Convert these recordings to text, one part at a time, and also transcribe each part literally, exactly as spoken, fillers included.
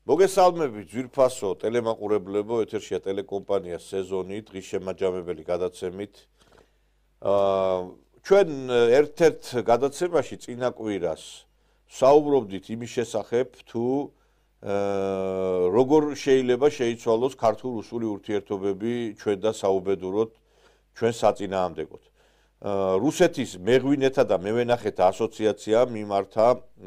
მოგესალმებით ძვირფასო ტელემაყურებლებო, ეთერშია ტელეკომპანია სეზონი, დღის შემაჯამებელი გადაცემით. აა ჩვენ ერთ-ერთ გადაცემაში წინა კვირას საუბრობდით იმის შესახებ, თუ აა როგორ შეიძლება შეიცვალოს ქართულ-რუსული ურთიერთობები ჩვენ და საუბედუროთ ჩვენ საწინააღმდეგოდ. აა რუსეთის მეღვინეთა და მევენახეთა ასოციაცია მიმართა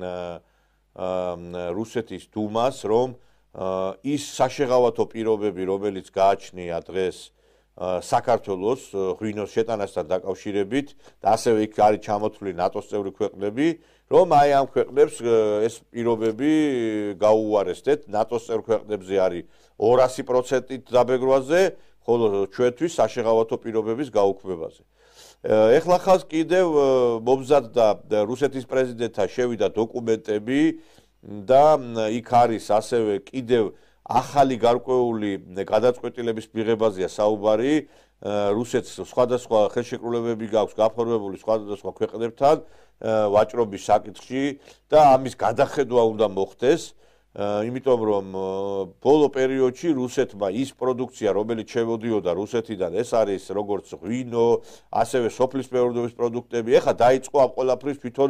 რუსეთის დუმას, რომ ის საშეღავათო პირობები, რომელიც გააჩნია დღეს საქართველოს ღვინოს შეტანასთან დაკავშირებით და ასევე იქ არის ჩამოთვლილი ნატოს წევრი ქვეყნები, რომ აი ამ ქვეყნებს ეს პირობები გაუუარესდეთ, ნატოს წევრ ქვეყნებზე არის ორასი პროცენტით დაბეგვაზე, ხოლო ჩვენთვის საშეღავათო პირობების გაუქმებაზე. ეხლა ხალხს კიდევ მომზადდა რუსეთის პრეზიდენტთან შევიდა დოკუმენტები და იქ არის ასევე კიდევ ახალი გარკვეული გადაწყვეტილების მიღებაზეა საუბარი. რუსეთს სხვადასხვა ხელშეკრულებები გაქვს გაფორმებული სხვადასხვა ქვეყნებთან ვაჭრობის საკითხში და ამის გადახედვა უნდა მოხდეს. იმიტომ რომ ბოლო პერიოდში რუსეთმა ის პროდუქცია, რომელიც შემოდიოდა რუსეთიდან, ეს არის როგორც ღვინო, ასევე სოფლის მეურნეობის პროდუქტები, ეხლა დაიწყო ამ ყველაფრის თვითონ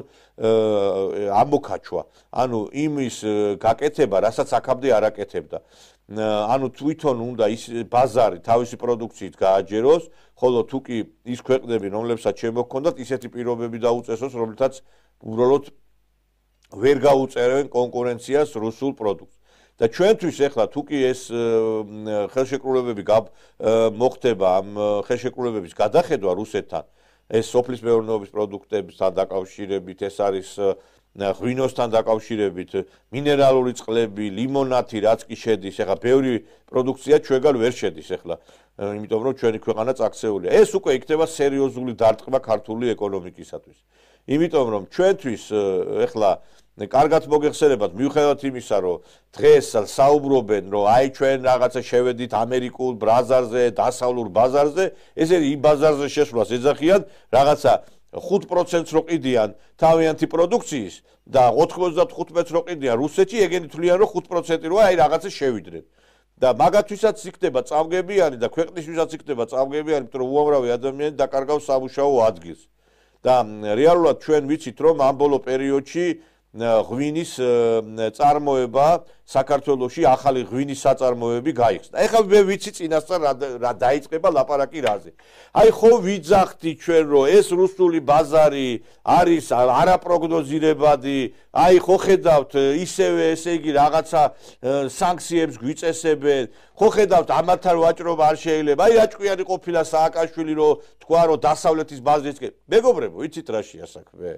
ამოქაჩვა. ანუ იმის გაკეთება, რასაც აქამდე არ აკეთებდა. ანუ თვითონ უნდა ის ბაზარი თავისი პროდუქციით გააჯეროს, ხოლო თუ კი ის ქვეყნები, რომლებსაც შემოჰქონდათ, ისეთი პირობები დაუწესოს, რომლითაც უბრალოდ ვერ გაუწერენ კონკურენციას რუსულ პროდუქტს. და ჩვენთვის ეხლა თუ კი ეს ხელშეკრულებები მოხდება ამ ხელშეკრულებების გადახედვა რუსეთთან, ეს სოფლის მეურნეობის პროდუქტებთან დაკავშირებით, ეს არის ღვინოსთან დაკავშირებით, მინერალური წყლები, ლიმონათი, რაც კი შედის, ეხლა ბევრი პროდუქცია ჩვენგან ვერ შედის ეხლა, იმიტომ რომ ჩვენი ქვეყანა წაქცეულია. ეს უკვე იქნება სერიოზული დარტყმა ქართული ეკონომიკისათვის. იმიტომ რომ ჩვენთვის ეხლა კარგად მოგეხსენებათ, მიუხედავად იმისა, რომ დღეს საუბრობენ, რომ აი ჩვენ რაღაცა შევედით ამერიკულ ბაზარზე, დასავლურ ბაზარზე, ესენი იმ ბაზარზე შესვლას ეძახიან, რაღაცა ხუთ პროცენტს რო ყიდიან თავიანთი პროდუქციის და ოთხმოცდახუთ რო ყიდიან რუსეთში, ეგენი თვლიან, რომ ხუთ პროცენტი როა აი რაღაცა შევიდნენ. და მაგათვისაც იქნება წამგებიანი და ქვეყნისთვისაც იქნება წამგებიანი, იმიტომ რომ უამრავი ადამიანი დაკარგავს სამუშაო ადგილს. და რეალურად ჩვენ ვიცით, რომ ამ ბოლო პერიოდში ღვინის წარმოება საქართველოში ახალი ღვინის საწარმოები გაიხსნა. ეხლა მე ვიცი წინასწარ რა დაიწყება ლაპარაკი რაზე. აი ხო ვიძახდი ჩვენ რომ ეს რუსული ბაზარი არის არაპროგნოზირებადი, აი ხო ხედავთ ისევე ესე იგი რაღაცა სანქციებს გვიწესებენ, ხო ხედავთ ამათთან ვაჭრობა არ შეიძლება. აი რა ჭკვიანი ყოფილა სააკაშვილი რომ თქვა რომ დასავლეთის ბაზრის მეგობრებო, იცით რა შეა საქმე?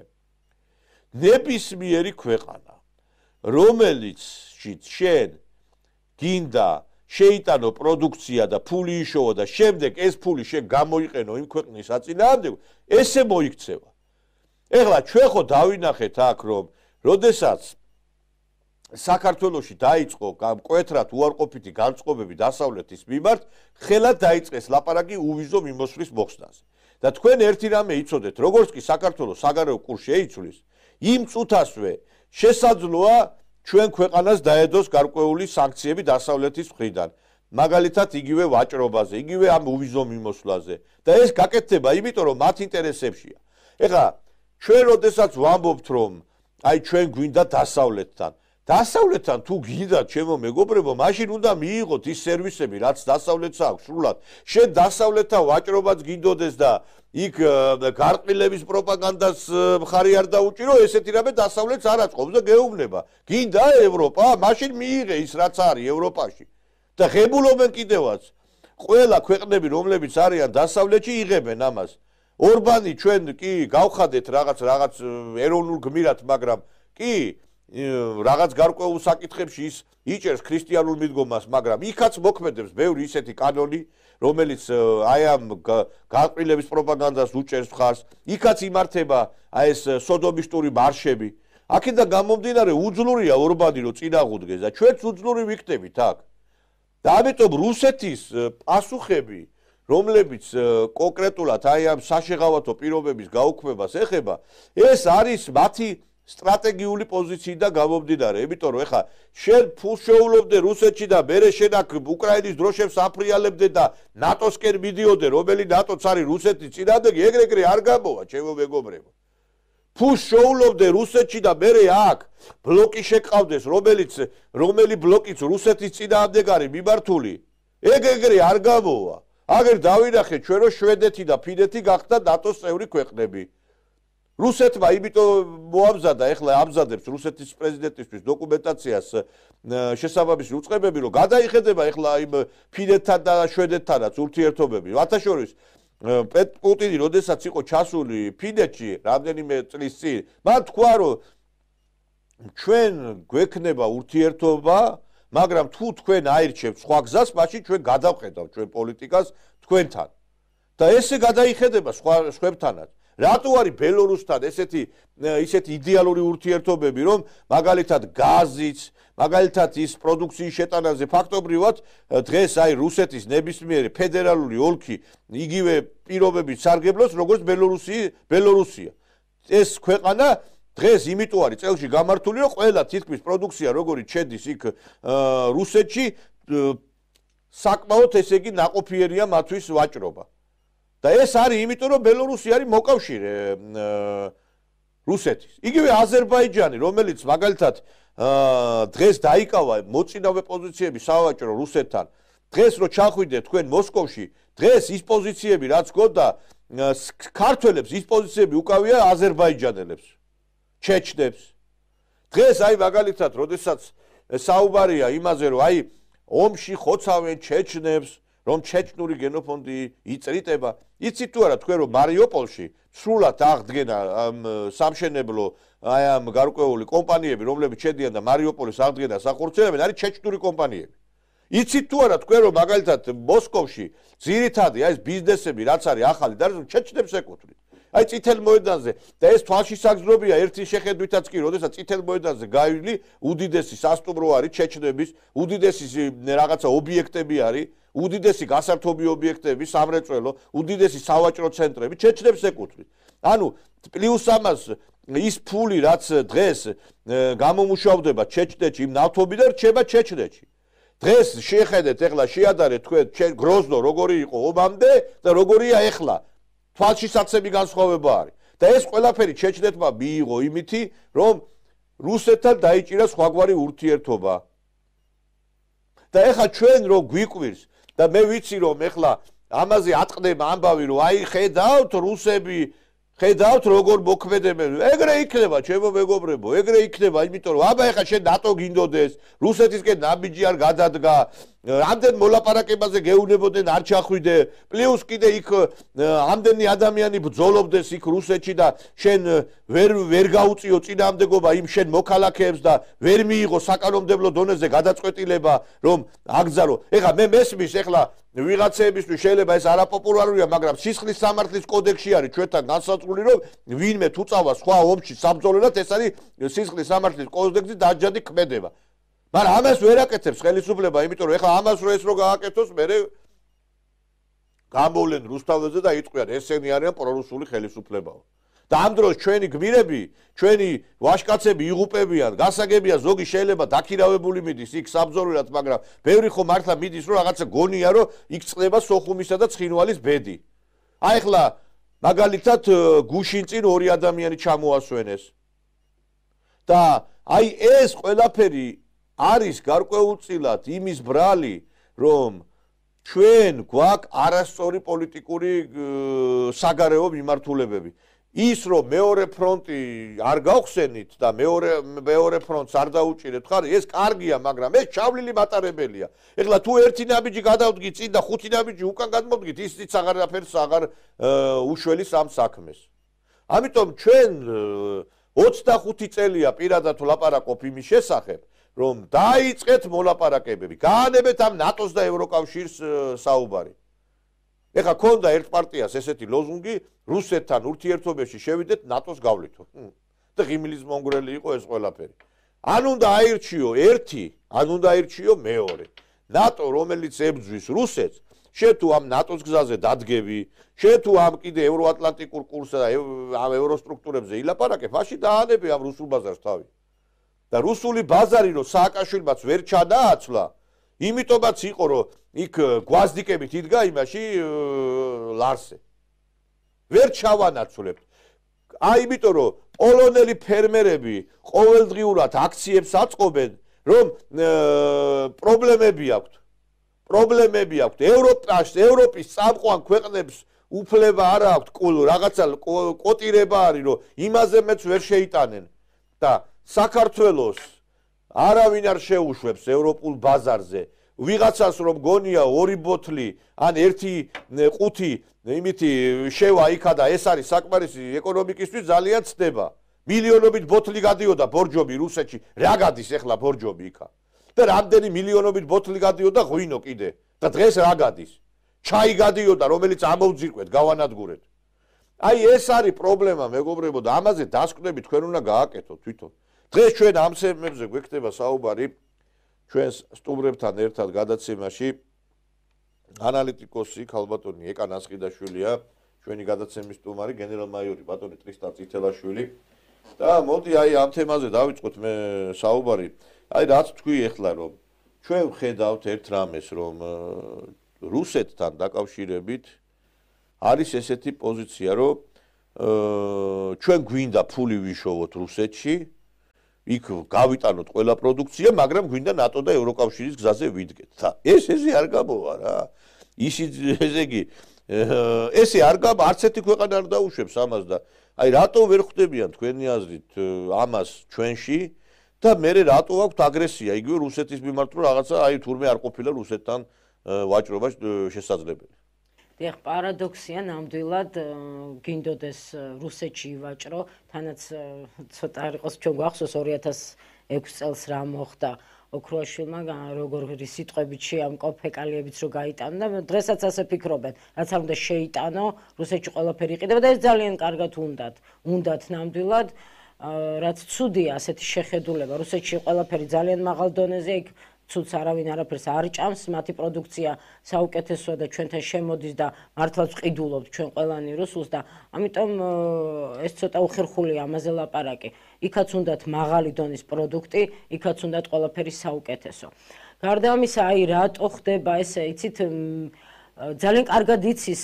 ნებისმიერი ქვეყანა, რომელიცშიც შენ გინდა შეიტანო პროდუქცია და ფული იშოვო და შემდეგ ეს ფული შენ გამოიყენო იმ ქვეყნის საწინააღმდეგოდ, ესე მოიქცევა. ეხლა ჩვენ ხო დავინახეთ აქ, რომ როდესაც საქართველოში დაიწყო მკვეთრად უარყოფითი განწყობები დასავლეთის მიმართ, ხელად დაიწყეს ლაპარაკი უვიზო მიმოსვლის მოხსნაზე. და თქვენ ერთი რამე იცოდეთ, როგორც კი საქართველოს საგარეო კურსი შეიცვლის, იმ წუთასვე შესაძლოა ჩვენ ქვეყანას დაედოს გარკვეული სანქციები დასავლეთის მხრიდან. მაგალითად იგივე ვაჭრობაზე, იგივე ამ უვიზო მიმოსვლაზე. და ეს გაკეთდება იმიტომ, რომ მათ ინტერესებშია. ეხლა ჩვენ როდესაც ვამბობთ, რომ აი ჩვენ გვინდა დასავლეთთან, დასავლეთთან თუ გინდათ ჩემო მეგობრებო, მაშინ უნდა მიიღოთ ის სერვისები, რაც დასავლეთს აქვს სრულად. შენ დასავლეთთან ვაჭრობაც გინდოდეს და იქ გარყილების პროპაგანდას მხარი არ დაუჭირო, ესეთი რამე დასავლეთს არ აწყობს და გეუბნება. გინდა ევროპა, მაშინ მიიღე ის რაც არის ევროპაში. და ღებულობენ კიდევაც. ყველა ქვეყნები, რომლებიც არიან დასავლეთში, იღებენ ამას. ორბანი ჩვენ კი გავხადეთ რაღაც რაღაც ეროვნულ გმირად, მაგრამ კი რაღაც გარკვეულ საკითხებში ის იჭერს ქრისტიანულ მიდგომას, მაგრამ იქაც მოქმედებს ბევრი ისეთი კანონი, რომელიც აი ამ გარყილების პროპაგანდას უჭერს მხარს, იქაც იმართება აი ეს სოდომისტური მარშები. აქედან გამომდინარე უძლურია ორბანი რომ წინაღუდგეს და ჩვენც უძლური ვიქნებით აქ. და ამიტომ რუსეთის პასუხები, რომლებიც კონკრეტულად აი ამ საშეღავათო პირობების გაუქმებას ეხება, ეს არის მათი სტრატეგიული პოზიციიდან გამომდინარე, იმიტომ რომ ეხა შენ ფულს შეულობდე რუსეთში და მერე შენ აქ უკრაინის დროშებს აფრიალებდე და ნატოსკენ მიდიოდე, რომელი ნატოც არის რუსეთის წინააღმდეგი, ეგრე-ეგრე არ გამოვა, ჩემო მეგობრებო. ფულს შეულობდე რუსეთში და მერე აქ ბლოკი შეყავდეს, რომელიც რომელი ბლოკიც რუსეთის წინააღმდეგ არის მიმართული, ეგ-ეგრე არ გამოვა. აგერ დავინახეთ ჩვენ რომ შვედეთი და ფინეთი გახდა ნატოს წევრი ქვეყნები. რუსეთმა იმიტომ მოამზადა, ეხლა ამზადებს რუსეთის პრეზიდენტისთვის დოკუმენტაციას შესაბამისი უწყებები, რომ გადაიხედება ეხლა იმ ფინეთთან და შვედეთთანაც ურთიერთობები. მათ შორის პუტინი როდესაც იყო ჩასული ფინეთში რამდენიმე წლის წინ, მან თქვა, რომ ჩვენ გვექნება ურთიერთობა, მაგრამ თუ თქვენ აირჩევთ სხვა გზას, მაშინ ჩვენ გადავხედავთ ჩვენ პოლიტიკას თქვენთან. და ესე გადაიხედება სხვა სხვებთანაც. რატო არის ბელორუსთან ესეთი ისეთი იდეალური ურთიერთობები, რომ მაგალითად გაზიც, მაგალითად ის პროდუქციის შეტანაზე ფაქტობრივად დღეს აი რუსეთის ნებისმიერი ფედერალური ოლქი იგივე პირობებით სარგებლობს, როგორც ბელორუსი, ბელორუსია. ეს ქვეყანა დღეს იმიტომ არის წელში გამართული, რომ ყველა თითქმის პროდუქცია როგორიც შედის იქ რუსეთში, საკმაოდ ესე იგი ნაყოფიერია მათთვის ვაჭრობა. და ეს არის იმიტომ, რომ ბელორუსი არის მოკავშირე რუსეთის. იგივე აზერბაიჯანი, რომელიც მაგალითად დღეს დაიკავა მოწინავე პოზიციები სავაჭრო რუსეთთან, დღეს რო ჩახვიდეთ თქვენ მოსკოვში, დღეს ის პოზიციები რაც გონდა ქართველებს, ის პოზიციები უკავია აზერბაიჯანელებს, ჩეჩნებს. დღეს აი მაგალითად, როდესაც საუბარია იმაზე, რომ აი ომში ხოცავენ ჩეჩნებს, რომ ჩეჩნური გენოფონდი იწრიტება, იცით თუ არა თქვენ რომ მარიუპოლში სრულად აღდგენა ამ სამშენებლო აი ამ გარკვეული კომპანიები, რომლებიც შედიან და მარიუპოლის აღდგენას ახორციელებენ, არის ჩეჩნური კომპანიები. იცით თუ არა თქვენ რომ მაგალითად მოსკოვში ძირითადი აი ეს ბიზნესები რაც არის ახალი და ჩეჩნებს ეკუთვნით. აი წითელ მოედანზე და ეს თვალში საგზნობია ერთი შეხედვითაც კი, როდესაც წითელ მოედანზე გავილი უდიდესი სასტუმრო არის ჩეჩნების, უდიდესი რაღაცა ობიექტები არის, უდიდესი გასართობი ობიექტები, სამრეწველო, უდიდესი სავაჭრო ცენტრები ჩეჩნებს ეკუთვნით. ანუ პლუს ამას ის ფული რაც დღეს გამომუშავდება ჩეჩნეთში იმ ნავთობიდან რჩება ჩეჩნეთში. დღეს შეხედეთ ეხლა შეადარეთ თქვენ გროზნო როგორი იყო ომამდე და როგორია ეხლა. თვალში საცემი განსხვავება არის. და ეს ყველაფერი ჩეჩნეთმა მიიღო იმითი, რომ რუსეთთან დაიჭირა სხვაგვარი ურთიერთობა. და ეხლა ჩვენ რო გვიკვირს და მე ვიცი რომ ეხლა ამაზე ატყდება ამბავი რომ აი ხედავთ რუსები ხედავთ როგორ მოქმედებენ ეგრე იქნება ჩემო მეგობრებო ეგრე იქნება იმიტომ რომ აბა ეხლა შენ ნატო გინდოდეს რუსეთისკენ ნაბიჯი არ გადადგა ამდენ მოლაპარაკებაზე გეუნებოდნენ არ ჩახვიდე პლუს კიდე იქ ამდენი ადამიანი ბრძოლობდეს იქ რუსეთში და შენ ვერ ვერ გაუწიო წინააღმდეგობა იმ შენ მოქალაქეებს და ვერ მიიღო საკანონმდებლო დონეზე გადაწყვეტილება რომ აგზარო ეხლა მე მესმის ეხლა ვიღაცეებისთვის შეიძლება ეს არაპოპულარულია მაგრამ სისხლის სამართლის კოდექსში არის ჩვენთან განსაზღვრული რომ ვინმე თუ წავა სხვა ომში საბრძოლველად ეს არის სისხლის სამართლის კოდექსის დაჯადი ქმედება მაგრამ ამას ვერ აკეთებს ხელისუფლება, იმიტომ რომ ეხლა ამას რო ეს რო გააკეთოს, მერე გამოვლენ რუსთაველზე და იტყვიან, ესენი არიან პრორუსული ხელისუფლებაო. და ამ დროს ჩვენი გმირები, ჩვენი ვაჟკაცები იღუპებიან, გასაგებია ზოგი შეიძლება დაქირავებული მიდის იქ საბრძოლველად, მაგრამ ბევრი ხო მართლა მიდის, რომ რაღაცა გონია, რომ იქ წყდება სოხუმისა და ცხინვალის ბედი. აი ეხლა მაგალითად გუშინ წინ ორი ადამიანი ჩამოასვენეს. და აი ეს ყველაფერი არის გარკვეულწილად იმის ბრალი, რომ ჩვენ გვაქვს არასწორი პოლიტიკური საგარეო მიმართულებები. ის რომ მეორე ფრონტი არ გავხსენით და მეორე მეორე ფრონტს არ დაუჭირეთ ხარ, ეს კარგია, მაგრამ ეს ჩავლილი მატარებელია. ეხლა თუ ერთი ნაბიჯი გადავდგით წინ და ხუთი ნაბიჯი უკან გადმოვდგით, ისიც აღარაფერს აღარ უშველის ამ საქმეს. ამიტომ ჩვენ ოცდახუთი წელია პირადად ვლაპარაკობ იმის შესახებ, რომ დაიწყეთ მოლაპარაკებები, გაანებეთ ამ ნატოს და ევროკავშირს საუბარი. ეხლა ქონდა ერთ პარტიას ესეთი ლოზუნგი, რუსეთთან ურთიერთობებში შევიდეთ ნატოს გავლითო. და ღიმილის მონგრელი იყო ეს ყველაფერი. ან უნდა აირჩიო ერთი, ან უნდა აირჩიო მეორე. ნატო, რომელიც ებრძვის რუსეთს, შე თუ ამ ნატოს გზაზე დადგები, შე თუ ამ კიდე ევროატლანტიკურ კურსსა და ამ ევროსტრუქტურებზე ილაპარაკებ, მაშინ დაანებე ამ რუსულ ბაზარს თავი. და რუსული ბაზარი რო სააკაშვილმაც ვერ ჩადააცვლა, იმიტომაც იყო რომ იქ გვაზდიკებით იდგა იმაში ლარსე. ვერ ჩავანაცვლებთ. აი იმიტომ რომ პოლონელი ფერმერები ყოველდღიურად აქციებს აწყობენ, რომ პრობლემები აქვთ. პრობლემები აქვთ. ევროპაში, ევროპის წამყვან ქვეყნებს უფლება არ აქვთ, რაღაცა კოტირება არის, რომ იმაზე მეც ვერ შეიტანენ. და საქართველოს არავინ არ შეუშვებს ევროპულ ბაზარზე. ვიღაცას რომ გონია ორი ბოთლი ან ერთი ყუთი იმითი შევა იქა და ეს არის საკმარისი ეკონომიკისთვის ძალიან ცდება. მილიონობით ბოთლი გადიოდა ბორჯომი რუსეთში. რა გადის ახლა ბორჯომი იქა? და რამდენი მილიონობით ბოთლი გადიოდა ღვინო კიდე. და დღეს რა გადის? ჩაი გადიოდა, რომელიც ამოვძირკვეთ, გავანადგურეთ. აი ეს არის პრობლემა, მეგობრებო, და ამაზე დასკვნები თქვენ უნდა გააკეთოთ თვითონ. დღეს ჩვენ ამ თემებზე გვექნება საუბარი ჩვენ სტუმრებთან ერთად გადაცემაში ანალიტიკოსი ქალბატონი ეკა ნასყიდაშვილია, ჩვენი გადაცემის სტუმარი გენერალ-მაიორი ბატონი ტრისტან წითელაშვილი. და მოდი აი ამ თემაზე დავიწყოთ მე საუბარი. აი რაც თქვი ახლა რომ ჩვენ ვხედავთ ერთ რამეს რომ რუსეთთან დაკავშირებით არის ესეთი პოზიცია რომ ჩვენ გვინდა ფული ვიშოვოთ რუსეთში იქ გავიტანოთ ყველა პროდუქცია, მაგრამ გვინდა ნატო და ევროკავშირის გზაზე ვიდგეთ. და ეს ესე არ გამოვა რა. ისიც ესე იგი ესე არ გამა არც ერთი ქვეყანა არ დაუშვებს ამას და აი რატო ვერ ხვდებიან თქვენი აზრით ამას ჩვენში და მე რატო აქვს აგრესია იგივე რუსეთის მიმართ რომ რაღაცა აი თურმე არ ყოფილა რუსეთთან ვაჭრობა შესაძლებელი. დიახ, პარადოქსია ნამდვილად გინდოდეს რუსეთში ივაჭრო, თანაც ცოტა არ იყოს ჩვენ გვახსოვს ორი ათას ექვსი წელს რა მოხდა ოქროაშვილმა როგორი სიტყვებით შეამკო ფეკალიებიც რო გაიტანა და დღესაც ასე ფიქრობენ, რაც არ უნდა შეიტანო, რუსეთში ყველაფერი იყიდება და ეს ძალიან კარგად უნდათ, უნდათ ნამდვილად, რაც ცუდია ასეთი შეხედულება, რუსეთში ყველაფერი ძალიან მაღალ დონეზე იქ ცუდს არავინ არაფერს არ ჭამს, მათი პროდუქცია საუკეთესოა და ჩვენთან შემოდის და მართლაც ვყიდულობთ ჩვენ ყველანი რუსულს და ამიტომ ეს ცოტა უხერხულია ამაზე ლაპარაკი. იქაც უნდათ მაღალი დონის პროდუქტი, იქაც უნდათ ყველაფერი საუკეთესო. გარდა ამისა, აი რატო ხდება ესე, იცით, ძალიან კარგად იცის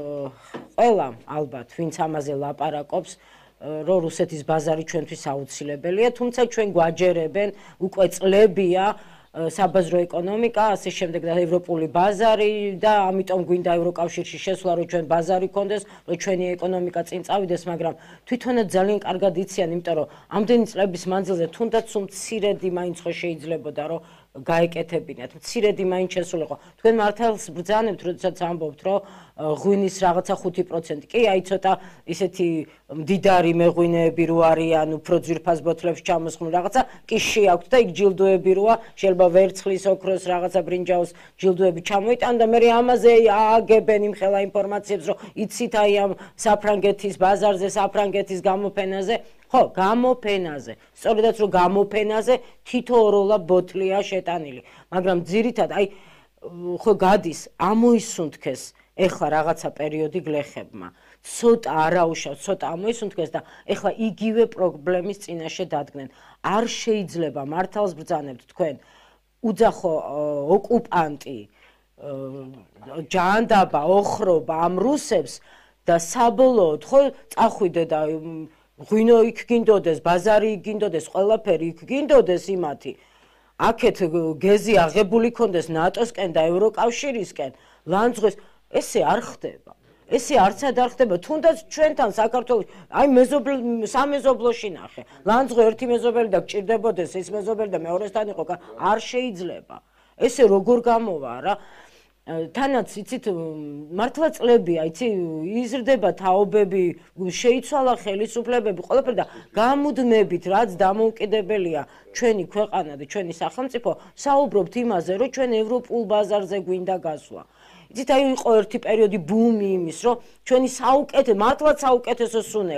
ყველა ალბათ, ვინც ამაზე ლაპარაკობს, რომ რუსეთის ბაზარი ჩვენთვის აუცილებელია, თუმცა ჩვენ გვაჯერებენ, უკვე წლებია საბაზრო ეკონომიკა, ასე შემდეგ და ევროპული ბაზარი და ამიტომ გვინდა ევროკავშირში შესვლა, რომ ჩვენ ბაზარი გქონდეს, რომ ჩვენი ეკონომიკა წინ წავიდეს, მაგრამ თვითონაც ძალიან კარგად იციან, იმიტომ რომ ამდენი წლების მანძილზე თუნდაც უმცირედი მაინც ხო შეიძლებოდა, რომ გაეკეთებინათ, მცირედი მაინც შესულიყო. თქვენ მართალს ბრძანებთ, როდესაც ამბობთ, რომ ღვინის რაღაცა ხუთი პროცენტი. კი, აი ცოტა ისეთი მდიდარი მეღვინეები რო არიან, უფრო ძვირფას ბოთლებში ჩამოსხმული რაღაცა, კი შეაქვთ და იქ ჯილდოები როა, შეიძლება ვერცხლის, ოქროს, რაღაცა ბრინჯაოს ჯილდოები ჩამოიტანონ და მე ამაზე ააგებენ იმხელა ინფორმაციებს, რომ იცით აი ამ საფრანგეთის ბაზარზე, საფრანგეთის გამოფენაზე ხო, გამოფენაზე. სწორედაც რომ გამოფენაზე თითოეულა ბოთლია შეტანილი. მაგრამ ძირითადად აი ხო გადის ამოისუნთქეს ეხლა რაღაცა პერიოდი გლეხებმა. ცოტა არაუშავს, ცოტა ამოისუნთქეს და ეხლა იგივე პრობლემის წინაშე დადგნენ. არ შეიძლება მართალს ბრძანებთ თქვენ უძახო ოკუპანტი ჯანდაბა, ოხრობა ამ რუსებს და საბოლოოდ ხო წახვიდე და ღვინო იქ გინდოდეს, ბაზარი იქ გინდოდეს, ყველაფერი იქ გინდოდეს იმათი. აქეთ გეზი აღებული ქონდეს ნატოსკენ და ევროკავშირისკენ, ლანძღვის, ესე არ ხდება. ესე არცად არ ხდება, თუნდაც ჩვენთან საქართველოში, აი სამეზობლოში ნახე. ლანძღვა ერთი მეზობელი და გჭირდებოდეს ეს მეზობელი და მეორესთან იყო, არ შეიძლება. ესე როგორ გამოვა რა? თანაც იცით მართლა წლებია, იცი იზრდება თაობები, შეიცვალა ხელისუფლებები, ყველაფერი და გამუდმებით რაც დამოუკიდებელია ჩვენი ქვეყანა და ჩვენი სახელმწიფო, საუბრობთ იმაზე, რომ ჩვენ ევროპულ ბაზარზე გვინდა გასვლა. იცით აი იყო ერთი პერიოდი ბუმი იმის, რომ ჩვენი საუკეთესო, მართლაც საუკეთესო სუნელი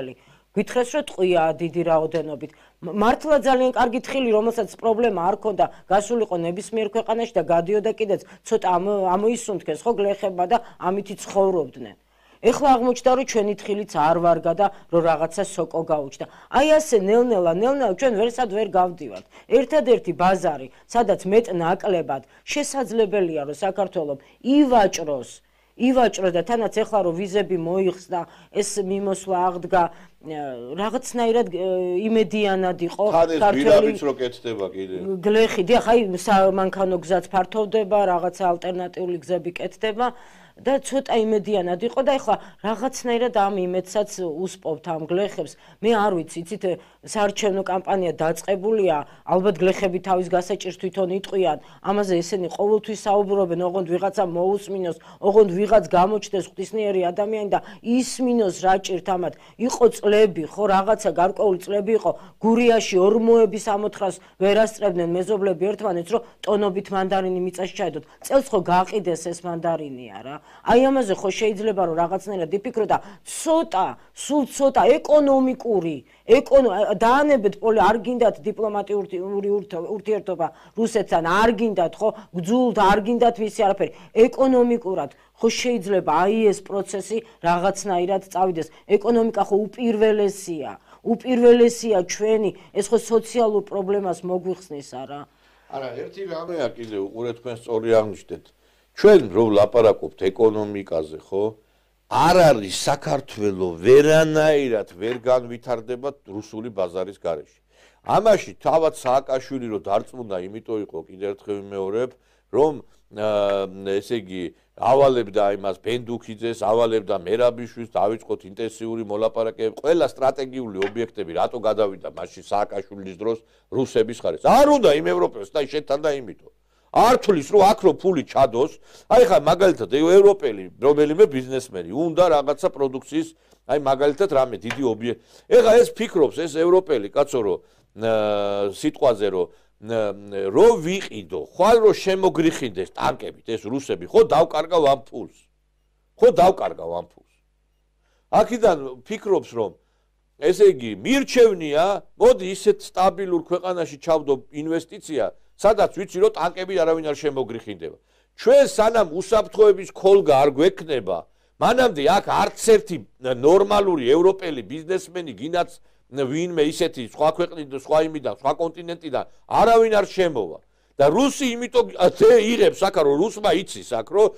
გითხრეს რომ ტყვია დიდი რაოდენობით. მართლა ძალიან კარგი თხილი, რომელსაც პრობლემა არ ქონდა, გასულიყო ნებისმიერ ქვეყანაში და გადიოდა კიდეც ცოტა ამოისუნთქეს ხო გლეხება და ამითი ცხოვრობდნენ. ეხლა აღმოჩნდა რომ ჩვენი თხილიც არ ვარგა და რომ რაღაცა სოკო გაუჩნდა. აი ასე ნელ-ნელა, ნელ-ნელა ჩვენ ვერსად ვერ გავდივართ. ერთადერთი ბაზარი, სადაც მეტ-ნაკლებად შესაძლებელია რომ საქართველოს ივაჭროს ივაჭროს და თანაც ეხლა რომ ვიზები მოიხსნა, ეს მიმოსვლა აღდგა რაღაცნაირად იმედიანად იყო ქართველი რო კეთდება კიდე. გლეხი, დიახ, აი სამანქანო გზაც ფართოვდება, რაღაცა ალტერნატიული გზები კეთდება. და ცოტა იმედიანად იყო და ეხლა რაღაცნაირად ამ იმედსაც უსპოვთ ამ გლეხებს. მე არ ვიცი, იცით, საარჩევნო კამპანია დაწყებულია, ალბათ გლეხები თავის გასაჭირს თვითონ იტყვიან, ამაზე ესენი ყოველთვის საუბრობენ, ოღონდ ვიღაცა მოусმინოს, ოღონდ ვიღაც გამოჩნდეს ღვთისმიერი ადამიანი და ისმინოს რა ჭირთ ამათ. იყო წლები, ხო, რაღაცა გარკვეული წლები იყო, გურიაში ორმოების ამოთხრას ვერ ასწრებდნენ მეზობლები ერთმანეთს, რომ ტონობით მანდარინი მიწაში ჩაედოთ. წელს ხო გაყიდეს ეს მანდარინი არა? აი ამაზე ხო შეიძლება რომ რაღაცნაირად იფიქრო და ცოტა, სულ ცოტა ეკონომიკური, დაანებეთ პოლი არ გინდათ დიპლომატიური ურთიერთობა რუსეთთან, არ გინდათ ხო, გძულთ, არ გინდათ მისი არაფერი. ეკონომიკურად ხო შეიძლება აი ეს პროცესი რაღაცნაირად წავიდეს. ეკონომიკა ხო უპირველესია, უპირველესია ჩვენი, ეს ხო სოციალურ პრობლემას მოგვიხსნის არა? არა, ერთი რამეა კიდე უყურეთ თქვენ სწორი აღნიშნეთ. ჩვენ რო ვლაპარაკობთ ეკონომიკაზე, ხო? არ არის საქართველოს ვერანაირად ვერ განვითარდება რუსული ბაზარის გარეშე. ამაში თავად სააკაშვილი რო დარწმუნდა, იმიტომ იყო კიდევ ერთხელ ვიმეორებ, რომ ესე იგი ავალებდა იმას ბენდუქიძეს, ავალებდა მერაბიშვილს, დავიწყოთ ინტენსიური მოლაპარაკებები, ყველა სტრატეგიული ობიექტები რატო გადავიდა მაშინ სააკაშვილის დროს რუსების ხარეს. არ უნდა იმ ევროპელს და შეთანდა იმიტომ. არ თulis რომ აქ რო ფული ჩადოს, აი ხა მაგალითად ევროპელი რომელიმე ბიზნესმენი უნდა რაღაცა პროდუქციის, აი მაგალითად რამე დიდი ობიექტი. ეხა ეს ფიქრობს ეს ევროპელი კაცო რომ სიტყვაზე რომ რო ვიყიდო, ხვალ რო შემოგრიხინდეს ტანკებით ეს რუსები, ხო დავკარგავ ამ ფულს. ხო დავკარგავ ამ ფულს. აქედან ფიქრობს რომ ესე იგი მირჩევნია, მოდი ისეთ სტაბილურ ქვეყანაში ჩავდო ინვესტიცია, სადაც ვიცი რომ ტანკები არავინ არ შემოგრიხინდება. ჩვენ სანამ უსაფრთხოების ქოლგა არ გვექნება, მანამდე აქ არც ერთი ნორმალური ევროპელი ბიზნესმენი გინაც ვინმე ისეთი სხვა ქვეყნიდან, სხვა იმიდან, სხვა კონტინენტიდან არავინ არ შემოვა. და რუსი იმიტომ იღებს აქ რომ რუსმა იცის აქ რომ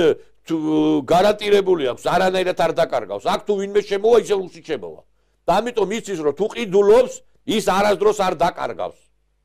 გარანტირებული აქვს არანაირად არ დაკარგავს. აქ თუ ვინმე შემოვა, ისე რუსი შემოვა. და ამიტომ იცის რომ თუ ყიდულობს, ის არასდროს არ დაკარგავს.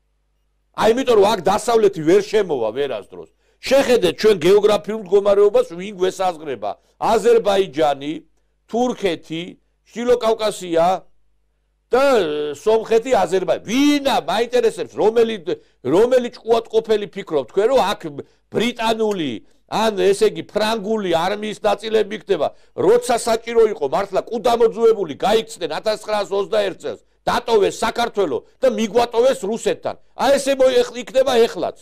აი იმიტომ რომ აქ დასავლეთი ვერ შემოვა ვერასდროს. შეხედეთ ჩვენ გეოგრაფიულ მდგომარეობას ვინ გვესაზღვრება. აზერბაიჯანი, თურქეთი, შილოკავკასია და სომხეთი, აზერბაიჯანი. ვინა მაინტერესებს რომელი რომელი ჭკუატყოფელი ფიქრობთ თქვენ რომ აქ ბრიტანული ან ესე იგი ფრანგული არმიის ნაწილები იქნება, როცა საჭირო იყო მართლა კუდამოძუებული გაიქცნენ ათას ცხრაასი ოცდაერთი წელს. დატოვეს საქართველოს და მიგვატოვეს რუსეთთან. აი ესე იქნება ეხლაც.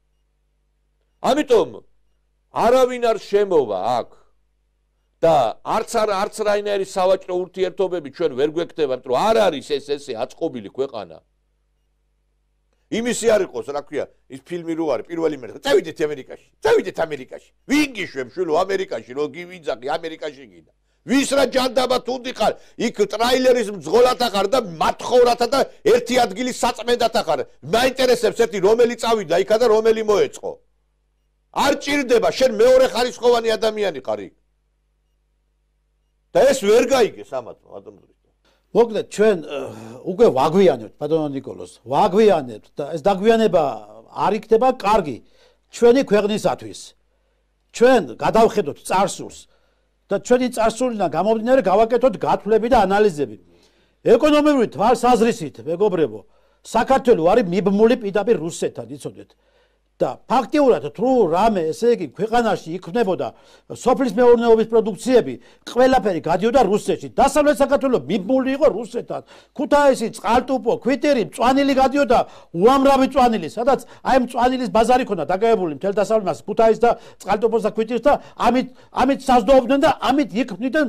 ამიტომ არავინ არ შემოვა აქ და არც არც რაინაირი სავაჭრო ურთიერთობები ჩვენ ვერ გვექნებათ, რომ არ არის ეს ესე აწყობილი ქვეყანა. იმისი არ იყოს, რა ქვია, ის ფილმი რო არის, პირველი მერე, წავიდეთ ამერიკაში, წავიდეთ ამერიკაში. ვინ გიშვებ შვილო ამერიკაში, რო გივიძახი ამერიკაში გინდა. ვის რა ჯანდაბა თუნდი ხარ, იქ ტრაილერის მძღოლათა ხარ და მათხოვრათა და ერთი ადგილის საწმენდათა ხარ. მაინტერესებს ერთი რომელი წავიდა იქა და რომელი მოეწყო. არ ჭირდება, შენ მეორე ხარისხოვანი ადამიანი ხარ იქ. და ეს ვერ გაიგეს ამათ, ბატონო. მოკლედ ჩვენ უკვე ვაგვიანებთ ბატონო ნიკოლოზ, ვაგვიანებთ და ეს დაგვიანება არ იქნება კარგი ჩვენი ქვეყნისათვის. ჩვენ გადავხედოთ წარსულს და ჩვენი წარსულიდან გამომდინარე გავაკეთოთ გათვლები და ანალიზები. ეკონომიკური თვალსაზრისით, მეგობრებო, საქართველოს არის მიბმული პირდაპირ რუსეთთან, იცოდეთ. და ფაქტიურად თუ რამე ესე იგი ქვეყანაში იქნებოდა სოფლის მეურნეობის პროდუქციები, ყველაფერი გადიოდა რუსეთში. დასავლეთ საქართველოს მიბმული იყო რუსეთთან. ქუთაისი, წყალტუბო, ქვიტირი, მწვანილი გადიოდა უამრავი მწვანილი, სადაც აი მწვანილის ბაზარი ქონდა დაკავებული მთელ დასავლეთს, ქუთაის და წყალტუბოს და ქვიტირის და ამით ამით საზრდოობდნენ და ამით იქმნიდნენ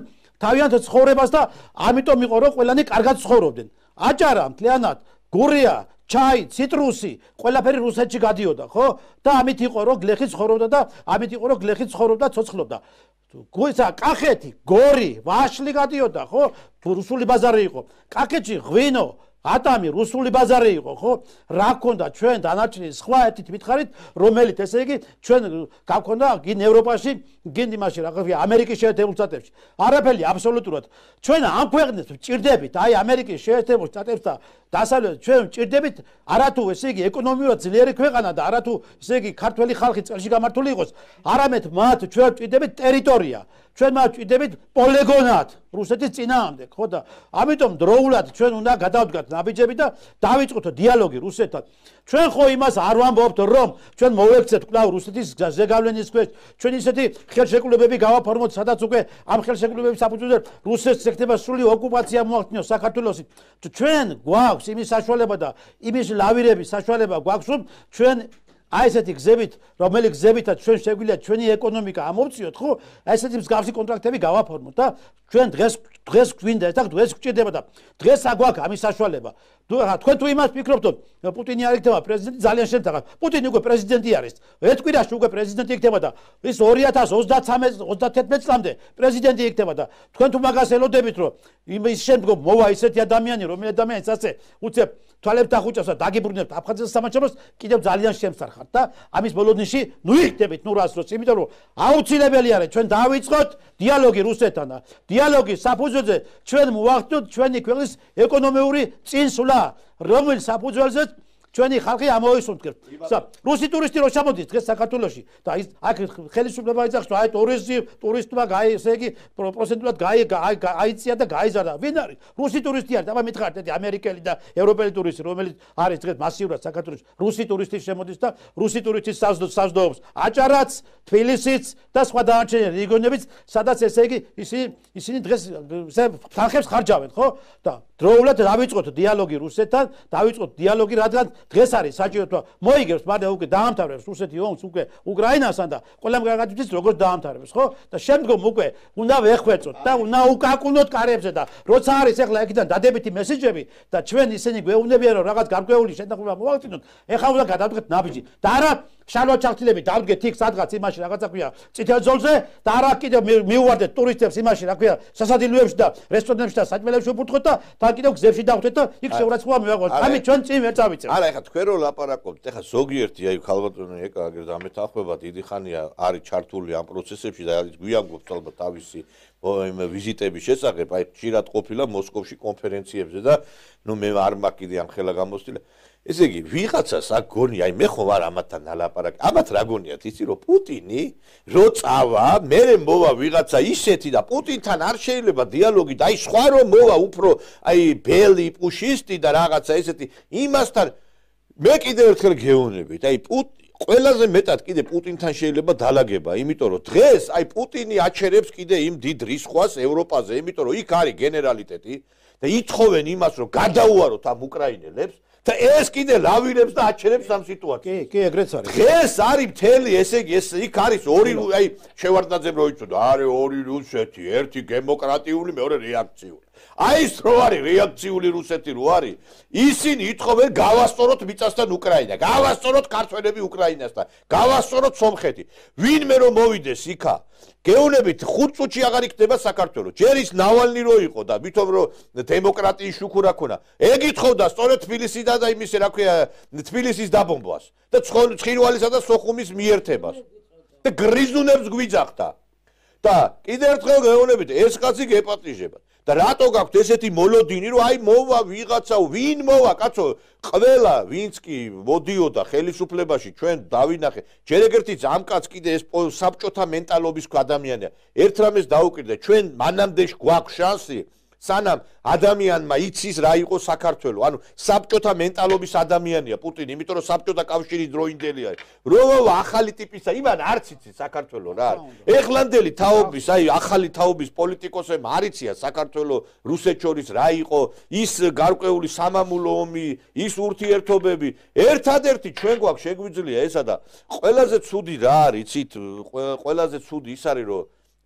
თავიანთ ცხოვრებას და ამიტომ იყო რომ ყველანი კარგად ცხოვრობდნენ. აჭარა მთლიანად, გურია, ჩაი, ციტრუსი, ყველაფერი რუსეთში გადიოდა, ხო? და ამით იყო რომ გლეხი ცხოვრობდა და ამით იყო რომ გლეხი ცხოვრობდა, ცოცხლობდა. გუისა, კახეთი, გორი, ვაშლი გადიოდა, ხო? რუსული ბაზარი იყო. კახეთში ღვინო ატამი რუსული ბაზარი იყო, ხო? რა გქონდა ჩვენ დანარჩენი სხვა ერთით მითხარით, რომელიც ესე იგი ჩვენ გქონდა გინ ევროპაში, გინ იმაში რა ქვია, ამერიკის შეერთებულ შტატებში. არაფერი აბსოლუტურად. ჩვენ ამ ქვეყნებს ვჭირდებით, აი ამერიკის შეერთებულ შტატებს და დასავლეთ ჩვენ ვჭირდებით, არათუ ესე იგი ეკონომიურად ძლიერი ქვეყანა და არათუ ესე იგი ქართველი ხალხი წელში გამართული იყოს, არამედ მათ ჩვენ ვჭირდებით ტერიტორია. ჩვენ მათ ვჭირდებით პოლიგონად რუსეთის წინააღმდეგ, ხო და ამიტომ დროულად ჩვენ უნდა გადავდგათ ნაბიჯები და დავიწყოთ დიალოგი რუსეთთან. ჩვენ ხო იმას არ ვამბობთ, რომ ჩვენ მოვექცეთ კვლავ რუსეთის ზეგავლენის ქვეშ, ჩვენ ისეთი ხელშეკრულებები გავაფორმოთ, სადაც უკვე ამ ხელშეკრულებების საფუძველზე რუსეთს ექნება სრული ოკუპაცია მოახდინოს საქართველოსი. ჩვენ გვაქვს იმის საშუალება და იმის ლავირების საშუალება გვაქვს, რომ ჩვენ აი ესეთი გზებით, რომელი გზებითაც ჩვენ შეგვიძლია ჩვენი ეკონომიკა ამოვწიოთ, ხო? აი ესეთი მსგავსი კონტრაქტები გავაფორმოთ და ჩვენ დღეს დღეს გვინდა და დღეს გვჭირდება და დღეს აგვაქვს ამის საშუალება. თქვენ თუ იმას ფიქრობთ, რომ პუტინი არ იქნება პრეზიდენტი, ძალიან შემთხვევა. პუტინი უკვე პრეზიდენტი არის. ერთ კვირაში უკვე პრეზიდენტი იქნება და ის ორი ათას ოცდათრამეტ ოცდათერთმეტ წლამდე პრეზიდენტი იქნება და თქვენ თუ მაგას ელოდებით, რომ იმის შემდგომ მოვა ისეთი ადამიანი, რომელიც ადამიანს ასე უცებ თვალებს დახუჭავს და დაგიბრუნებთ აფხაზეთის სამაჩაბლოს, კიდევ ძალიან შემსარხართ და ამის ბოლოდნიში ნუ იქნებით ნუ რას როს, იმიტომ რომ აუცილებელი არის ჩვენ დავიწყოთ დიალოგი რუსეთთან და დიალოგის საფუძველზე ჩვენ მოვახდინოთ ჩვენი ქვეყნის ეკონომიური წინსვლა, რომელიც საფუძველზეც ჩვენი ხალხი ამოისუნთქებს. რუსი ტურისტი რო ჩამოდის დღეს საქართველოში და ის აქ ხელისუფლება იცახს, აი ტურისტი, ტურისტმა გაი, ესე იგი პროცენტულად გაი აიწია და გაიზარდა. ვინ არის? რუსი ტურისტი არის. აბა მითხარით, ეს ამერიკელი და ევროპელი ტურისტი, რომელიც არის დღეს მასიურად საქართველოში. რუსი ტურისტი შემოდის და რუსი ტურისტის საზრდოობს აჭარაც, თბილისიც და სხვა დანარჩენი რეგიონებიც, სადაც ესე იგი ისინი ისინი დღეს თანხებს ხარჯავენ, ხო? და დროულად დავიწყოთ დიალოგი რუსეთთან, დავიწყოთ დიალოგი, რადგან დღეს არის საჭირო თუ მოიგებს, მაგრამ უკვე დაამთავრებს რუსეთი ომს უკვე უკრაინასთან და ყველამ გადაგვიცით როგორც დაამთავრებს, ხო? და შემდგომ უკვე უნდა ვეხვეწოთ და უნდა უკაკუნოთ კარებზე და როცა არის ახლა იქიდან დადებითი მესიჯები და ჩვენ ისინი გვეუბნებიან რომ რაღაც გარკვეული შეთანხმება მოვაქცინოთ, ეხლა უნდა გადავდგეთ ნაბიჯი. და არა შალვა ჩახტილები დავდგეთ იქ სადღაც იმაში რაღაცა ქვია წითელ ზოლზე და არა კიდევ მიუვარდეთ ტურისტებს იმაში რა ქვია სასადილოებში და რესტორნებში და საჭმელებში ვფუთხოთ და თან კიდევ გზებში დავხვდეთ და იქ შეურაცხყოფა მივაყოთ. ამით ჩვენ წინ ვერ წავიწევთ. არა, ეხლა თქვენ რო ლაპარაკობთ, ეხლა ზოგიერთი აი ქალბატონი ეკა აგერ დამეთანხმება დიდი ხანია არის ჩართული ამ პროცესებში და არის გვიამბობს ალბათ თავისი ვიზიტების შესახებ, აი ხშირად ყოფილა მოსკოვში კონფერენციებზე და ნუ მე არ მაქვს კიდე ამ ხელა გამოსტილი. ესე იგი, ვიღაცას აქ გონია, აი მე ხომ არ ამათთან ნალაპარაკი. ამათ რა გონიათ, იცი რომ პუტინი რო წავა, მერე მოვა ვიღაცა ისეთი და პუტინთან არ შეიძლება დიალოგი და აი სხვა რომ მოვა უფრო აი ბელი პუშისტი და რაღაცა ესეთი იმასთან მე კიდევ ერთხელ გეუბნებით, აი პუტინი ყველაზე მეტად კიდე პუტინთან შეიძლება დალაგება, იმიტომ რომ დღეს აი პუტინი აჩერებს კიდე იმ დიდ რისხვას ევროპაზე, იმიტომ რომ იქ არის გენერალიტეტი და ითხოვენ იმას რომ გადაუაროთ ამ უკრაინელებს და ეს კიდე ლავირებს და აჩერებს ამ სიტუაციას. კი, კი, ეგრეც არის. დღეს არის მთელი, ესე იგი, ეს იქ არის ორი, აი შევარდნაძემ რო იცოდა, არის ორი რუსეთი, ერთი დემოკრატიული, მეორე რეაქციული. აი ეს რო არის რეაქციული რუსეთი რო არის, ისინი ითხოვენ გავასწოროთ მიწასთან უკრაინა, გავასწოროთ ქართველები უკრაინასთან, გავასწოროთ სომხეთი. ვინმე რომ მოვიდეს იქა, გეუნებით ხუთ წუთში აღარ იქნება საქართველოს. ჯერ ის ნავალნი რო იყო და ვითომ რომ დემოკრატიის შუქურა ქონა. ეგ ითხოვდა სწორედ თბილისიდან და იმის რა ქვია, თბილისის დაბომბვას და ცხინვალისა და სოხუმის მიერთებას. და გრიზუნებს გვიძახდა. და კიდევ ერთხელ გეუბნებით, ეს კაცი გეპატიჟება. და რატო გაქვთ ესეთი მოლოდინი, რომ აი მოვა ვიღაცა, ვინ მოვა, კაცო, ყველა ვინც კი მოდიოდა ხელისუფლებაში, ჩვენ დავინახე. ჯერ ეგერთიც ამ კაც კიდე ეს საბჭოთა მენტალობის ადამიანია. ერთ რამეს დაუკიდე, ჩვენ მანამდე გვაქვს შანსი, სანამ ადამიანმა იცის რა იყო საქართველო. ანუ საბჭოთა მენტალობის ადამიანია პუტინი, იმიტომ რომ საბჭოთა კავშირის დროინდელი არის. რომ ახალი ტიპისა, იმან არც იცის საქართველო რა არის. ეხლანდელი თაობის, აი ახალი თაობის პოლიტიკოსებმა არ იციან საქართველო რუსეთს შორის რა იყო, ის გარკვეული სამამულო ომი, ის ურთიერთობები. ერთადერთი ჩვენ გვაქვს შეგვიძლია ესა და ყველაზე ცუდი რა არის, იცით, ყველაზე ცუდი ის არის რომ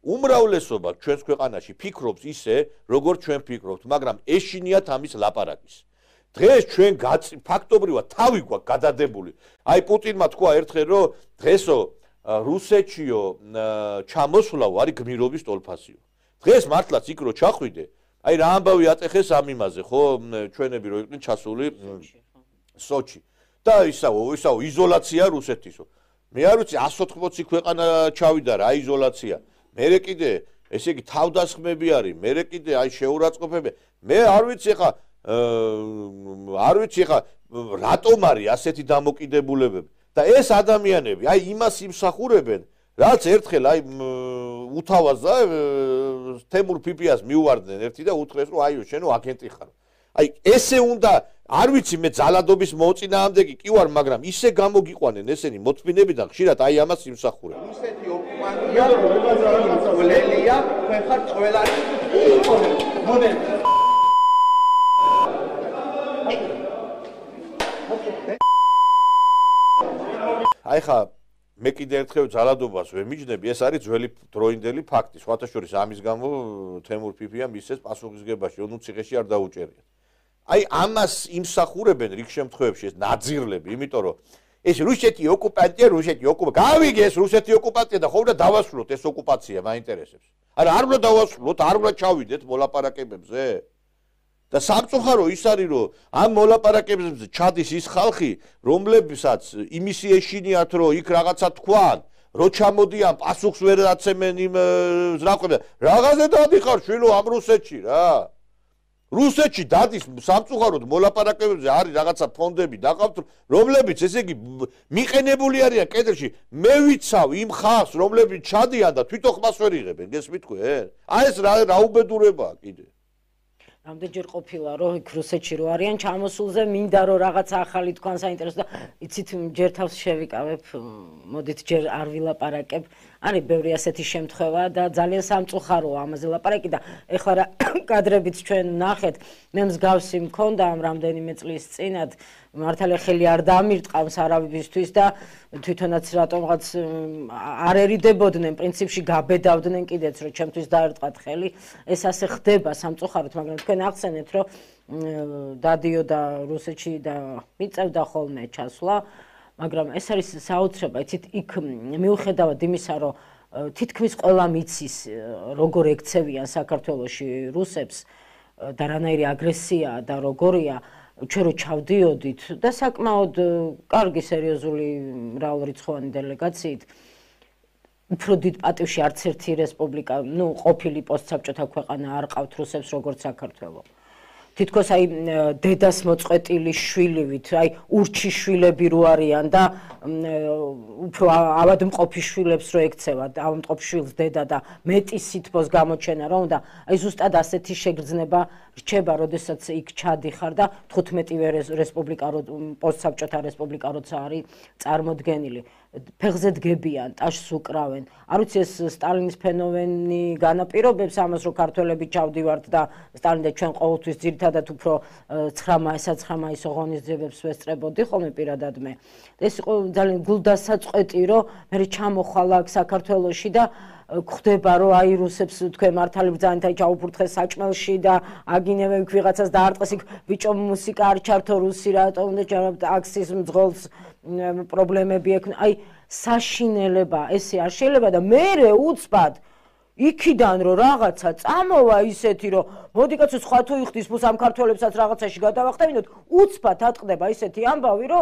უმრავლესობა ჩვენს ქვეყანაში ფიქრობს ისე, როგორც ჩვენ ფიქრობთ, მაგრამ ეშინიათ ამის ლაპარაკის. დღეს ჩვენ ფაქტობრივად თავი გვაქვს გადადებული. აი პუტინმა თქვა ერთხელ, რომ დღესო რუსეთშიო ჩამოსვლაო არის გმირობის ტოლფასიო. დღეს მართლაც იქ რო ჩახვიდე, აი რა ამბავი ატეხეს ამ იმაზე, ხო, ჩვენები რო იყვნენ ჩასული სოჩი. და ისაო, ისაო იზოლაცია რუსეთისო. მე არ ვიცი εκατს ოთხმოცი ქვეყანა ჩავიდა რა იზოლაცია. მერე კიდე ესე იგი თავდასხმები არის, მერე კიდე აი შეურაცხყოფები. მე არ ვიცი ხა არ ვიცი ხა რატომ არის ასეთი დამოკიდებულებები. და ეს ადამიანები აი იმას იმსახურებენ, რაც ერთხელ აი უთავაზა თემურ ფიფიას მიუვარდნენ ერთი და უთხრეს რომ აიო შენო აგენტი ხარ. აი ესე უნდა არ ვიცი მე ძალადობის მოწინააღმდეგე კი ვარ, მაგრამ ისე გამოგიყვანენ ესენი მოთმინები და ხშირად აი ამას იმსახურებენ. რუსეთი ოკუპანტია, რუსეთია, თქვენ ხართ ყველანი. მომენტ. აი ხა მე კიდე ერთხელ ძალადობას ვემიჯნები, ეს არის ძველი დროინდელი ფაქტი. სხვათა შორის ამის გამო თემურ ფიფიამ ისეს პასუხისგებაში ონუ ციხეში არ დაუჭერიათ. აი ამას იმსახურებენ რიგ შემთხვევებში ეს ნაძირლები, იმიტომ რომ ეს რუსეთი ოკუპანტია, რუსეთი ოკუპა. გავიგე ეს რუსეთი ოკუპანტია და ხო უნდა დავასრულოთ ეს ოკუპაცია, მაინტერესებს. არა, არ უნდა დავასრულოთ, არ უნდა ჩავიდეთ მოლაპარაკებებზე. და სამწუხარო ის არის რომ ამ მოლაპარაკებებზე ჩადის ის ხალხი, რომლებსაც იმისი ეშინიათ რომ იქ რაღაცა თქვან, რო ჩამოდიან პასუხს ვერ აცემენ იმ ზრაყებს. რაღაცა დადიხარ შვილო ამ რუსეთში რა. რუსეთში დადის სამწუხაროდ მოლაპარაკებებზე არის რაღაცა ფონდები დაყავთ, რომლებიც ესე იგი მიყენებული არიან კედელში. მე ვიცავ იმ ხალხს, რომლებიც ჩადიან და თვითონ ხმას ვერ იღებენ, გესმით თქვენ? აი ეს რა რა უბედურებაა კიდე. რამდენჯერ ყოფილა რომ იქ რუსეთში რო არიან ჩამოსულზე მინდა რომ რაღაცა ახალი თქვან საინტერესო და იცით ჯერ თავს შევიკავებ, მოდით ჯერ არ ვილაპარაკებ. არის ბევრი ასეთი შემთხვევა და ძალიან სამწუხაროა ამაზე ლაპარაკი და ეხლა რა კადრებით ჩვენ ნახეთ, მე მსგავსი მქონდა ამ რამდენიმე წლის წინათ, მართალია ხელი არ დამირტყავს არავისთვის და თვითონაც რატომღაც არ ერიდებოდნენ, პრინციპში გაბედავდნენ კიდეც რომ ჩემთვის დაერტყათ ხელი. ეს ასე ხდება სამწუხაროდ, მაგრამ თქვენ ახსენეთ რომ დადიოდა რუსეთში და მიწევდა ხოლმე ჩასვლა. მაგრამ ეს არის საოცრება, იცით, იქ მიუხედავად იმისა, რომ თითქმის ყველა მიცის, როგორ ექცევიან საქართველოში რუსებს და რანაირი აგრესია და როგორია, ჩვენ რო ჩავდიოდით და საკმაოდ კარგი სერიოზული მრავალრიცხოვანი დელეგაციით, უფრო დიდ პატივში არც ერთი რესპუბლიკა, ნუ ყოფილი პოსტსაბჭოთა ქვეყანა არ ყავთ რუსებს როგორც საქართველო. თითქოს აი დედას მოწყვეტილი შვილივით, აი ურჩი შვილები რო არიან და უფრო ავადმყოფი შვილებს რო ექცევა, ავადმყოფ შვილს დედა და მეტი სითბოს გამოჩენა რომ და აი ზუსტად ასეთი შეგრძნება რჩება, როდესაც იქ ჩადიხარ და თხუთმეტივე რესპუბლიკა რო პოსტსაბჭოთა რესპუბლიკა როცა არის წარმოდგენილი. ფეხზე დგებიან, ტაშს უკრავენ. არ ვიცი ეს სტალინის ფენომენი განაპირობებს ამას, რომ ქართველები ჩავდივართ და სტალინი და ჩვენ ყოველთვის ძირითადად უფრო ცხრამაი საცხრამაის ღონისძიებებს ვესწრებოდი ხოლმე პირადად მე. ეს იყო ძალიან გულდასაწყვეტი, რომ მე ჩამოხვალ აქ საქართველოში და გვხვდება რომ აი რუსებს თქვენ მართალი ბრძანით აი ჩაუფურთხეს საჭმელში და აგინებენ ვიღაცას დაარტყეს იქ ბიჭო მუსიკა არ ჩართო რუსი რატომ და აქსის მძღოლს პრობლემები ექნა აი საშინელება ესე არ შეიძლება და მე უცბად იქიდან რომ რაღაცა წამოვა ისეთი რომ მოდი კაცო სხვა თუ იხდის ფულს ამ ქართველებსაც რაღაცაში გადავახტევინოთ უცბად ატყდება ისეთი ამბავი რომ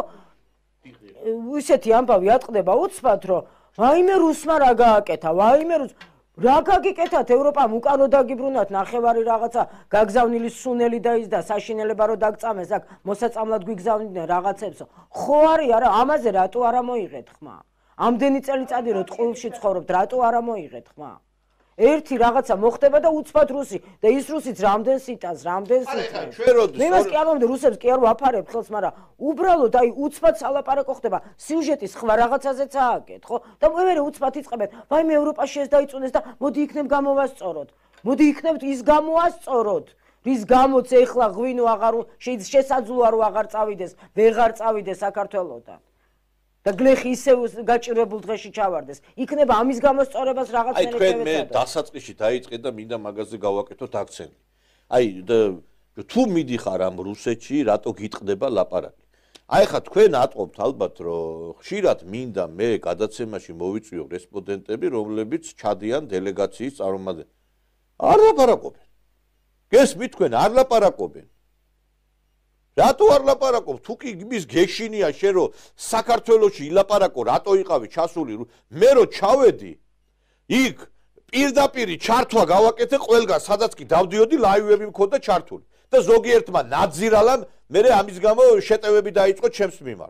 ისეთი ამბავი ატყდება უცბად რომ ვაიმე რუსმა რა გააკეთა, ვაიმე რუს რა გაგიკეთათ ევროპამ უკანო დაგიბრუნათ ნახევარი რაღაცა გაგზავნილი სუნელი და ის და საშინელება რო დაგწამეს აქ მოსაწამლად გვიგზავნიდნენ რაღაცებსო. ხო არის არა ამაზე რატო არ მოიღეთ ხმა? ამდენი წელიწადი რო ტყუილში ცხოვრობთ, რატო არ მოიღეთ ხმა? ერთი რაღაცა მოხდება და უცბად რუსი და ის რუსიც რამდენ სიტას, რამდენ სიტას. მე მას კი არ მომდე რუსებს კი არ ვაფარებ ხელს, მაგრამ უბრალოდ აი უცბად სალაპარაკო ხდება. სიუჟეტის სხვა რაღაცაზეც ააკეთ, ხო? და მე უცბად იწყებენ. ვაიმე ევროპაში ეს დაიწუნეს და მოდი იქნებ გამოვასწოროთ. მოდი იქნებ ის გამოვასწოროთ. რის გამოც ეხლა ღვინო აღარ შესაძლოა რომ აღარ წავიდეს, ვეღარ წავიდეს საქართველოდან. და გლეხი ისე გაჭირებულ დღეში ჩავარდეს. იქნება ამის გამოსწორებას რაღაცნაირად შევეცადოთ. აი თქვენ მე დასაწყისში დაიწყეთ და მინდა მაგაზე გავაკეთოთ აქცენტი. აი თუ მიდიხარ ამ რუსეთში, რატო გიტყდება ლაპარაკი? აი ხა თქვენ ატყობთ ალბათ რომ ხშირად მინდა მე გადაცემაში მოვიწვიო რესპონდენტები, რომლებიც ჩადიან დელეგაციის წარმომადგენლები. არ ლაპარაკობენ. გესმით თქვენ არ ლაპარაკობენ. რატო არ ლაპარაკობ? თუ კი იმის გეშინია შენ რომ საქართველოში ილაპარაკო, რატო იყავი ჩასული? მე რო ჩავედი, იქ პირდაპირ ჩართვა გავაკეთე ყველგან, სადაც კი დავდიოდი, ლაივები მქონდა ჩართული. და ზოგიერთმა ნაძირალამ მე ამის გამო შეტევები დაიწყო ჩემს მიმართ.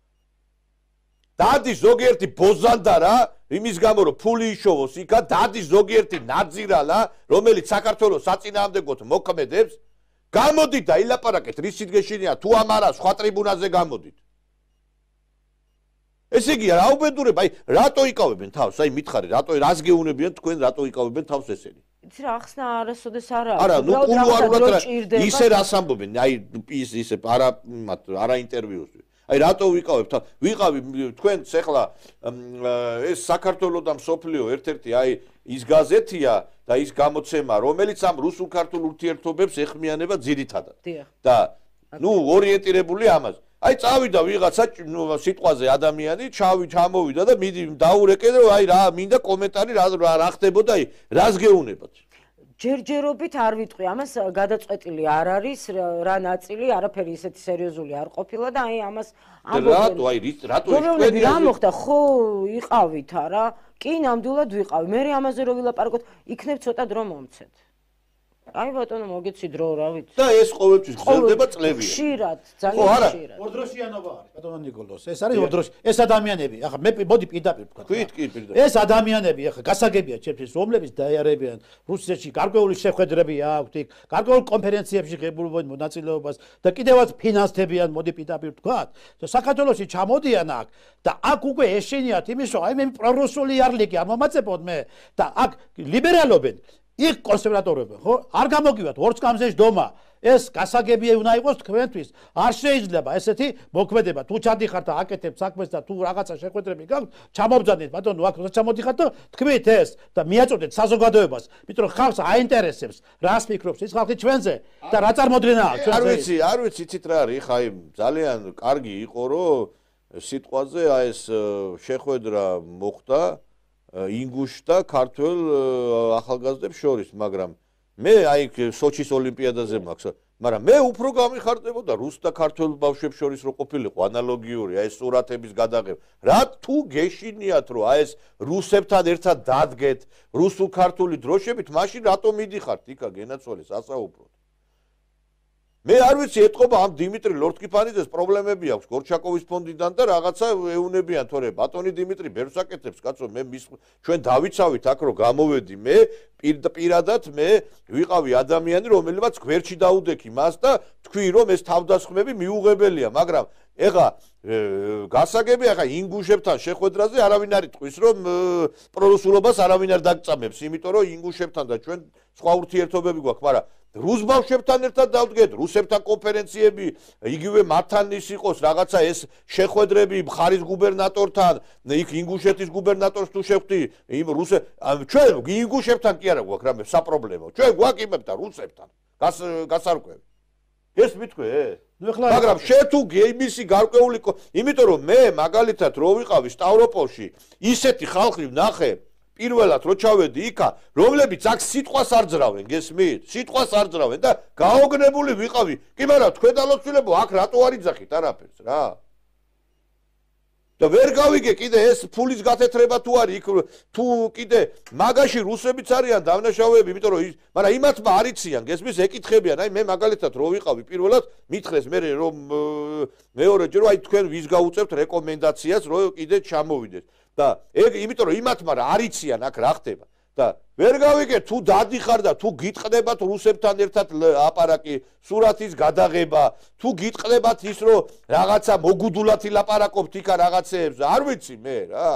დადის ზოგიერთი ბოზანდარა იმის გამო რომ ფული იშოვოს იქა, დადის ზოგიერთი ნაძირალა, რომელიც საქართველოს საწინააღმდეგოდ მოქმედებს, გამოდით და ილაპარაკეთ, რისით გეშინია, თუ ამ არა სხვა ტრიბუნაზე გამოდით. ესე იგი რა უბედურება, აი რატო იკავებენ თავს, აი მითხარი, რატო რას გეუნებიან თქვენ, რატო იკავებენ თავს ესენი? იცი რა ახსნა არასოდეს არა. არა, ნუ კულუარულად ისე რას ამბობენ, აი ის ისე არა არა ინტერვიუს. აი რატო ვიყავებთ? ვიყავი თქვენც ახლა ეს საქართველოს და მსოფლიო ერთ-ერთი აი ის გაზეთია და ის გამოცემა, რომელიც ამ რუსულ-ქართულ ურთიერთობებს ეხმიანება ძირითადად. და ნუ ორიენტირებული ამაზე. აი წავიდა ვიღაცა სიტყვაზე ადამიანი, ჩავი ჩამოვიდა და მიდი დაურეკე რომ აი რა მინდა კომენტარი რა რა ხდებოდა აი რას გეუნებათ? ჯერჯერობით არ ვიტყვი, ამას გადაწყვეტილი არ არის, რა ნაწილი, არაფერი ისეთი სერიოზული არ ყოფილა და აი ამას ამბობენ. რატო აი რატო თქვენი რა მოხდა? ხო, იყავით არა? კი, ნამდვილად ვიყავი. მე ამაზე რო ვილაპარაკოთ, იქნებ ცოტა დრო მომცეთ. აი ბატონო მოგეცი დრო რა ვიცი. და ეს ყოველთვის გრძელდება წლებია. ხშირად, ძალიან ხშირად. ორდროშიანობა არის ბატონო ნიკოლოს. ეს არის ორდროში. ეს ადამიანები, ახლა მე მოდი პირდაპირ ვთქვა. თქვით კი პირდაპირ. ეს ადამიანები ახლა გასაგებია ჩემთვის, რომლებიც დაიარებიან რუსეთში, გარკვეული შეხვედრები აქვთ იქ, გარკვეულ კონფერენციებში ღებულობენ მონაწილეობას და კიდევაც ფინანსდებიან, მოდი პირდაპირ ვთქვა. და საქართველოში ჩამოდიან აქ და აქ უკვე ეშინიათ იმის, რომ აი მე პრორუსული იარლიკი არ მომაწებოდ მე და აქ ლიბერალობენ. იქ კონსერვატორები ხო არ გამოგივათ ორცკამზეშ დომა ეს გასაგებია უნდა იყოს თქვენთვის არ შეიძლება ესეთი მოქმედება თუ ჩადიხართ და აკეთებთ საქმეს და თუ რაღაცა შეხვედრები გაქვთ ჩამობძანეთ ბატონო აქ ჩამოდიხართ და თქვით ეს და მიაწოდეთ საზოგადოებას იმიტომ რომ ხალხს აინტერესებს რას ფიქრობს ის ხალხი ჩვენზე და რა წარმოდგენაა ჩვენზე არ ვიცი არ ვიცი იცით რა არის ხა ძალიან კარგი იყო რომ სიტყვაზე აი ეს შეხვედრა მოხდა ინგუშთა ქართველ ახალგაზრდებს შორის, მაგრამ მე აი სოჩის ოლიმპიადაზე მაქვს, მაგრამ მე უფრო გამიხარდებოდა რუს და ქართველ ბავშვებს შორის რო ყოფილიყო ანალოგიური, აი ეს სურათების გადაღება. რა თუ გეშინიათ რომ აი ეს რუსებთან ერთად დადგეთ რუსულ-ქართული დროშებით, მაშინ რატომ მიდიხართ იქა გენაცვალეს ასაუბროთ. მე არ ვიცი ეთყობა ამ დიმიტრი ლორთკიფანიძეს პრობლემები აქვს გორჩაკოვის ფონდიდან და რაღაცა ეუნებიან თორე ბატონი დიმიტრი ბერს აკეთებს კაცო მე ჩვენ დავიცავით აქ რომ გამოვედი მე პირადად მე ვიყავი ადამიანი რომელმაც გვერდში დაუდექი მას და თქვი რომ ეს თავდასხმები მიუღებელია მაგრამ ეხა გასაგები ახლა ინგუშებთან შეხვედრაზე არავინ არ იტყვის რომ პრორუსულობას არავინ არ დაგწამებს იმიტომ რომ ინგუშებთან და ჩვენ სხვა ურთიერთობები გვაქვს მაგრამ რუს ბავშვებთან ერთად დავდგეთ რუსებთან კონფერენციები იგივე მათთან ის იყოს რაღაცა ეს შეხვედრები მხარის გუბერნატორთან იქ ინგუშეთის გუბერნატორს თუ შევხვდი იმ რუსე ჩვენ ინგუშებთან კი არა გვაქვს რამე საპრობლემო ჩვენ გვაკიმებთ და რუსებთან გასარკვევი ეს მithქვე მაგრამ შენ თუ იმისი გარკვეული იმიტომ რომ მე მაგალითად რო ვიყავი სტავროპოლში ისეთი ხალხი ვნახე პირველად რო ჩავედი იქა რომლებიც აქ სიტყვას არ ძრავენ გესმით სიტყვას არ ძრავენ და გაოგნებული ვიყავი კი მაგრამ თქვენ დალოცულებო აქ რატო არ იძახით არაფერს რა და ვერ გავიგე კიდე ეს ფულის გათეთრება თუ არის იქ თუ კიდე მაგაში რუსებიც არიან დავნაშავეები იმიტომ რომ მაგრამ იმათმა არ იციან გესმის ეკითხებიან აი მე მაგალითად რო ვიყავი პირველად მითხრეს მე რომ მეორეჯერ რომ აი თქვენ ვის გაუწევთ რეკომენდაციას რომ კიდე ჩამოვიდეთ და ეგ იმიტომ რომ იმათმა რა არ იციან აქ რა ხდება და ვერ გავიგე თუ დადიხარ და თუ გიტყდებათ რუსებთან ერთად აპარაკი სურათის გადაღება თუ გიტყდებათ ის რომ რაღაცა მოგუდულად ილაპარაკობთ იქა რაღაცეებს არ ვიცი მე რა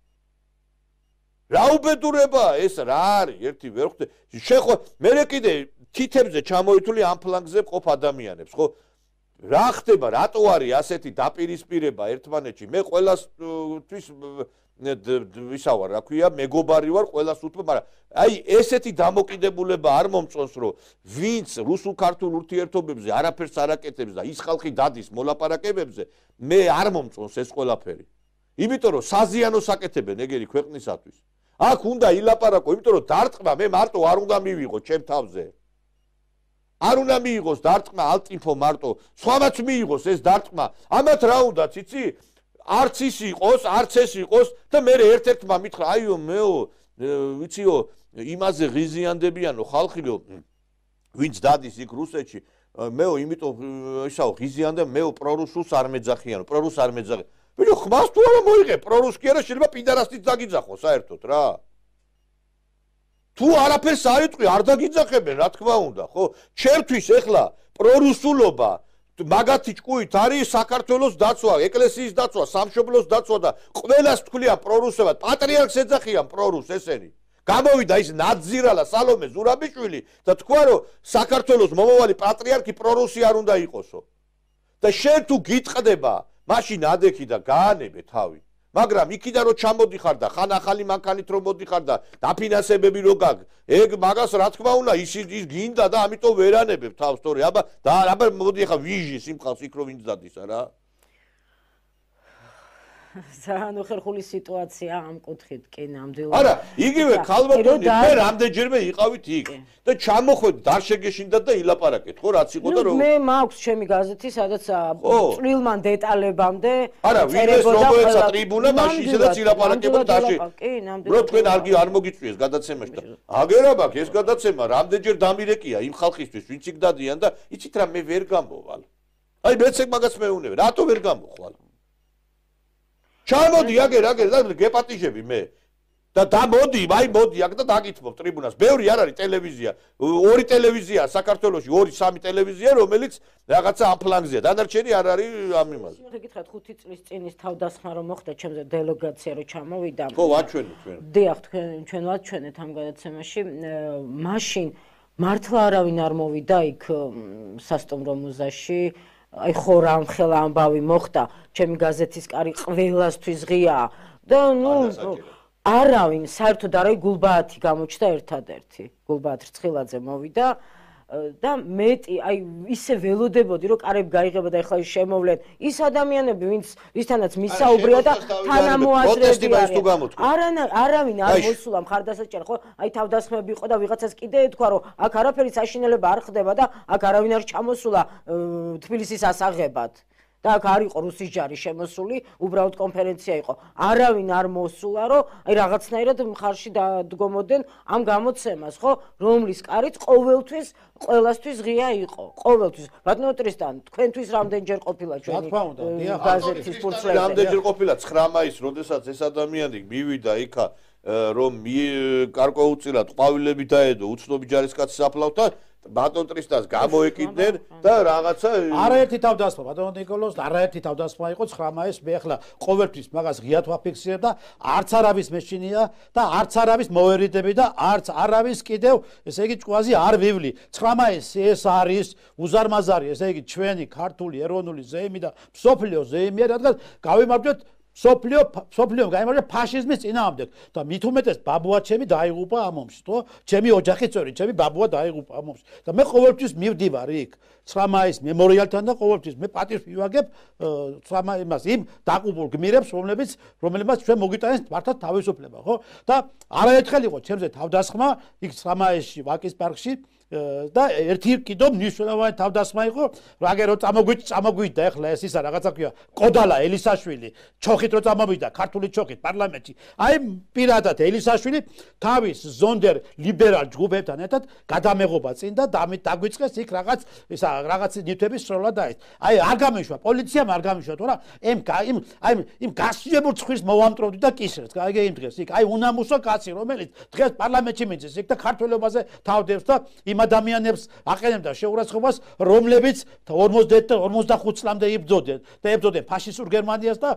რა უბედურება ეს რა არის ერთი ვერ ხვდე შეხო მე კიდე თითებზე ჩამოითვლი ამ ფლანგზე ყოფ ადამიანებს ხო რა ხდება, რატო არის ასეთი დაპირისპირება ერთმანეთში? მე ყველასთვის ვისა ვარ, რა ქვია, მეგობარი ვარ, ყველას უთმობ, მაგრამ აი ესეთი დამოკიდებულება არ მომწონს, რომ ვინც რუსულ-ქართულ ურთიერთობებზე არაფერს არ აკეთებს და ის ხალხი დადის მოლაპარაკებებზე, მე არ მომწონს ეს ყველაფერი. იმიტომ რომ საზიანოს აკეთებენ ეგერი ქვეყნისათვის. აქ უნდა ილაპარაკო, იმიტომ რომ დარტყმა მე მარტო არ უნდა მივიღო ჩემ თავზე. არ უნდა მიიღოს დარტყმა ალტინფო მარტო, სხვამაც მიიღოს ეს დარტყმა. ამათ რა უნდათ, იცი? არც ის იყოს, არც ეს იყოს და მე ერთ-ერთმა მითხრა, აიო მეო, ვიციო, იმაზე ღიზიანდებიანო ხალხიო, ვინც დადის იქ რუსეთში, მეო, იმიტომ ისაო ღიზიანდა, მეო პრორუსულს არ მეძახიანო, პრორუს არ მეძახე. ბიჭო, ხმას თუ არა მოიღე, პრორუს კი არა, შეიძლება პიდარასტიც დაგიძახო საერთოდ რა. თუ არაფერს აიტყვი, არ დაგიძახებენ, რა თქმა უნდა, ხო? ჩემთვის ეხლა პრორუსულობა მაგათი ჭკუით არის საქართველოს დაცვა, ეკლესიის დაცვა, სამშობლოს დაცვა და ყველას თქვლიან პრორუსებად, პატრიარქს ეძახიან პრორუს ესენი. გამოვიდა ის ნაძირალა სალომე ზურაბიშვილი და თქვა რომ საქართველოს მომავალი პატრიარქი პრორუსი არ უნდა იყოსო. და შენ თუ გიტყდება, მაშინ ადექი და გაანებე თავი. მაგრამ იქიდან რო ჩამოდიხარ და ხან ახალი მანქანით რო მოდიხარ და დაფინანსებები რო გაგ, ეგ მაგას რა თქმა უნდა ის ის გინდა და ამიტომ ვერ ანებებ თავს, თორე აბა და აბა მოდი ახლა ვიჟის იმ ხალხს იქ რო ვინც დადისა რა. ძალიან ხერხული სიტუაცია ამ კუთხით კი ნამდვილად. არა, იგივე ქალბატონი მე რამდენჯერმე იყავით იქ და ჩამოხვედ დარშეგეშინდათ და ილაპარაკეთ, ხო რაც იყო და რომ მე მაქვს ჩემი გაზეთი, სადაც წვრილმან დეტალებამდე არა, ვინმეს რომელცა ტრიბუნა მაშინ სადაც ილაპარაკებდა დაში. კი, ნამდვილად. რო თქვენ არ არ მოგიწვიეს გადაცემაში და აგერა მაქვს ეს გადაცემა რამდენჯერ დამირეკია იმ ხალხისთვის, ვინც იქ დადიან და იცით რა მე ვერ გამოვალ. აი მეც ეგ მაგას მეუნებ, რატო ვერ გამოხვალ? ჩამოდი აგერ აგერ და გეპატიჟები მე და დამოდი აი მოდი აქ და დაგითმობ ტრიბუნას. ბევრი არ არის ტელევიზია, ორი ტელევიზია საქართველოში, ორი სამი ტელევიზია რომელიც რაღაცა ამ ფლანგზეა, დანარჩენი არ არის ამ იმაზე. მე გითხრათ ხუთი წლის წინ ის თავდასხმა რომ მოხდა ჩემზე დელეგაცია რომ ჩამოვიდა. ხო, ვაჩვენეთ ჩვენ. დიახ, თქვენ ჩვენ ვაჩვენეთ ამ გადაცემაში. მაშინ მართლა არავინ არ მოვიდა იქ სასტუმრო მუზაში. აი ხო რა ამხელა ამბავი მოხდა, ჩემი გაზეთის კარი ყველასთვის ღია და ნუ არავინ საერთოდ არა გულბაათი გამოჩნდა ერთადერთი. გულბაათ რცხილაძე მოვიდა და მეტი აი ისე ველოდებოდი რომ კარები გაიღება და ეხლა ის შემოვლენ ის ადამიანები ვინც ვისთანაც მისაუბრია და თანამოაზრეები არიან. არა არავინ არ მოსულა მხარდასაჭერ ხო აი თავდასხმები იყო და ვიღაცას კიდე ეთქვა რომ აქ არაფერი საშინელება არ ხდება და აქ არავინ არ ჩამოსულა თბილისის ასაღებად. და აქ არ იყო რუსის ჯარი შემოსული, უბრალოდ კონფერენცია იყო. არავინ არ მოსულა, რომ აი რაღაცნაირად მხარში დადგომოდნენ ამ გამოცემას, ხო? რომლის კარიც ყოველთვის ყველასთვის ღია იყო. ყოველთვის. ბატონო ტრისტან, თქვენთვის რამდენჯერ ყოფილა ჩვენი გაზეთის ფურცლებზე? რამდენჯერ ყოფილა ცხრა მაისს, როდესაც ეს ადამიანი მივიდა იქა, რომ კარკვეუწილად ყვავილები დაედო უცნობი ჯარისკაცის აფლავთან ბატონ ტრისტანს გამოეკიდნენ და რაღაცა არაერთი თავდასხმა ბატონ ნიკოლოზ არაერთი თავდასხმა იყო ცხრა მაისს მე ახლა ყოველთვის მაგას ღიად ვაფიქსირებ და არც არავის მეშინია და არც არავის მოერიდები და არც არავის კიდევ ესე იგი ჭკუაზე არ ვივლი ცხრა მაისი ეს არის უზარმაზარი ესე იგი ჩვენი ქართული ეროვნული ზეიმი და მსოფლიო ზეიმია რადგან გავიმარჯვეთ სოფლიო სოფლიო გამარჯვება ფაშიზმის წინააღმდეგ და მით უმეტეს ბაბუა ჩემი დაიღუპა ამ ომში, თო? ჩემი ოჯახის წევრი, ჩემი ბაბუა დაიღუპა ამ ომში. და მე ყოველთვის მივდივარ იქ ცხრა მაისს მემორიალთან და ყოველთვის მე პატივს ვივაგებ ცხრა მაისს იმ დაკუბულ გმირებს, რომლებიც რომლებმაც ჩვენ მოგვიტანეს მართლა თავისუფლება, ხო? და არაერთხელ იყო ჩემზე თავდასხმა იქ ცხრა მაისში ვაკის პარკში და ერთი კიდო მნიშვნელოვანი თავდასხმა იყო რაგე რო წამოგვით წამოგვიდა ეხლა ეს ისა რაღაცა ქვია კოდალა ელისაშვილი ჩოხით რო წამოვიდა ქართული ჩოხით პარლამენტში აი პირადად ელისაშვილი თავის ზონდერ ლიბერალ ჯგუფებთან ერთად გადამეღობა წინ და დაგვიწყეს იქ რაღაც ისა რაღაც ნივთების სროლა და ეს აი არ გამიშვა პოლიციამ არ გამიშვა თორა იმ იმ აი იმ გასიებულ ცხვირს მოვამტროვდი და კისრებს გაიგე იმ დღეს იქ აი უნამუსო კაცი რომელიც დღეს პარლამენტში მიძეს იქ და ქართველობაზე თავდებს და იმ ადამიანებს აყენებდა შეურაცხყოფას, რომლებიც ორმოცდახუთ წლამდე იბრძოდნენ და ებრძოდნენ ფაშისტურ გერმანიას და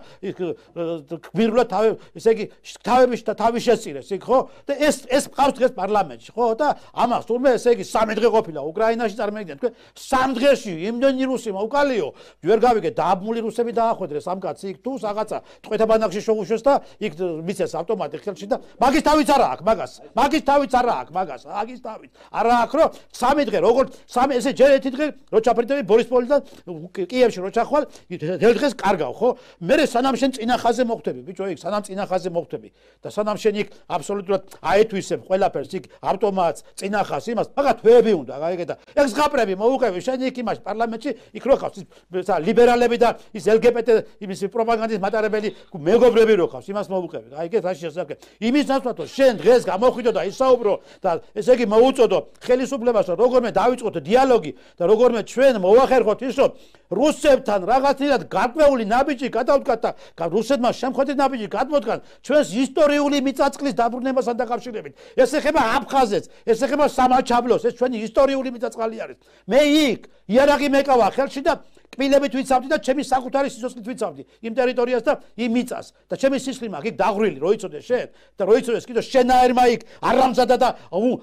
გმირულად თავი, ესე იგი, თავების და თავი შეწირეს, იქ ხო? და ეს ეს ყავს დღეს პარლამენტში, ხო? და ამას თურმე ესე იგი სამი დღე ყოფილა უკრაინაში წარმოიდგინეთ, თქვენ სამი სამ დღეში იმდენი რუსი მოუკალიო ვერ გავიგე დააბმული რუსები დაახვედრეს ამ კაცს იქ თუ რაღაცა ტყვეთა ბანაკში შეუშვეს და იქ მიცეს ავტომატი ხელში და მაგის თავიც არა აქვს მაგას მაგის თავიც არა აქვს მაგას მაგის თავიც არა აქვს რომ სამი დღე როგორ სამი ესე ჯერ ერთი დღე რო ჩაფრიდები ბორისპოლიდან კიევში რო ჩახვალ ერთ დღეს კარგავ ხო მე სანამ შენ წინა ხაზზე მოხვდები ბიჭო იქ სანამ წინა ხაზზე მოხვდები და სანამ შენ იქ აბსოლუტურად აეთვისებ ყველაფერს იქ ავტომატს წინა ხაზს იმას მაგათ თვეები უნდა გაიგე და ეგ ზღაპრები მოუყევი შენ იქ იმაში პარლამენტში იქ რო ხავს ლიბერალები და ის ელ ჯი ბი ტი იმის პროპაგანდის მატარებელი მეგობრები რო ხავს იმას მოუყევი გაიგე რაში შესაძლოა იმის ნაცვლად რომ შენ დღეს გამოხვიდო და ისაუბრო და ესე იგი მოუწოდო ხელისუფლებას რომ როგორმე დავიწყოთ დიალოგი და როგორმე ჩვენ მოვახერხოთ ის რომ რუსებთან რაღაცნაირად გარკვეული ნაბიჯი გადავდგათ და რუსებმა შემხედი ნაბიჯი გადმოდგან ჩვენს ისტორიული მიწაწყლის დაბრუნებასთან დაკავშირებით ეს ეხება აფხაზეთს ეს ეხება სამაჩაბლოს ეს ჩვენი ისტორიული მიწაწყალი არის მე იქ იარაღი მეკავა ხელში და კბილებით ვიცავდი და ჩემი საკუთარი სიცოცხლით ვიცავდი იმ ტერიტორიას და იმ მიწას და ჩემი სისხლი მაგ იქ დაღვრილი რო იცოდე შენ და რო იცოდეს კიდე შენაერმა იქ არამზადა და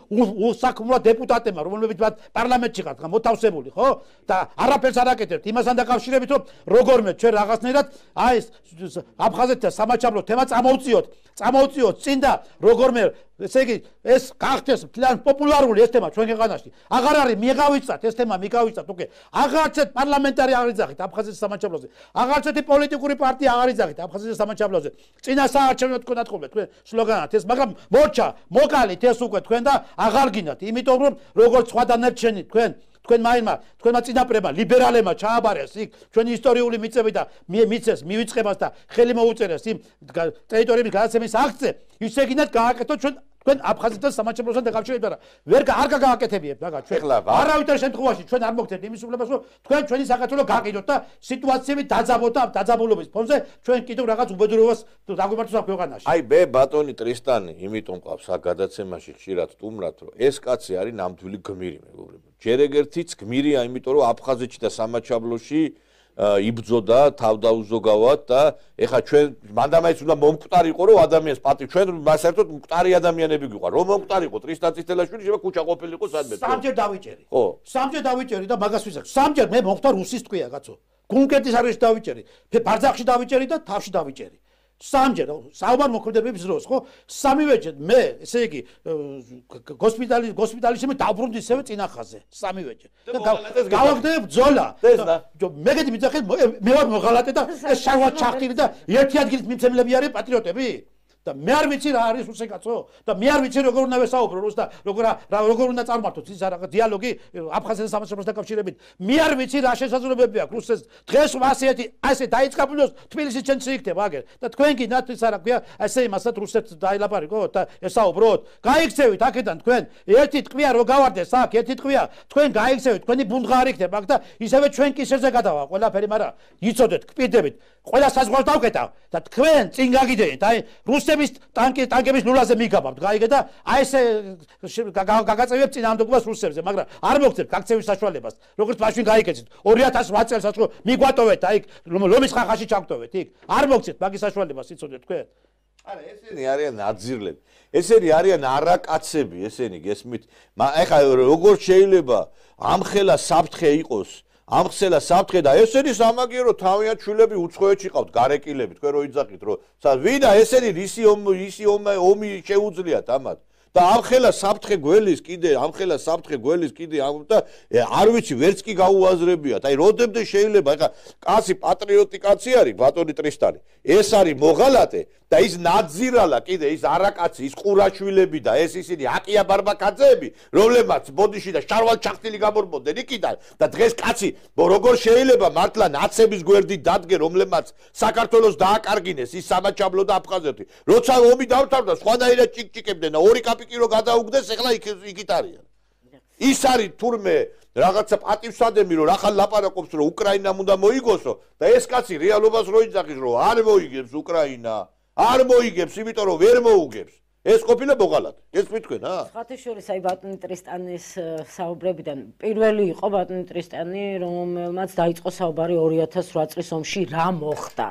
უსაქმრო დეპუტატებმა რომელებიც პარლამენტში ხართ მოთავსებული ხო და არაფერს არ აკეთებთ იმასთან დაკავშირებით რომ როგორმე ჩვენ რაღაცნაირად აი ეს აფხაზეთთან სამაჩაბლო თემა წამოვწიოთ წამოვწიოთ წინ და როგორმე ესე იგი ეს გახდეს ძალიან პოპულარული ეს თემა ჩვენ ქვეყანაში აღარ არის მიღავიცათ ეს თემა მიღავიცათ უკვე აღარცეთ პარლამენტარი აღარ იძახით აფხაზეთის სამაჩაბლოზე აღარც ერთი პოლიტიკური პარტია აღარ იძახით აფხაზეთის სამაჩაბლოზე წინა საარჩევნოდ თქვენ თქვენ თქვენ სლოგანად ეს მაგრამ მორჩა მოკალით ეს უკვე თქვენ და აღარ გინდათ იმიტომ რომ როგორც სხვა დანარჩენი თქვენ თქვენ მაინმა თქვენმა წინაპრებმა ლიბერალებმა ჩააბარეს იქ ჩვენი ისტორიული მიწები და მიცეს მივიწყებას და ხელი მოუწერეს იმ ტერიტორიების გადაცემის აქტზე ისე გინდათ გააკეთოთ ჩვენ თქვენ აფხაზეთთან სამაჩაბლოსთან დაკავშირებით არა ვერ არ გააკეთებიებთ მაგა ჩვენ არავითარ შემთხვევაში ჩვენ არ მოგცემთ იმის უფლებას რომ თქვენ ჩვენი საქართველო გაყიდოთ და სიტუაციები დაძაბოთ და დაძაბულობის ფონზე ჩვენ კიდევ რაღაც უბედურებას დაგვიმართოს ამ ქვეყანაში აი მე ბატონი ტრისტანი იმიტომ ყავს აქ გადაცემაში ხშირად სტუმრად რომ ეს კაცი არის ნამდვილი გმირი მეგობრებო ჯერ ეგერთიც გმირია იმიტომ რომ აფხაზეთში და სამაჩაბლოში იბძოდა თავდაუზოგავად და ეხა ჩვენ მანდამაიც უნდა მომკვდარი იყო რომ ადამიანს პატი ჩვენ საერთოდ მკვდარი ადამიანები გვიყვა რომ მომკვდარი იყო ტრისტან წითელაშვილი შეიძლება ქუჩა ყოფილიყო სადმე სამჯერ დავიჭერი ხო სამჯერ დავიჭერი და მაგას ვიზახ სამჯერ მე მოხდა რუსის ტყვია კაცო გუნკერტის არხში დავიჭერი ბარძახში დავიჭერი და თავში დავიჭერი სამჯერ საუბარ მოქმედებების დროს ხო სამივეჯერ მე ესე იგი ჰოსპიტალი ჰოსპიტალში მე დავბრუნდი ისევე წინახაზე სამივეჯერ და გავაგდე ბძოლა მეგედი მიძახე მე ვარ მოღალატე და ეს შარვა ჩახტილი და ერთი ადგილით მიმცემლები არის პატრიოტები და მე არ ვიცი რა არის რუსე კაცო და მე არ ვიცი როგორ უნდა ვესაუბრო რუს და როგორ როგორ უნდა წარმართოთ ის რა დიალოგი აფხაზეთის სამაჩაბლოსთან დაკავშირებით მე არ ვიცი რა შესაძლებლობები აქვს რუსეს დღეს ასეთი ასე დაიწყაბლოს თბილისის ცენტრში იქნება აგერ და თქვენ კი ნათ ის რა ქვია ასე იმასაც რუსეთს დაილაპარაკოთ და ესაუბროთ გაიქცევით აქედან თქვენ ერთი ტყვია რო გავარდეს აქ ერთი ტყვია თქვენ გაიქცევით თქვენი ბუნდღარი იქნება აქ და ისევე ჩვენ კისერზე გადავა ყველაფერი მაგრამ იცოდეთ კპირდებით ყველა საზღვარს დავკეტავ და თქვენ წინ გაგიდენთ აი რუსების ტანკი ტანკების ნულაზე მიგაბავთ გაიგე და აი ესე გაგაწევებთ წინააღმდეგობას რუსებზე მაგრამ არ მოგცემთ გაქცევის საშუალებას როგორც მაშინ გაიგეცით ორი ათას ოთხ წელს ხო მიგვატოვეთ აი ლომის ხახაში ჩაგტოვეთ იქ არ მოგცემთ მაგის საშუალებას იცოდეთ თქვენ არა ესენი არიან ნაძირლები ესენი არიან არაკაცები ესენი გესმით ეხა როგორ შეიძლება ამხელა საფრთხე იყოს ამხსელა საფრთხე და ესენი სამაგიერო თავიანთ შვილები უცხოეთში ყავთ გარეკილები თქვენ რო იძახით რომ ვიდა ესენი ისი ისი ომი შეუძლიათ ამათ და ამხელა საფრთხე გველის კიდე ამხელა საფრთხე გველის კიდე ამ და არ ვიცი ვერც კი გაუაზრებიათ აი როდემდე შეიძლება ეხა კაცი პატრიოტი კაცი არის ბატონი ტრისტანი ეს არის მოღალატე და ის ნაძირალა კიდე ის არაკაცი ის ყურაშვილები და ეს ისინი აკია ბარბაკაძეები რომლებმაც ბოდიში და შარვალ ჩახტილი გამორბოდნენ იქიდან და დღეს კაცი როგორ შეიძლება მართლა ნაცების გვერდით დადგე რომლებმაც საქართველოს დააკარგინეს ის სამაჩაბლო და აფხაზეთი როცა ომი დავთავრდა სხვანაირად ჭიკჭიკებდნენ და ორი კაპიკი რო გადაუგდეს ეხლა იქით არიან ის არის თურმე რაღაცა პატივსადები რომ ახალ ლაპარაკობს რომ უკრაინამ უნდა მოიგოსო და ეს კაცი რეალობას რო იძახის რომ არ მოიგებს უკრაინა არ მოიგებს იმიტომ რომ ვერ მოუგებს ეს ყოფილა მოღალატე ეს მითქვენ ა ხათაშორის აი ბატონი ტრისტანის საუბრებიდან პირველი იყო ბატონი ტრისტანი რომელმაც დაიწყო საუბარი ორი ათას ოთხ წლის ომში რა მოხდა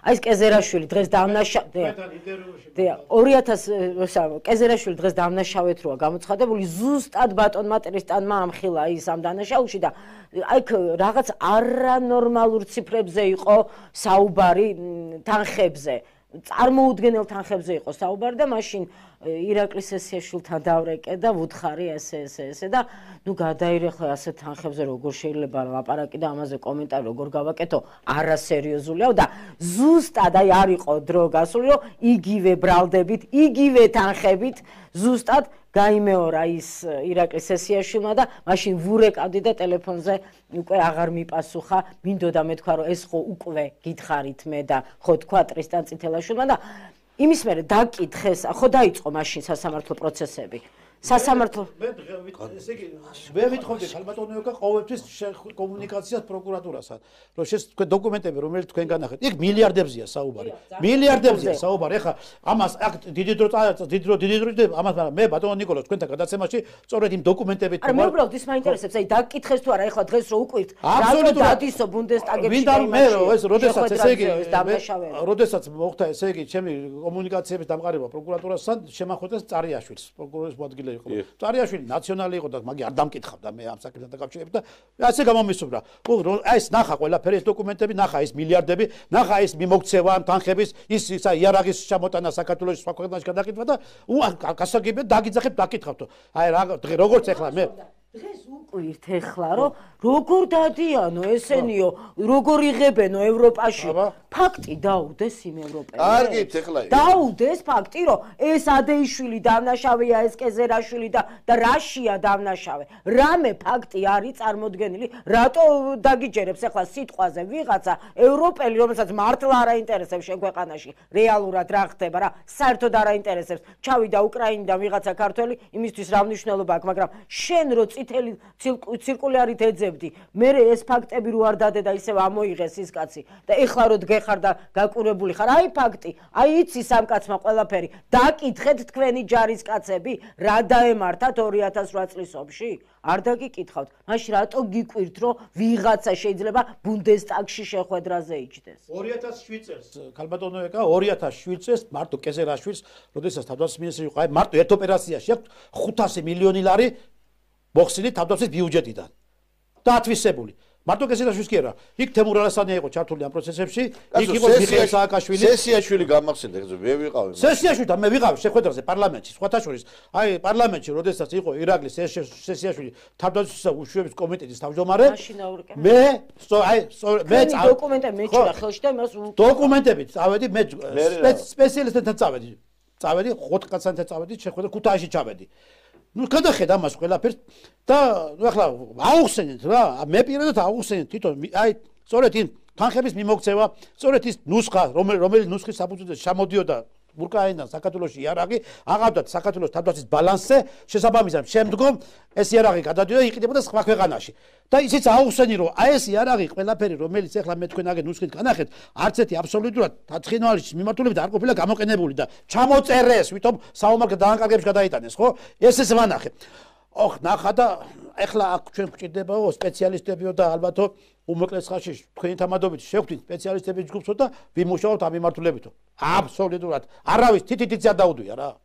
აი ეს კეზერაშვილი დღეს დაამნაშავე. დია ორი ათას კეზერაშვილი დღეს დაამნაშავეთ როა გამოცხადებული ზუსტად ბატონმა ტრისტანმა ამხილა ის ამ დანაშაულში და აი რაღაც არანორმალურ ციფრებზე იყო საუბარი თანხებზე. წარმოუდგენელ თანხებზე იყო საუბარი და მაშინ ირაკლის სესიაშვილთან დავრეკე და ვუთხარი ესე ესე ესე და ნუ გადაირეხლა ასე თანხებზე როგორ შეიძლება ლაპარაკი და ამაზე კომენტარი როგორ გავაკეთო არასერიოზულია და ზუსტად აი არ იყო დრო გასული რომ იგივე ბრალდებით იგივე თანხებით ზუსტად გაიმეორა ის ირაკლის სესიაშვილმა და მაშინ ვურეკავდი და ტელეფონზე უკვე აღარ მიპასუხა მინდოდა მეთქვა რომ ეს ხო უკვე გითხარით მე და ხო თქვა ტრისტან წითელაშვილმა და იმის მერე დაკითხეს ხო დაიწყო მაშინ სასამართლო პროცესები სასამართლო მე ესე იგი მე ვიტყოდი ხალბატონიოკა ყოველთვის კომუნიკაციას პროკურატურასთან რომ შეს თქვენ დოკუმენტები რომელიც თქვენ განახეთ იქ მილიარდებზეა საუბარი მილიარდებზეა საუბარი ეხლა ამას აქ დიდი დრო დიდი დრო დიდი დრო ამას მაგრამ მე ბატონო ნიკოლოზ თქვენთან გადაცემაში სწორედ იმ დოკუმენტებით არა მე უბრალოდ ის მაინტერესებს აი დაკითხეს თუ არა ეხლა დღეს რო უკვირთ რატო დადისო ბუნდესტაგებში და მე ეს როდესაც ესე იგი როდესაც მოხდა ესე იგი ჩემი კომუნიკაციების დამყარება პროკურატურასთან შემახვედეს წარიაშვილს პროკურორის მოადგილე წარიაშვილი ნაციონალი იყო და მაგი არ დამკითხავდა მე ამ საკითხთან დაკავშირებით და ასე გამომისურვა. აი ეს ნახა ყველაფერი ეს დოკუმენტები, ნახა ეს მილიარდები, ნახა ეს მიმოქცევა ამ თანხების, ის ისა იარაღის ჩამოტანა საქართველოს სხვა ქვეყანაში გადაკითხვა და გასაგებია დაგიძახებ დაკითხავთო. აი როგორც ეხლა მე დღეს უკვირთ ეხლა რომ როგორ დადიანო ესენიო როგორ იღებენო ევროპაში ფაქტი დაუდეს იმ ევროპელებს კარგით ეხლა დაუდეს ფაქტი რომ ეს ადეიშვილი დამნაშავეა ეს კეზერაშვილი და და რაშია დამნაშავე რამე ფაქტი არის წარმოდგენილი რატო დაგიჯერებს ეხლა სიტყვაზე ვიღაცა ევროპელი რომელსაც მართლა არ აინტერესებს შენ ქვეყანაში რეალურად რა ხდება რა საერთოდ არ აინტერესებს ჩავიდა უკრაინიდან ვიღაცა ქართველი იმისთვის რა მნიშვნელობა აქვს მაგრამ შენ რო წითელი ცირკულარით ეძებდი მე ეს ფაქტები რო არ დადე და ისევ ამოიღეს ის კაცი და ეხლა რო დგეხარ და გაკურებული ხარ აი ფაქტი აი იცი სამ კაცმა ყველაფერი დაკითხეთ თქვენი ჯარისკაცები რა დაემართათ ორი ათას რვა წლის ომში არ დაგიკითხავთ მაშინ რატო გიკვირთ რომ ვიღაცა შეიძლება ბუნდესტაგში შეხვედრაზე იჯდეს ორი ათას შვიდ წელს ქალბატონოეკა ორი ათას შვიდ წელს მარტო კეზერაშვილს როდესაც თავდაცვის მინისტრი იყო აი მარტო ერთ ოპერაციაში აქვს ხუთასი მილიონი ლარი მოხსნილი თავდაცვის ბიუჯეტიდან და ათვისებული მარტო კეზერაშვილს კი არა იქ თემურ ალასანია იყო ჩართული ამ პროცესებში იქ იყო მიხეილ სააკაშვილი სესიაშვილი გამახსენდა ეხლა მე ვიყავი სესიაშვილთან მე ვიყავი შეხვედრაზე პარლამენტში სხვათა შორის აი პარლამენტში როდესაც იყო ირაკლის სესიაშვილი თავდაცვისა უშუალო კომიტეტის თავმჯდომარე მე აი მე დოკუმენტები მეჭირა ხელში და იმას დოკუმენტებით წავედი მე სპეციალისტებთან წავედი წავედი ხუთ კაცთან წავედი შეხვედრა ქუთაისში ჩავედი ну გადახედა მას ყველაფერს და ну ახლა აუხსენეთ რა მე პირადად აუხსენეთ თვითონ აი სწორედ იმ თანხების მიმოქცევა სწორედ ის ნუსხა რომელიც ნუსხის საფუძველზე შემოდიოდა უკრაინიდან საქართველოში იარაღი აღავდათ საქართველოს თავდაცვის ბალანსზე შესაბამისად შემდგომ ეს იარაღი გადადიოდა იყიდებოდა სხვა ქვეყანაში და ისიც აუხსენი რომ აი ეს იარაღი ყველაფერი რომელიც ეხლა მე თქვენ აგეთ ნუსხით განახეთ არც ერთი აბსოლუტურად თხინვალის მიმართულებით არ ყოფილა გამოყენებული და ჩამოწერეს ვითომ საომარ დაანკარგებში გადაიტანეს ხო ეს ეს ვანახე ოხ ნახა და ეხლა აქ ჩვენ გვჭირდებაო სპეციალისტებიო და ალბათო უმოკლეს ხანში თქვენი თამადობით შევხვდით სპეციალისტების ჯგუფსო და ვიმუშაობთ ამ მიმართულებითო აბსოლუტურად არავის თითითიც არ დაუდვია რა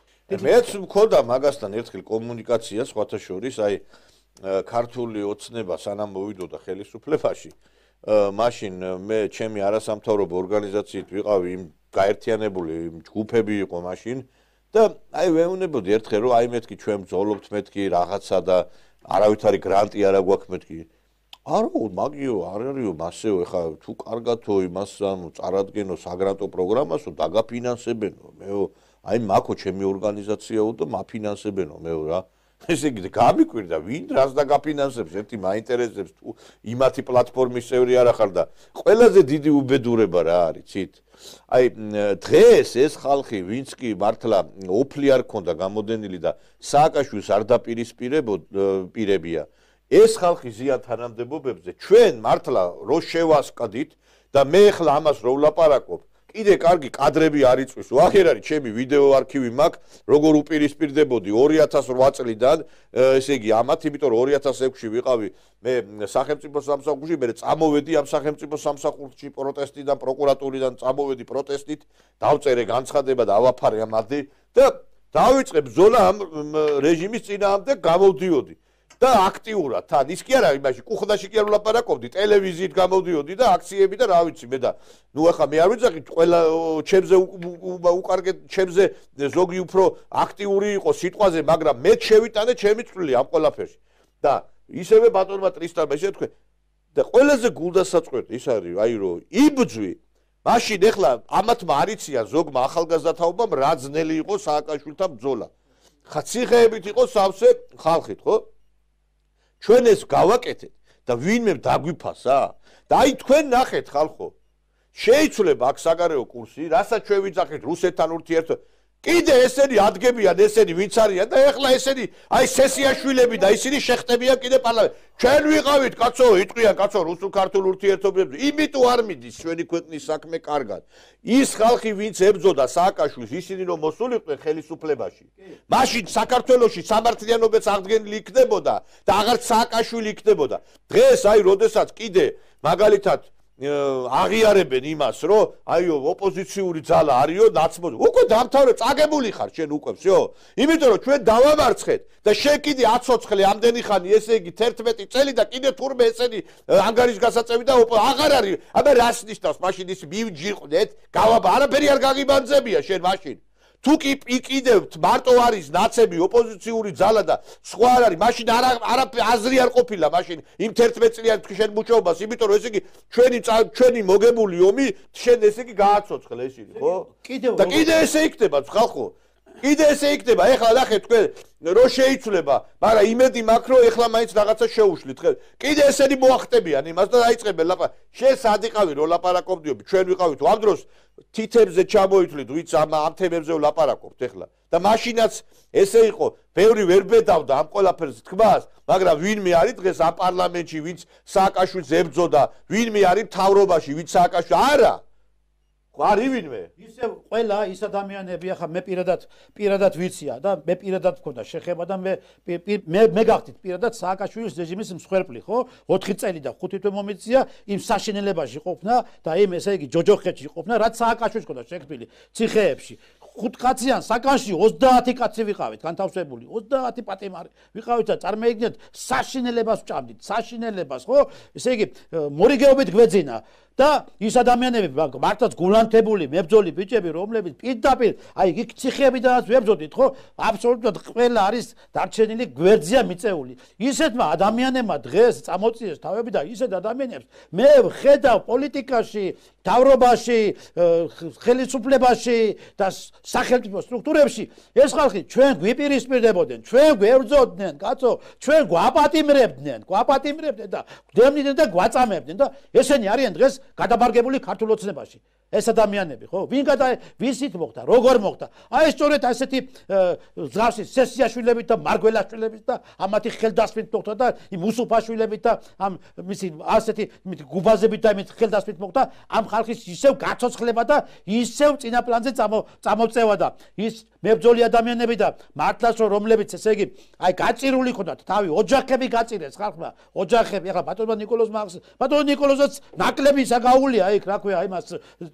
მეც მქონდა მაგასთან ერთხელ კომუნიკაცია სხვათა შორის აი ქართული ოცნება სანამ მოვიდოდა ხელისუფლებაში მაშინ მე ჩემი არასამთავრობო ორგანიზაციით ვიყავი იმ გაერთიანებული ჯგუფები იყო მაშინ და აი ვეუბნებოდი ერთხელ რომ აი მეთქი ჩვენ ბრძოლობთ მეთქი რაღაცა და არავითარი გრანტი არა გვაქვს მეთქი არა მაგიო არ არისო მასეო ეხა თუ კარგათო იმას ანუ წარადგენო საგრანტო პროგრამასო დაგაფინანსებენო მეო აი მაქო ჩემი ორგანიზაციაო და მაფინანსებენო მეო რა ესე იგი გამიკვირდა ვინ რას დაგაფინანსებს ერთი მაინტერესებს თუ იმათი პლატფორმის წევრი არა ხარ და ყველაზე დიდი უბედურება რა არის ცით აი დღეს ეს ხალხი ვინც კი მართლა ოფლი არ ქონდა გამოდენილი და სააკაშვილს არ დაპირისპირებია ეს ხალხი ზიან თანამდებობებზე ჩვენ მართლა რო შევასკდით და მე ახლა ამას რო ვლაპარაკობ კიდე კარგი კადრები არ იწვის. ვახერ არის ჩემი ვიდეო არქივი მაქვს, როგორ უპირისპირდებოდი ორი ათას რვა წლიდან, ესე იგი ამათ, იმიტომ რომ ორი ათას ექვსში ვიყავი მე სახელმწიფო სამსახურში, მე წამოვედი ამ სახელმწიფო სამსახურში პროტესტიდან, პროკურატურიდან წამოვედი პროტესტით, დავწერე განცხადება და ავაფარე ამათი და დავიწყე ბრძოლა ამ რეჟიმის წინააღმდეგ, გამოვდიოდი. და აქტიურად თან ის კი არა იმაში კუხდაში კი არ ვლაპარაკობდი ტელევიზიით გამოვდიოდი და აქციები და რა ვიცი მე და ნუ ახლა მე არ ვიცი ყველა ჩემზე უკარგეთ ჩემზე ზოგი უფრო აქტიური იყო სიტყვაზე მაგრამ მე შევიტანე ჩემი წვლილი ამ ყველაფერში და ისევე ბატონმა ტრისტანმა ისე თქვენ და ყველაზე გულდასაწყვეტი ის არის აი რომ იბძვი მაშინ ეხლა ამათმა არიციან ზოგმა ახალგაზრდათაობამ რა ძნელი იყო სააკაშვილთან ბრძოლა ხა ციხეებით იყო სავსე ხალხით ხო ჩვენ ეს გავაკეთეთ და ვინმე დაგვიფასა და აი თქვენ ნახეთ ხალხო შეიცვლება აქ საგარეო კურსი რასაც ჩვენ ვიძახით რუსეთთან ურთიერთობა კიდე ესენი ადგებიან ესენი ვინც არიან და ეხლა ესენი აი სესიაშვილები და ისინი შეხტებიან კიდე პარლამენტში ჩვენ ვიყავით კაცო იტყვიან კაცო რუსულ-ქართულ ურთიერთობებზე იმიტომ არ მიდის ჩვენი ქვეყნის საქმე კარგად ის ხალხი ვინც ებრძოდა სააკაშვილს ისინი რომ მოსულიყვნენ ხელისუფლებაში მაშინ საქართველოში სამართლიანობაც აღდგენილი იქნებოდა და აღარც სააკაშვილი იქნებოდა დღეს აი როდესაც კიდე მაგალითად აღიარებენ იმას რომ აიო ოპოზიციური ძალა არისო ნაცმოდი უკვე დამთავრე წაგებული ხარ შენ უკვე всё იმიტომ რომ ჩვენ დავამარცხეთ და შენ კიდე აცოცხლე ამდენი ხანი ესე იგი თერთმეტი წელი და კიდე თურმე ესენი ანგარის გასაწევი და აღარ არის აბა რას ნიშნავს მაშინ ის მივჯიყვდეთ გავაბა არაფერი არ გაგიბანძებია შენ მაშინ თუ კი იყიდებთ მარტო არის ნაცები ოპოზიციური ძალა და სხვა არ არის მაშინ არა არა აზრი არ ყოფილა მაშინ იმ თერთმეტი წლიან შენ მუშაობას იმიტომ რომ ესე იგი ჩვენი ჩვენი მოგებული ომი შენ ესე იგი გააცოცხლე ისინი ხო და კიდე ესე იქნება ხალხო კიდე ესე იქნება ეხლა ნახეთ თქვენ რო შეიცვლება მაგრამ იმედი მაქვს რომ ეხლა მაინც რაღაცა შეუშლით ხე კიდე ესენი მოახტებიან იმას და დაიწყებენ ლაპარაკ შენ სად იყავი რო ლაპარაკობდიობ ჩვენ ვიყავით ამ დროს თითებზე ჩამოითვლით ვიც ამ ამ თემებზე ვლაპარაკობთ ეხლა და მაშინაც ესე იყო ბევრი ვერ ბედავდა ამ ყველაფერს თქმას მაგრამ ვინმე არის დღეს ამ პარლამენტში ვინც სააკაშვილს ებრძოდა ვინმე არის მთავრობაში ვინც სააკაშვილი არა ყარი ვინმე ისე ყველა ის ადამიანები ახლა მე პირადად პირადად ვიცია და მე პირადად მქონდა შეხება და მე მე მე გახდით პირადად სააკაშვილის რეჟიმის მსხვერპლი ხო ოთხი წელი და ხუთი თვე მომიწია იმ საშინელებაში ყოფნა და იმ ესე იგი ჯოჯოხეთში ყოფნა რაც სააკაშვილის მქონდა შექმნილი ციხეებში ხუთკაციან საკანში ოცდაათი კაცი ვიყავით განთავსებული ოცდაათი პატიმარი ვიყავით და წარმოიდგინეთ საშინელებას ვჭამდით საშინელებას ხო ესე იგი მორიგეობით გვეძინა და ის ადამიანები მართლაც გულანთებული მებრძოლი ბიჭები რომლებიც პირდაპირ აი იქ ციხეებიდანაც ვებრძოდით ხო აბსოლუტურად ყველა არის დარჩენილი გვერდზეა მიწეული ისეთმა ადამიანებმა დღეს წამოწიეს თავები და ისეთ ადამიანებს მე ვხედავ პოლიტიკაში თავრობაში ხელისუფლებაში და სახელმწიფო სტრუქტურებში ეს ხალხი ჩვენ გვიპირისპირდებოდნენ ჩვენ გვებრძოდნენ კაცო ჩვენ გვაპატიმრებდნენ გვაპატიმრებდნენ და გვდევნიდნენ და გვაწამებდნენ და ესენი არიან დღეს გადაბარგებული ქართულ ოცნებაში ეს ადამიანები ხო ვინ გადა ვისით მოხდა როგორ მოხდა აი სწორედ ასეთი ზავსის სესიაშვილებით და მარგველაშვილებით და ამათი ხელდასმით მოხდა და იმ უსუფაშვილებით და ამ მისი ასეთი გუბაზებით და იმით ხელდასმით მოხდა ამ ხალხის ისევ გაცოცხლება და ისევ წინა პლანზე წამოწევა და ის მებრძოლი ადამიანები და მართლაც რომლებიც ესე იგი აი გაწირული ხონდათ თავი ოჯახები გაწირეს ხალხმა ოჯახები ახლა ბატონმა ნიკოლოზმა ბატონ ნიკოლოზაც ნაკლები საგაულია იქ რა ქვია იმას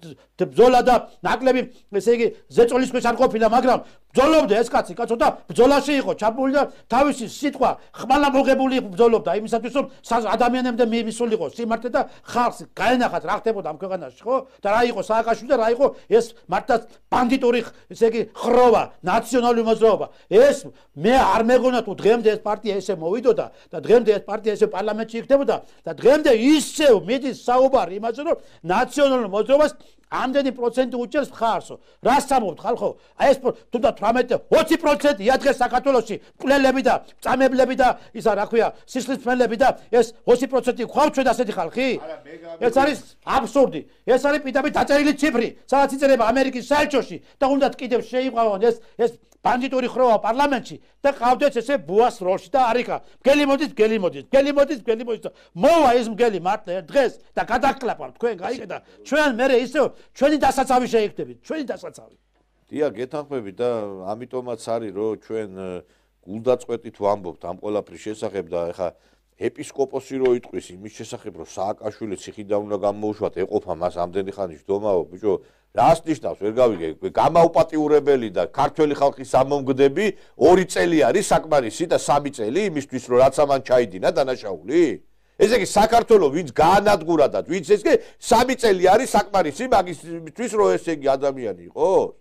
ბრძოლა და ნაკლები ესე იგი ზეწოლის ქვეშ არ ყოფილა მაგრამ ბრძოლობდა ეს კაცი კაცო და ბრძოლაში იყო ჩაბმული და თავისი სიტყვა ხმალა მოგებული ბრძოლობდა იმისათვის რომ ადამიანებთან მისულიყო სიმართლე და ხალხს გაენახათ რა ხდებოდა ამ ქვეყანაში ხო და რა იყო სააკაშვილი და რა იყო ეს მართლაც ბანდიტური ესე იგი ხროვა ნაციონალური მოძრაობა ეს მე არ მეგონა თუ დღემდე ეს პარტია ესე მოვიდოდა და დღემდე ეს პარტია ესე პარლამენტში იქნებოდა და დღემდე ისევ მიდის საუბარი იმაზე რომ ნაციონალურ მოძრაობას ამდენი პროცენტი უჭერს მხარსო რას სამობთ ხალხო აი ეს თუნდაც თვრამეტი ოცი პროცენტია დღეს საქართველოში მკვლელები და წამებლები და ისა რა ქვია სისხლისმცემლები და ეს ოცი პროცენტი გვყავთ ჩვენ ასეთი ხალხი ეს არის აბსურდი ეს არის პირდაპირ დაწერილი ციფრი სადაც იწერება ამერიკის საელჩოში და უნდათ კიდევ შეიყვავონ ეს ეს ბანდიტური ხროვა პარლამენტში და ყავდეთ ესე ბუას როლში და არიქა მგელი მოდის მგელი მოდის მგელი მოდის მგელი მოდის და მოვა ეს მგელი მართლა ერთ დღეს და გადაკლაპავთ თქვენ გაიგე და ჩვენ მე ისევ ჩვენი დასაცავი შეიქნებით ჩვენი დასაცავი დიახ გეთანხმები და ამიტომაც არის რომ ჩვენ გულდაწყვეტით ვამბობთ ამ ყველაფრის შესახებ და ეხა ეპისკოპოსი რო იტყვის იმის შესახებ რომ სააკაშვილი ციხიდან უნდა გამოუშვათ ეყოფა მას ამდენი ხანი ჯდომაო ბიჭო რას ნიშნავს ვერ გავიგე გამაუპატიურებელი და ქართველი ხალხის ამომგდები ორი წელი არის საკმარისი და სამი წელი იმისთვის რომ რაც ამან ჩაიდინა დანაშაული ესე იგი საქართველოს ვინც გაანადგურა და ვინც ესე სამი წელი არის საკმარისი მაგისთვის რომ ესე იგი ადამიანი იყოს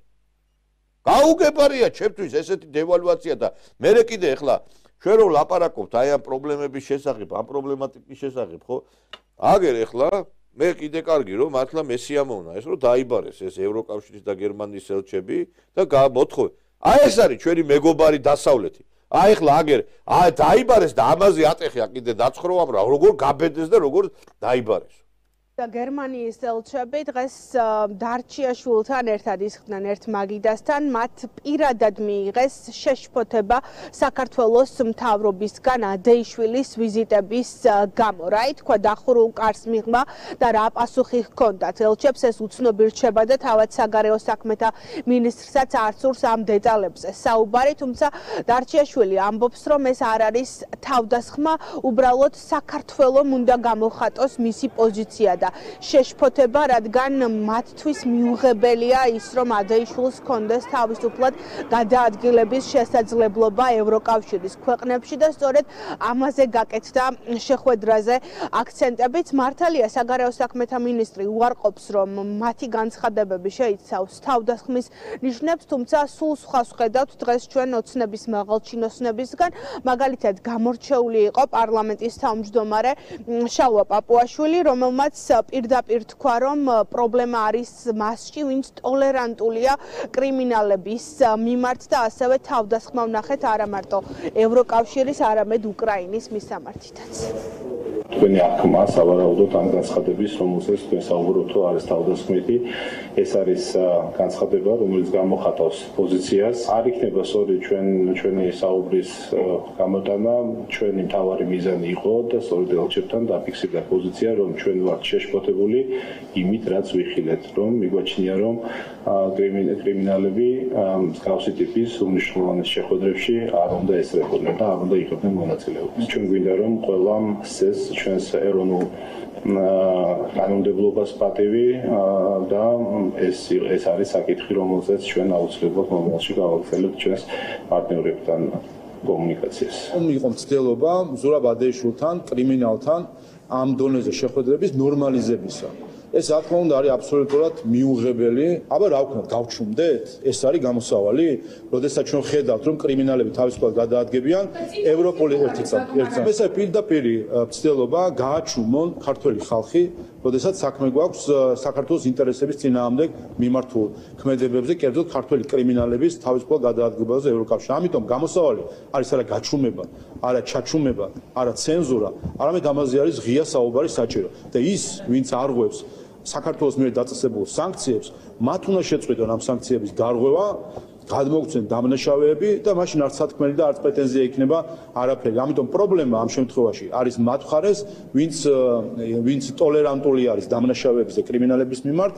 გაუგებარია ჩემთვის ესეთი დევალვაცია და მე კიდე ეხლა ჩვენ რო ლაპარაკობთ აი ამ პრობლემების შესახებ, ამ პრობლემატიკის შესახებ, ხო? აგერ ეხლა მე კიდე კარგი რომ მართლა მესიამოვნა ეს რომ დაიბარეს ეს ევროკავშირის და გერმანიის ელჩები და გამოთხოვე. აი ეს არის ჩვენი მეგობარი დასავლეთი. აი ეხლა აგერ აი დაიბარეს და ამაზე ატეხია კიდე დაცხროვამ რა როგორ გაბედეს და როგორ დაიბარეს. და გერმანიის ელჩები დღეს დარჩიაშვილთან ერთად ისხდნენ ერთ მაგიდასთან მათ პირადად მიიღეს შეშფოთება საქართველოს მთავრობისგან ადეიშვილის ვიზიტების გამო რა ითქვა დახურულ კარს მიღმა და რა პასუხი ჰქონდათ ელჩებს ეს უცნობი რჩება და თავად საგარეო საქმეთა მინისტრსაც არ სურს ამ დეტალებზე საუბარი თუმცა დარჩიაშვილი ამბობს რომ ეს არ არის თავდასხმა უბრალოდ საქართველოს უნდა გამოხატოს მისი პოზიცია და შეშფოთება, რადგან მათთვის მიუღებელია ის, რომ ადეიშვილს ჰქონდეს თავისუფლად გადაადგილების შესაძლებლობა ევროკავშირის ქვეყნებში და სწორედ ამაზე გაკეთდა შეხვედრაზე აქცენტებიც. მართალია საგარეო საქმეთა მინისტრი უარყოფს, რომ მათი განცხადებები შეიცავს თავდასხმის ნიშნებს, თუმცა სულ სხვას ვხედავთ დღეს ჩვენ ოცნების მაღალჩინოსნებისგან, მაგალითად გამორჩეული იყო პარლამენტის თავმჯდომარე შალვა პაპუაშვილი, რომელმაც პირდაპირ თქვა, რომ პრობლემა არის მასში, ვინც ტოლერანტულია კრიმინალების მიმართ და ასევე თავდასხმა ვნახეთ არა მარტო ევროკავშირის, არამედ უკრაინის მისამართითაც. თქვენი აღქმა სავარაუდოდ ამ განცხადების, რომელზეც თქვენ საუბრობთ, არის თავდასხმეთი, ეს არის განცხადება, რომელიც გამოხატავს პოზიციას. არ იქნება სწორი ჩვენ ჩვენი საუბრის გამოტანა, ჩვენი მთავარი მიზანი იყო და სწორედ ელჩებთან დაფიქსირდა პოზიცია, რომ ჩვენ ვართ შეშფოთებული იმით, რაც ვიხილეთ, რომ მიგვაჩნია, რომ კრიმინალები მსგავსი ტიპის უმნიშვნელოვანეს შეხვედრებში არ უნდა ესწრებოდნენ და არ უნდა იყვნენ მონაწილეობის. ჩვენ გვინდა, რომ ყველა ეს ჩვენს ეროვნულ კანონმდებლობას პატივი და ეს ეს არის საკითხი, რომელზეც ჩვენ აუცილებლად მომავალში გავაგრძელებთ ჩვენს პარტნიორებთან კომუნიკაციას. იყო მცდელობა ზურაბ ადეიშვილთან, კრიმინალთან ამ დონეზე შეხვედრების ნორმალიზებისა. ეს რა თქმა უნდა არის აბსოლუტურად მიუღებელი. აბა რა ვქნათ, გავჩუმდეთ? ეს არის გამოსავალი, როდესაც ჩვენ ხედავთ, რომ კრიმინალები თავისუფლად გადაადგებიან ევროპოლი ერთი წამი. ეს არის პირდაპირი მცდელობა გააჩუმონ ქართველი ხალხი, როდესაც საქმე გვაქვს საქართველოს ინტერესების წინააღმდეგ მიმართულ ქმედებებზე, კერძოდ ქართველი კრიმინალების თავისუფლად გადაადგებაზე ევროკავშირში. ამიტომ გამოსავალი არის არა გაჩუმება, არა ჩაჩუმება, არა ცენზურა, არამედ ამაზე არის ღია საუბარი საჭირო. და ის, ვინც არღვევს საქართველოს მიერ დაწესებულ სანქციებს, მათ უნდა შეწყვიტონ ამ სანქციების გარღვევა, გადმოგცენ დამნაშავეები და მაშინ არც სათქმელი და არც პრეტენზია იქნება არაფერი. ამიტომ პრობლემა ამ შემთხვევაში არის მათ მხარეს, ვინც ვინც ტოლერანტული არის დამნაშავეების და კრიმინალების მიმართ.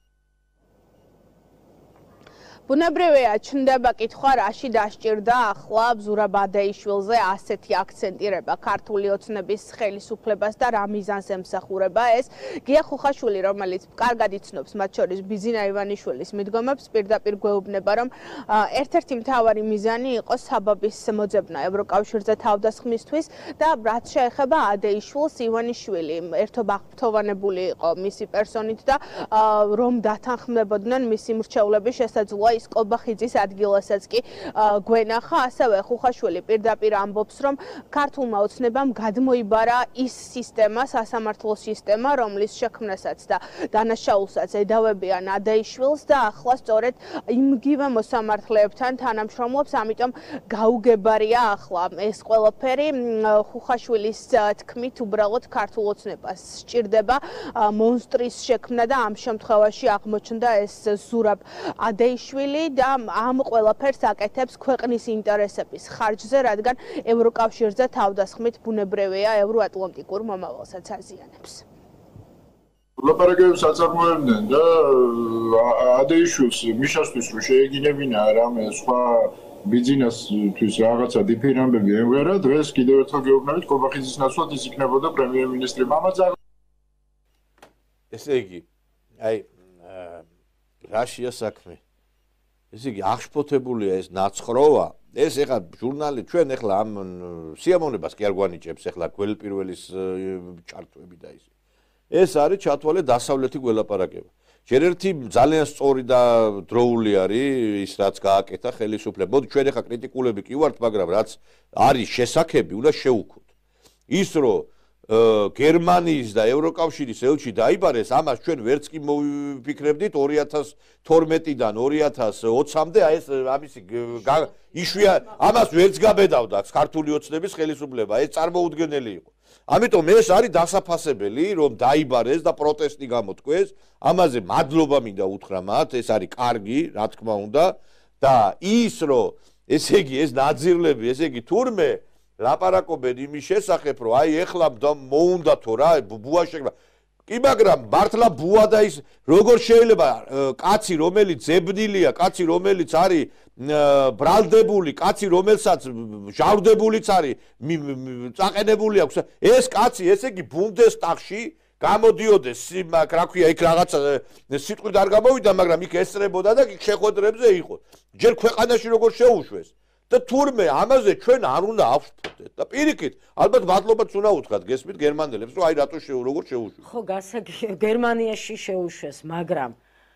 ბუნებრივია, ჩნდება კითხვა, რაში დასჭირდა ახლა ზურაბ ადეიშვილზე ასეთი აქცენტირება ქართული ოცნების ხელისუფლებას და რა მიზანს ემსახურება ეს. გია ხუხაშვილი, რომელიც კარგად იცნობს მათ შორის ბიზინა ივანიშვილის მიდგომებს, პირდაპირ გვეუბნება, რომ ერთ-ერთი მთავარი მიზანი იყო საბაბის მოძებნა ევროკავშირზე თავდასხმისთვის და რაც შეეხება ადეიშვილს, ივანიშვილი ერთობ აღფრთოვანებული იყო მისი პერსონით და რომ დათანხმდებოდნენ მისი მრჩევლების შესაძლოა ის კოლბახიძის ადგილასაც კი გვენახა. ასევე ხუხაშვილი პირდაპირ ამბობს, რომ ქართულმა ოცნებამ გადმოიბარა ის სისტემა, სასამართლო სისტემა, რომლის შექმნასაც და დანაშაულსაც ედავებიან ადეიშვილს და ახლა სწორედ იმგივე მოსამართლეებთან თანამშრომლობს, ამიტომ გაუგებარია ახლა ეს ყველაფერი. ხუხაშვილის თქმით, უბრალოდ ქართულ ოცნებას სჭირდება მონსტრის შექმნა და ამ შემთხვევაში აღმოჩნდა ეს ზურაბ ადეიშვილი. გაწეული და ამ ყველაფერს აკეთებს ქვეყნის ინტერესების ხარჯზე, რადგან ევროკავშირზე თავდასხმით ბუნებრივია ევროატლანტიკურ მომავალსაც აზიანებს. ლაპარაკებს აწარმოებდნენ და ადეიშვილს მიშასთვის რომ შეეგინებინა რამე სხვა ბიზნესთვის რაღაცა დიფირამბები ემღერა, დღეს კიდევ ერთხელ გეუბნებით კობახიძის ნაცვლად ის იქნებოდა პრემიერ-მინისტრი მამაძე. ესე იგი, აი რაშია საქმე. ესე იგი, აღშფოთებულია ეს ნაცხროვა, ეს ეხლა ჟურნალი ჩვენ ეხლა ამ სიამოვნებას კი არ გვანიჭებს ეხლა გველპირველის ჩარტვები და ისე. ეს არის ჩათვალე დასავლეთი გველაპარაკება. ჯერ ერთი ძალიან სწორი და დროული არის ის რაც გააკეთა ხელისუფლება. მოდი ჩვენ ეხლა კრიტიკულები კი ვართ, მაგრამ რაც არის შესაქმები, უნდა შევუქოთ. ის რომ გერმანიის და ევროკავშირის ელჩი დაიბარეს, ამას ჩვენ ვერც კი მოვიფიქრებდით ორი ათას თორმეტიდან ორი ათას ოცამდე აი ეს ამისი იშვია ამას ვერც გაბედავდა ქართული ოცნების ხელისუფლება, ეს წარმოუდგენელი იყო. ამიტომ ეს არის დასაფასებელი, რომ დაიბარეს და პროტესტი გამოთქვეს, ამაზე მადლობა მინდა უთხრა მათ, ეს არის კარგი, რა თქმა უნდა და ის რომ ესე იგი ეს ნაძირლები, ესე იგი თურმე ლაპარაკობენ იმის შესახებ, რომ აი ეხლა მოუნდათო რა, ბუა შეგება. კი, მაგრამ მართლა ბუა და ის როგორ შეიძლება კაცი, რომელიც ზებნილია, კაცი, რომელიც არის ბრალდებული, კაცი, რომელსაც ჟავრდებულიც არის, წაყენებული აქვს, ეს კაცი, ესე იგი ბუნდესტაგში გამოდიოდეს, მაგ რა ქვია, იქ რაღაცა სიტყვით არ გამოვიდა, მაგრამ იქ ესწრებოდა და იქ შეხვედრებზე იყო. ჯერ ქვეყანაში როგორ შეუშვეს. და თურმე ამაზე ჩვენ არ უნდა ავშფოთდეთ და პირიქით ალბათ მადლობაც უნდა უთხრათ გესმით გერმანელებს რომ აი რატო შეუ როგორ შეუშვეს ხო გასაგ გერმანიაში შეუშვეს მაგრამ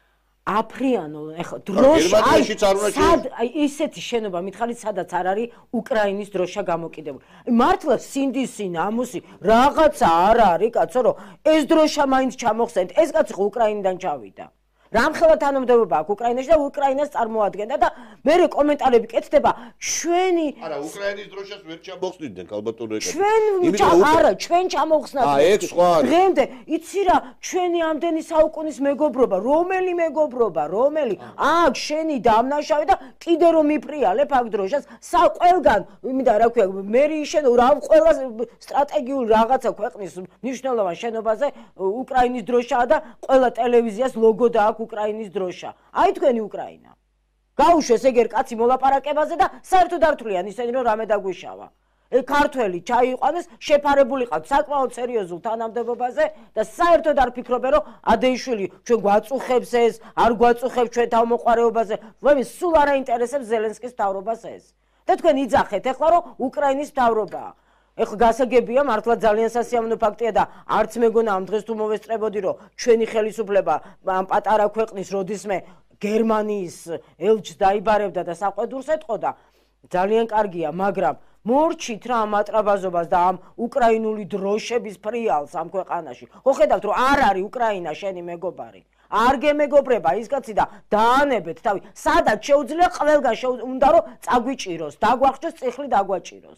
აფრიანო ეხა დროშა აი ისეთი შენობა მითხარით სადაც არ არის უკრაინის დროშა გამოკიდებული მართლა სინდისი ნამუსი რაღაცა არ არის კაცო რომ ეს დროშა მაინც ჩამოხსენთ ეს კაცი ხო უკრაინიდან ჩავიდა რამხელა თანამდებობა აქვს უკრაინაში და უკრაინას წარმოადგენდა და მე კომენტარები კეთდება ჩვენი არა უკრაინის დროშას ვერ ჩამოხსნიდნენ ალბათურად ჩვენ არა ჩვენ ჩამოხსნათ აა ეგ სხვა არის დღემდე იცი რა ჩვენი ამდენი საუკუნის მეგობრობა რომელი მეგობრობა რომელი აქ შენი დამნაშავე და კიდე რომ მიფრიალებ აქ დროშას სა ყველგან იმიდა რა ქვია მერი შენ რა ყველა სტრატეგიული რაღაცა ქვეყნის მნიშვნელოვან შენობაზე უკრაინის დროშაა და ყველა ტელევიზიას ლოგო და აქ უკრაინის დროშა. აი თქვენი უკრაინა. გაუშვეს ეგერ კაცი მოლაპარაკებაზე და საერთოდ არ თვლიან ისინი რომ რამე დაგვიშავა. ქართველი ჩაიყვანეს, შეფარებული ყავთ საკმაოდ სერიოზულ თანამდებობაზე და საერთოდ არ ფიქრობენ რომ ადეიშვილი ჩვენ გვაწუხებს ეს, არ გვაწუხებს ჩვენ თავმოყარეობაზე. ვები სულ არ აინტერესებს ზელენსკის მთავრობას ეს. და თქვენ იძახეთ ეხლა რომ უკრაინის მთავრობაა. ეხლა გასაგებია მართლა ძალიან სასიამოვნო ფაქტია და არც მეგონა ამ დღეს თუ მოვესწრებოდი რომ ჩვენი ხელისუფლება ამ პატარა ქვეყნის როდისმე გერმანიის ელჩს დაიბარებდა და საყვედურს ეთყოდა ძალიან კარგია მაგრამ მორჩით რა ამ ატრაბაზობას და ამ უკრაინული დროშების ფრიალს ამ ქვეყანაში ხო ხედავთ რომ არ არის უკრაინა შენი მეგობარი არ გემეგობრება ის კაცი და დაანებეთ თავი სადაც შეუძლია ყველგან უნდა რომ წაგვიჭიროს დაგვახჭოს წიხლი დაგვაჭიროს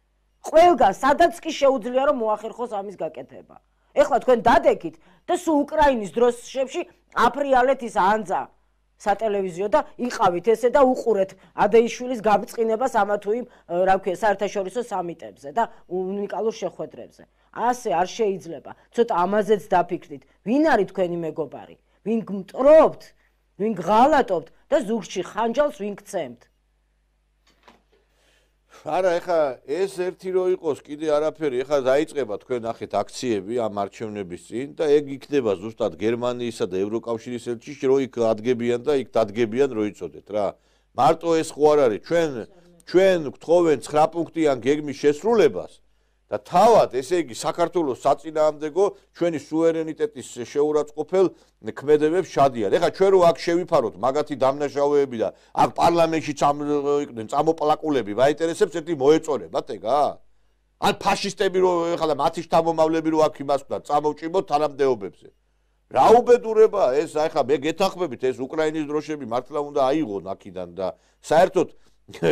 ყველგან სადაც კი შეუძლია რომ მოახერხოს ამის გაკეთება. ეხლა თქვენ დადეკით და სულ უკრაინის დროშებში აფრიალეთ ის ანძა სატელევიზიო და იყავით ესე და უყურეთ ადეიშვილის გამწყინებას ამა თუ იმ რა ქვია საერთაშორისო სამიტებზე და უნიკალურ შეხვედრებზე. ასე არ შეიძლება. ცოტა ამაზეც დაფიქრდით. ვინ არის თქვენი მეგობარი? ვინ გმტრობთ? ვინ ღალატობთ და ზურგში ხანჯალს ვინ გცემთ? არა, ეხა ეს ერთი რო იყოს კიდე არაფერი, ეხა დაიწყება თქვენ ნახეთ აქციები ამ არჩევნების წინ და ეგ იქნება ზუსტად გერმანიისა და ევროკავშირის ელჩში რო იქ ადგებიან და იქ დადგებიან რო იცოდეთ რა. მარტო ეს ხო არ არის, ჩვენ ჩვენ გთხოვენ ცხრა პუნქტიან გეგმის შესრულებას და თავად ესე იგი საქართველოს საწინააღმდეგო ჩვენი სუვერენიტეტის შეურაცხყოფელ ქმედებებს შადიან. ეხლა ჩვენ რო აქ შევიფაროთ მაგათი დამნაშავეები და აქ პარლამენტში იყვნენ წამოპლაკულები, მაინტერესებს ერთი მოეწონებათ ეგა? ან ფაშისტები რო ეხლა მათი შთამომავლები რო აქ იმას ვთქვათ, წამოვჭიმოთ თანამდებობებზე. რა უბედურება ეს, ეხლა მე გეთანხმებით ეს უკრაინის დროშები მართლა უნდა აიღონ აქიდან და საერთოდ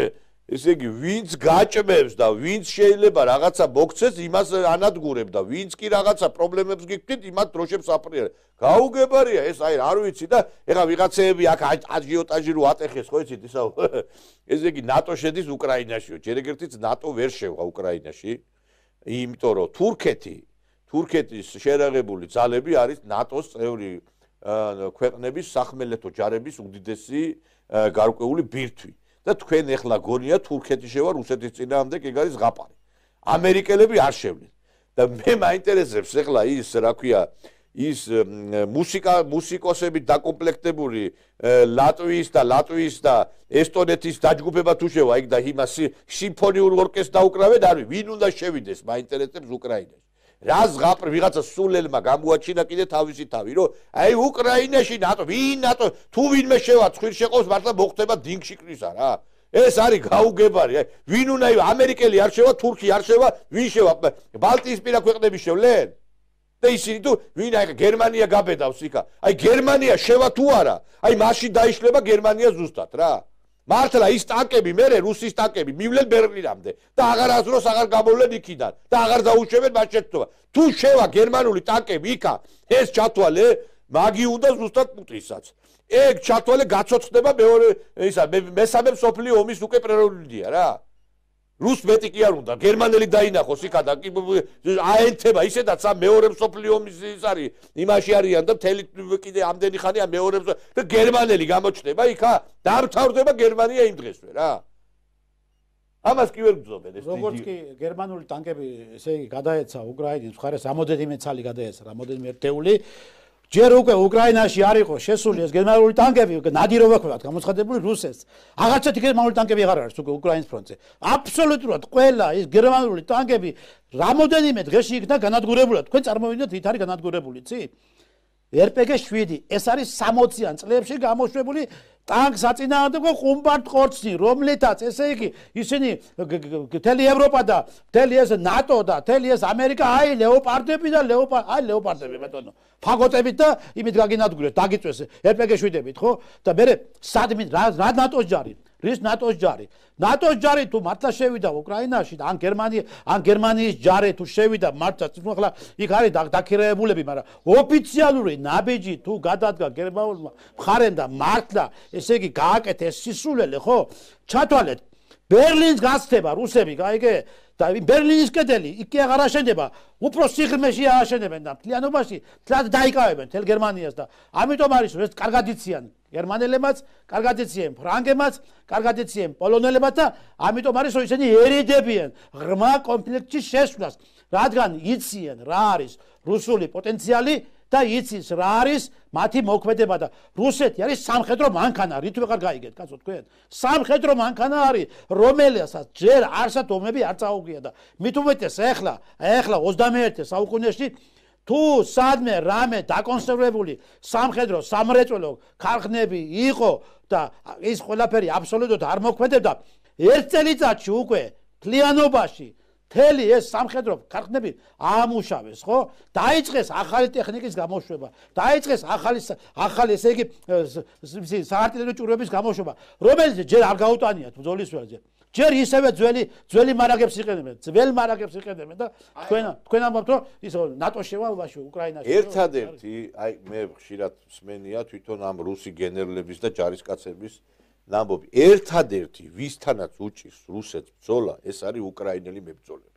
ესე იგი, ვინც გაჭმევს და ვინც შეიძლება რაღაცა მოგცეს, იმას ანადგურებ და ვინც კი რაღაცა პრობლემებს გიქვთ, იმათ დროშებს აფრიალებ. გაუგებარია ეს, აი, არ ვიცი და ეხლა ვიღაცეები აქ აჟიოტაჟი რო ატეხეს, ხო იცით ისა. ესე იგი, ნატო შედის უკრაინაშიო. ჯერ ეგერთიც ნატო ვერ შევა უკრაინაში. იმიტომ რომ თურქეთი, თურქეთის შერაღებული ძალები არის ნატოს წევრი ქვეყნების სახმელეთო ჯარების უდიდესი გარკვეული ბირთვი. და თქვენ ეხლა გონია თურქეთი შევა რუსეთის წინააღმდეგ, ეგ არის ზღაპარი. ამერიკელები არ შევლენ. და მე მაინტერესებს ეხლა ის, რა ქვია, ის მუსიკა, მუსიკოსებით დაკომპლექტებული ლატვიის და ლატვიის და ესტონეთის დაჯგუფება თუ შევა იქ და იმას სიმფონიურ ორკესტრს დაუკრავენ, არ ვინ უნდა შევიდეს, მაინტერესებს უკრაინაში. რა ზღაპრი ვიღაცა სულელმა გამოაჩინა კიდე თავისი თავი, რომ აი უკრაინაში ნატო, ვინ ნატო, თუ ვინმე შევა ცხვირ შეყავს, მართლა მოხდება დინგში კრისა რა. ეს არის გაუგებარი, აი ვინ უნდა ამერიკელი არ შევა, თურქი არ შევა, ვინ შევა, ბალტიისპირა ქვეყნები შევლენ? და ისინი თუ ვინ აი გერმანია გაბედავს იქა. აი გერმანია შევა თუ არა, აი მაშინ დაიშლება გერმანია ზუსტად რა. მართლა ის ტანკები, მე რუსის ტანკები მივლენ ბერლინამდე და აღარ აზროს აღარ გამოვლენ იქიდან და აღარ დაუშვებენ მას შეცდომა. თუ შევა გერმანული ტანკები იქა, ეს ჩათვალე, მაგი უნდა ზუსტად პუტინსაც. ეგ ჩათვალე გაცოცხლდება მეორე ისა მესამე მსოფლიო ომის უკვე პრელუდია რა. რუს მეტი კი არ უნდა, გერმანელი დაინახოს იქა და აენთება ისედაც ამ მეორე მსოფლიო ომის ის არის, იმაში არიან და მთელი კიდე ამდენი ხანია მეორე და გერმანელი გამოჩნდება იქა, დამთავრდება გერმანია იმ დღესვე რა. ამას კი ვერ გძობენ ეს. როგორც კი გერმანული ტანკები ესე იგი გადაეცა უკრაინის მხარეს, რამოდენიმე ცალი გადაეცა, რამოდენიმე ერთეული ჯერ უკვე უკრაინაში არ იყო შესული ეს გერმანული ტანკები, ნადირობა ქვათ გამოცხადებული რუსეთს. აღარცეთი გერმანული ტანკები აღარ არის უკვე უკრაინის ფრონტზე. აბსოლუტურად ყველა ეს გერმანული ტანკები რამოდენიმე დღეში იქნა განადგურებული. თქვენ წარმოვიდგინოთ ვით არის განადგურებული, იცი? ერ პე გი შვიდი, ეს არის სამოციან წლებში გამოშვებული ტანკს აწინააღმდეგო ხუმბარდ ყორცნი, რომლითაც ესე იგი ისინი მთელი ევროპა და მთელი ეს ნატო და მთელი ეს ამერიკა აი ლეოპარდები და ლეოპარ აი ლეოპარდები ბატონო ფაგოტებით და იმით გაგინადგურეს, დაგიწვეს ერ პე გი შვიდებით, ხო? და მე სადმინ რა რა ნატოს ჯარი? რის ნატოს ჯარი? ნატოს ჯარი თუ მართლა შევიდა უკრაინაში და ან გერმანია ან გერმანიის ჯარი თუ შევიდა მართლა თქო ახლა იქ არის დაქირავებულები, მაგრამ ოფიციალური ნაბიჯი თუ გადადგა გერმანულმა მხარემ და მართლა ესე იგი გააკეთეს სისულელე, ხო? ჩათვალეთ ბერლინს გასცდება რუსები, გაიგე? და ბერლინის კედელი იქ აღარ აშენდება, უფრო სიღრმეში ააშენებენ და მთლიანობაში თლად დაიკავებენ თელ გერმანიას და ამიტომ არის ეს კარგად იციან გერმანელებმაც, კარგად იციან ფრანგებმაც, კარგად იციან პოლონელებმაც და ამიტომ არის რომ ისინი ერიდებიან ღრმა კონფლიქტში შესვლას, რადგან იციან რა არის რუსული პოტენციალი და იცის რა არის მათი მოქმედება და რუსეთი არის სამხედრო მანქანა, რით ვეღარ გაიგეთ, კაცო თქვენ? სამხედრო მანქანა არის, რომელსაც ჯერ არსად ომები არ წაუგია და მით უმეტეს ახლა, ახლა ოცდამეერთე საუკუნეში თუ სადმე რამე დაკონსერვებული სამხედრო სამრეწველო ქარხნები იყო და ის ყველაფერი აბსოლუტურად არ მოქმედებდა, ერთ წელიწადში უკვე მთლიანობაში მთელი ეს სამხედრო ქარხნები აამუშავეს, ხო? დაიწყეს ახალი ტექნიკის გამოშვება, დაიწყეს ახალი ახალი ესე იგი საარტილერიო ჭურვების გამოშვება, რომელიც ჯერ არ გაუტანიათ ბრძოლის ველზე. ჯერ ისევე ძველი ძველი მარაგებს იყენებენ, ძველ მარაგებს იყენებენ და თქვენ თქვენ ამბობთ რომ ის ნატო შევალვაში უკრაინაში. ერთადერთი, აი მე ხშირად მსმენია თვითონ ამ რუსი გენერლების და ჯარისკაცების ნამბობი, ერთადერთი ვისთანაც უჭირს რუსეთს ბრძოლა, ეს არის უკრაინელი მებრძოლები.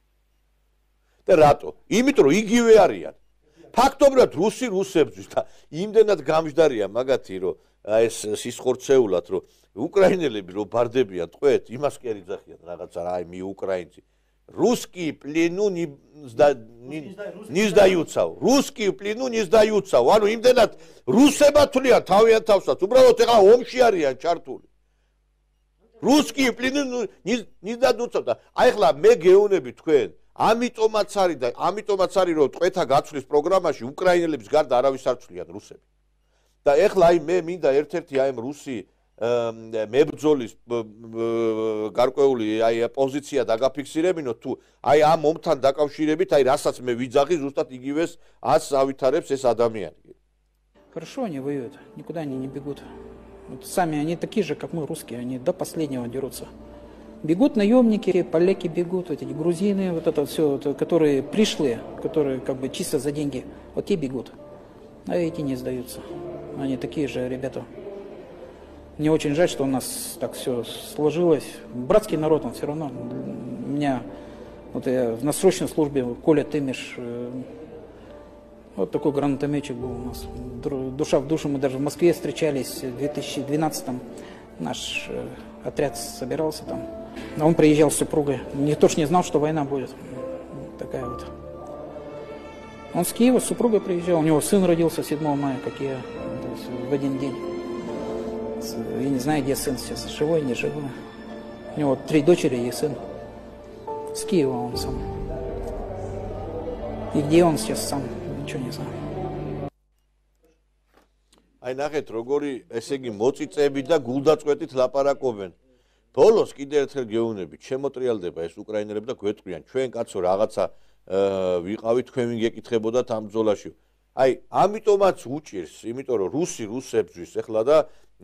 და რატო? იმიტომ რომ იგივე არიან. ფაქტობრივად რუსი რუსებთვის და იმდენად გამჯდარია მაგათი რომ ეს სისხორცეულად რომ უკრაინელები რომ ბარდებიან ტყვეთ, იმას კი არ იძახიან რაღაცა რა აი მი უკრაინცი. Русские плену не не сдаются. Русские плену не сдаются. ანუ იმდენად რუსებად თვლიან თავიანთ თავსაც. უბრალოდ ეხლა ომში არიან ჩართული. Русские плену не не сдаются. აი ეხლა მე გეუბნები თქვენ, ამიტომაც არის და ამიტომაც არის რომ ტყვეთა გაცვლის პროგრამაში უკრაინელებს გარდა არავის არ ცვლიან რუსები. და ეხლა აი მე მინდა ერთ-ერთი აი რუსი მებრძოლის გარკვეული აი პოზიცია დაგაფიქსირებინოთ თუ აი ამ ომთან დაკავშირებით აი რასაც მე ვიძახი ზუსტად იგივეს ას ავითარებს ეს ადამიანი. Хорошо они воюют, никуда они не бегут. Вот сами они такие же, как мы, русские, они до последнего дерутся. Бегут наемники, поляки бегут, вот эти грузины, вот это все, это, которые пришлые, которые как бы чисто за деньги, вот те бегут. А эти не сдаются. Они такие же ребята. Мне очень жаль, что у нас так все сложилось. Братский народ, он все равно. У меня вот я на срочной службе, Коля Тымиш, вот такой гранатометчик был у нас. Душа в душу, мы даже в Москве встречались в две тысячи двенадцатом. Наш отряд собирался там. А он приезжал с супругой. Никто ж не знал, что война будет. Такая вот. Он с Киева с супругой приезжал. У него сын родился седьмого мая, как я, в один день. Я не знаю, где сын сейчас, живой, не живой. У него три дочери и сын. С Киева он сам. И где он сейчас сам, ничего не знаю. აი ნახეთ როგორი ესე იგი მოწიწები და გულდაწყვეტით ლაპარაკობენ. ბოლოს კიდევ ერთხელ გეუბნებით, შემოტრიალდება ეს უკრაინელები და გვეტყვიან, ჩვენ კაცო რაღაცა ვიყავით, თქვენ ვინ გეკითხებოდათ ამ ბრძოლაში. აი, ამიტომაც უჭირს, იმიტომ რომ რუსი რუსებსთვის ეხლა და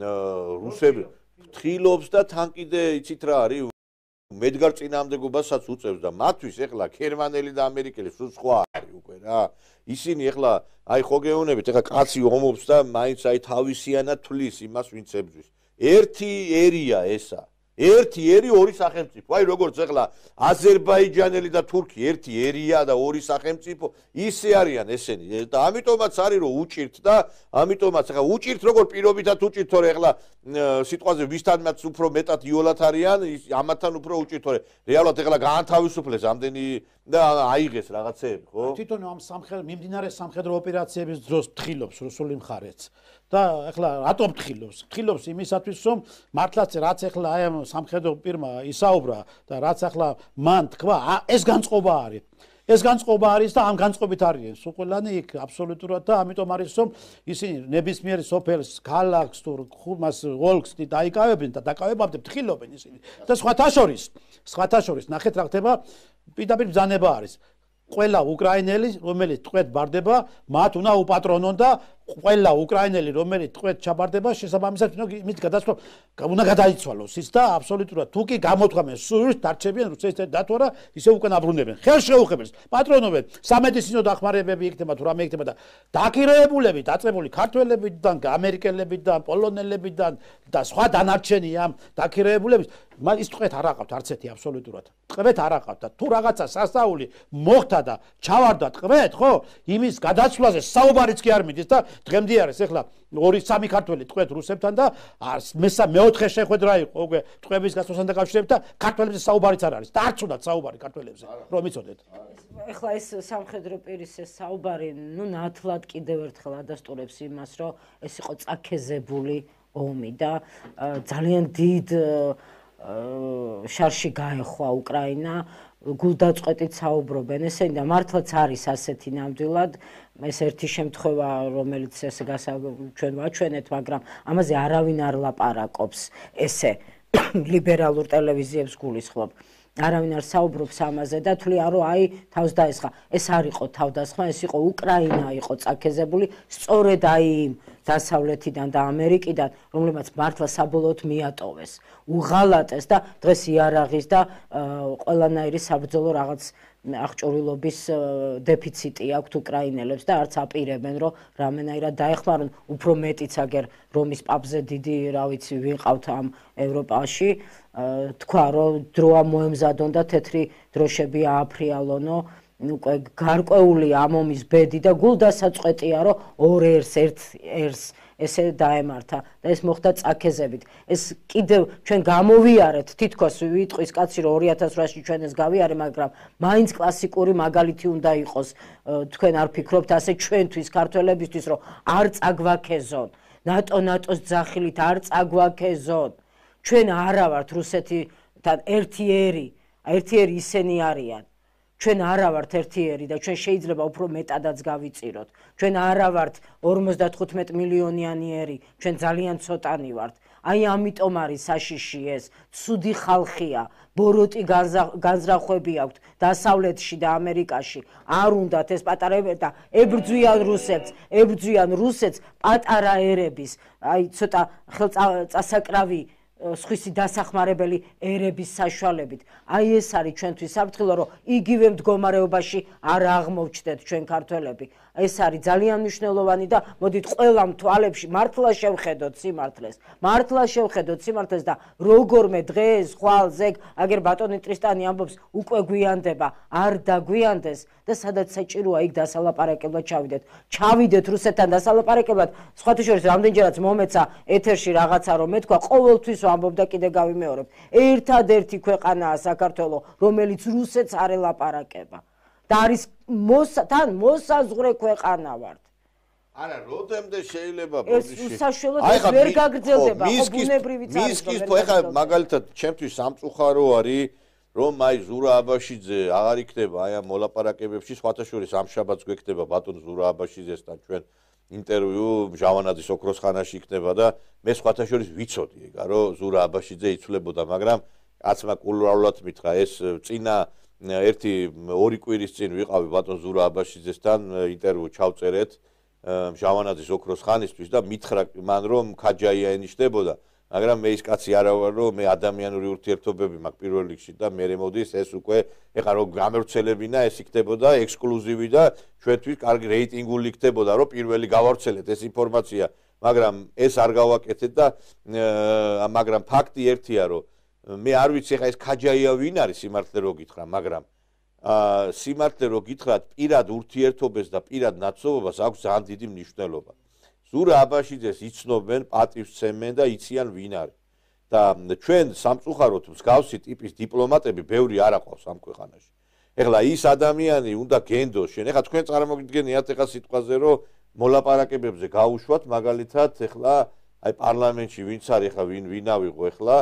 რუსები ფრთხილობს და თან კიდე იცით რა არის, მედგარ წინააღმდეგობასაც უწევს და მათთვის ეხლა გერმანელი და ამერიკელი სულ სხვა არის უკვე რა. ისინი ეხლა აი ხო გეუბნებით, ეხლა კაცი ომობს და მაინც აი თავისიანად თვლის იმას ვინც ებრძვის. ერთი ერია ესა. ერთი ერი ორი სახელმწიფო. აი როგორც ეხლა აზერბაიჯანელი და თურქი ერთი ერია და ორი სახელმწიფო, ისე არიან ესენი. და ამიტომაც არის რომ უჭირთ და ამიტომაც ეხლა უჭირთ როგორ პირობითად უჭირთ, თორე ეხლა სიტყვაზე ვისთანაც უფრო მეტად იოლად არიან, ამათთან უფრო უჭირთ, თორე რეალურად ეხლა გაანთავისუფლეს ამდენი და აიღეს რაღაცეები, ხო? თვითონ ამ სამხედრო მიმდინარე სამხედრო ოპერაციების დროს ფთხილობს რუსული მხარეც. და ეხლა რატომ ფთხილობს? ფთხილობს იმისათვის, რომ მართლაც რაც ეხლა აი ამ სამხედრო პირმა ისაუბრა და რაც ახლა მან თქვა, ეს განწყობა არის. ეს განწყობა არის და ამ განწყობით არიან სულ ყველანი იქ აბსოლუტურად და ამიტომ არის რომ ისინი ნებისმიერ სოფელს, ქალაქს თუ ხუმას, ოლქს დაიკავებენ და დაკავებამდე ფთხილობენ ისინი. და სხვათა შორის, სხვათა შორის ნახეთ რა ხდება, პირდაპირ ბრძანება არის. ყველა უკრაინელი, რომელიც ტყვედ ბარდება, მათ უნდა უპატრონონ და ყველა უკრაინელი, რომელიც ტყვედ ჩაბარდება, შესაბამისად მის გადასვლა უნდა გადაიცვალოს ის და აბსოლუტურად თუ კი გამოთქვამენ სულს დარჩებიან რუსეთის დათვარა, ისე უკან აბრუნებენ. ხელშეუხებელს პატრონობენ, სამედიცინო დახმარებები იქნება თუ რამე იქნება და დაქირეებულები, დაწყებული ქართველებიდან, ამერიკელებიდან, პოლონელებიდან და სხვა დანარჩენი ამ დაქირეებულების ის ტყვედ არ აყავთ არც ერთი აბსოლუტურად. ტყვედ არ აყავთ და თუ რაღაცა სასწაული მოხდა და ჩავარდა ტყვედ, ხო? იმის გადაცვლაზე საუბარიც კი არ მიდის და დღემდე არის ეხლა ორი სამი ქართველი ტყვედ რუსებთან და მესა მეოთხე შეხვედრა იყო უკვე ტყვეების გასვლასთან დაკავშირებით და ქართველებზე საუბარიც არ არის და არც უნდა საუბარი ქართველებზე რომ იცოდეთ. ეხლა ეს სამხედრო პირის ეს საუბარი, ნუ ნათლად კიდევ ერთხელ ადასტურებს იმას, რომ ეს იყო წაქეზებული ომი და ძალიან დიდ შარში გაეხვა უკრაინა, გულდაწყვეტით საუბრობენ ესენი და მართლაც არის ასეთი ნამდვილად. ეს ერთი შემთხვევა, რომელიც ესე ჩვენ ვაჩვენეთ, მაგრამ ამაზე არავინ არ ლაპარაკობს, ესე ლიბერალურ ტელევიზიებს გულისხმობ. არავინ არ საუბრობს ამაზე და თვლიან, რომ აი თავს დაესხა. ეს არ იყო თავდასხმა, ეს იყო უკრაინა იყო წაქეზებული, სწორედ აი იმ დასავლეთიდან და ამერიკიდან, რომლებმაც მართლა საბოლოოდ მიატოვეს, უღალატეს და დღეს იარაღის და ყველანაირი საბრძოლო რაღაც აღჭურვილობის დეფიციტი აქვთ უკრაინელებს და არც აპირებენ, რომ რამენაირად დაეხმარონ, უფრო მეტიც აგერ რომის პაპზე დიდი, რა ვიცი, ვიყავთ ამ ევროპაში, თქვა, რომ დროა მოემზადონ და თეთრი დროშები ააფრიალონო, უკვე გარკვეული ამ ომის ბედი და გულდასაწყვეტია, რომ ორ ერს ერთ ერს ესე დაემართა და ეს მოხდა წაქეზებით. ეს კიდევ ჩვენ გამოვიარეთ, თითქოს ვიტყვის კაცი, რომ ორი ათას რვაში ჩვენ ეს გავიარე, მაგრამ მაინც კლასიკური მაგალითი უნდა იყოს. თქვენ არ ფიქრობთ ასე ჩვენთვის, ქართველებისთვის, რომ არ წაგვაქეზონ. ნატო ნატოს ძახილით არ წაგვაქეზონ. ჩვენ არა ვართ რუსეთთან ერთი ერი, ერთი ერი ისინი არიან. ჩვენ არა ვართ ერთიერი და ჩვენ შეიძლება უფრო მეტადაც გავიწიროთ. ჩვენ არა ვართ ორმოცდათხუთმეტ მილიონიანი ერი, ჩვენ ძალიან ცოტანი ვართ. აი ამიტომ არის საშიში ეს, ცუდი ხალხია, ბოროტი განზრახვები აქვთ დასავლეთში და ამერიკაში. არ უნდათ ეს პატარები და ებრძვიან რუსეთს, ებრძვიან რუსეთს პატარა ერების, აი ცოტა ხელწასაკრავი სხვისი დასახმარებელი ერების საშუალებით. აი ეს არის ჩვენთვის საფრთხილო, რომ იგივე მდგომარეობაში არ აღმოვჩნდეთ ჩვენ ქართველები. ეს არის ძალიან მნიშვნელოვანი და მოდით ყველამ თვალებში მართლა შევხედოთ სიმართლეს. მართლა შევხედოთ სიმართლეს და როგორმე დღეს ხვალ ზეგ აგერ ბატონი ტრისტანი ამბობს უკვე გვიანდება, არ დაგვიანდეს და სადაც საჭიროა იქ დასალაპარაკებლად ჩავიდეთ. ჩავიდეთ რუსეთთან დასალაპარაკებლად. სხვათა შორის რამდენჯერაც მომეცა ეთერში რაღაცა რომ მეთქვა, ყოველთვის ვამბობ და კიდე გავიმეორებ. ერთადერთი ქვეყანაა საქართველო, რომელიც რუსეთს არ ელაპარაკება. და არის თან მოსაზღვრე ქვეყანა ვართ. არა, როდემდე შეიძლება ბოდიში. ეს უსაშველოდ ვერ გაგრძელდება, ხო ბუნებრივიც არის. მისკის ეხლა მაგალითად ჩემთვის სამწუხარო არის რომ აი ზურა აბაშიძე აღარ იქნება აი ამ მოლაპარაკებებში, სხვათა შორის ამ შაბათს გვექნება ბატონ ზურა აბაშიძესთან ჩვენ ინტერვიუ ჟავანაძის ოქროს ხანაში იქნება და მე სხვათა შორის ვიცოდი ეგა რომ ზურა აბაშიძე იცვლებოდა, მაგრამ კაცმა კულურულად მითხრა ეს წინა ერთი ორი კვირის წინ ვიყავი ბატონ ზურა აბაშიძესთან ინტერვიუ ჩავწერეთ ჟავანაძის ოქროს ხანისთვის და მითხრა მან რომ ქაჯაია ენიშნებოდა, მაგრამ მე ის კაცი არა ვარ რომ მე ადამიანური ურთიერთობები მაქვს პირველ რიგში და მე მოდის ეს უკვე ეხლა რომ გამევრცელებინა ეს იქნებოდა ექსკლუზივი და ჩვენთვის კარგი რეიტინგული იქნებოდა რომ პირველი გავავრცელეთ ეს ინფორმაცია, მაგრამ ეს არ გავაკეთეთ და მაგრამ ფაქტი ერთია რომ მე არ ვიცი ეხლა ეს ქაჯაია ვინ არის სიმართლე რო გითხრა, მაგრამ აა სიმართლე რო გითხრათ პირად ურთიერთობებს და პირად ნაცნობობას აქვს ძალიან დიდი მნიშვნელობა. ზურა აბაშიძეს იცნობენ, პატივცემენ და იციან ვინ არის. და ჩვენ სამწუხაროდ მსგავსი ტიპის დიპლომატები ბევრი არ აყავს ამ ქვეყანაში. ეხლა ის ადამიანი უნდა გენდოს შენ. ეხლა თქვენ წარმოგიდგენიათ ეხლა სიტყვაზე რომ მოლაპარაკებებზე გაუშვათ, მაგალითად ეხლა აი პარლამენტში ვინც არის ეხლა ვინ ვინ ავიღო ეხლა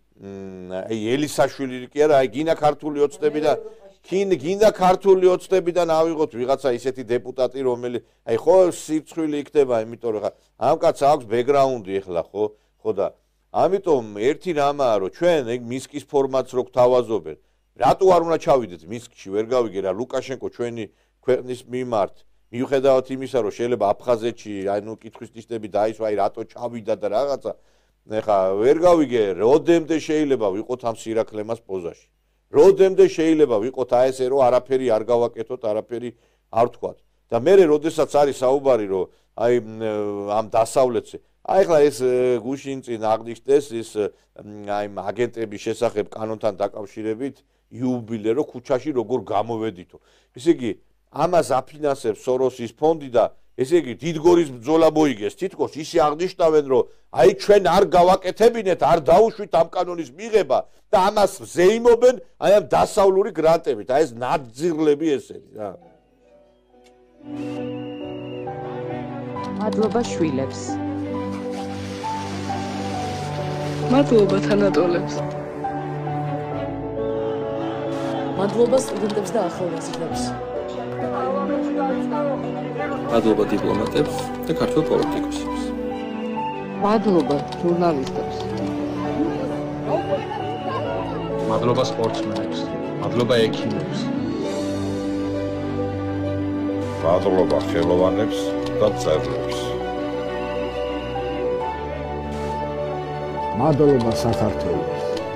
აი ელისაშვილი კი არა, აი გინა ქართული ოცნები და კინ გინდა ქართული ოცნებიდან ავიღოთ ვიღაცა ისეთი დეპუტატი რომელიც აი ხო სიცხვილი იქნება, იმიტომ რომ ამ კაცს აქვს ბექგრაუნდი ეხლა ხო ხო და ამიტომ ერთი რამაა რომ ჩვენ ეგ მისკის ფორმატს რო გვთავაზობენ, რატო არ უნდა ჩავიდეთ მისკში, ვერ გავიგე რა ლუკაშენკო ჩვენი ქვეყნის მიმართ მიუხედავად იმისა რომ შეიძლება აფხაზეთში აი ნუ კითხვის ნიშნები დაისვა, აი რატო ჩავიდა და რაღაცა ეხლა ვერ გავიგე როდემდე შეიძლება ვიყოთ ამ სირაქლემას პოზაში, როდემდე შეიძლება ვიყოთ აი ესე რომ არაფერი არ გავაკეთოთ, არაფერი არ ვთქვათ და მე როდესაც არის საუბარი რომ აი ამ დასავლეთზე აი ახლა ეს გუშინ წინ აღნიშნეს ის აი აგენტების შესახებ კანონთან დაკავშირებით იუბილე რომ ქუჩაში როგორ გამოვედითო, ესე იგი ამას აფინანსებს სოროსის ფონდი და ესე იგი დიდგორის ბრძოლა მოიგეს, თითქოს ისე აღნიშნავენ რომ აი ჩვენ არ გავაკეთებინეთ, არ დაუშვით ამ კანონის მიღება და ამას ზეიმობენ აი ამ დასავლური გრანტებით, აი ეს ნაძირლები ესენი რა. მადლობა შვილებს. მადლობა თანატოლებს. მადლობა სტუდენტებს და ახალგაზრდებს. მადლობა დიპლომატებს და ქართულ პოლიტიკოსებს. მადლობა ჟურნალისტებს. მადლობა სპორტსმენებს. მადლობა ექიმებს. მადლობა ხელოვანებს და მწერლებს. მადლობა საქართველოს.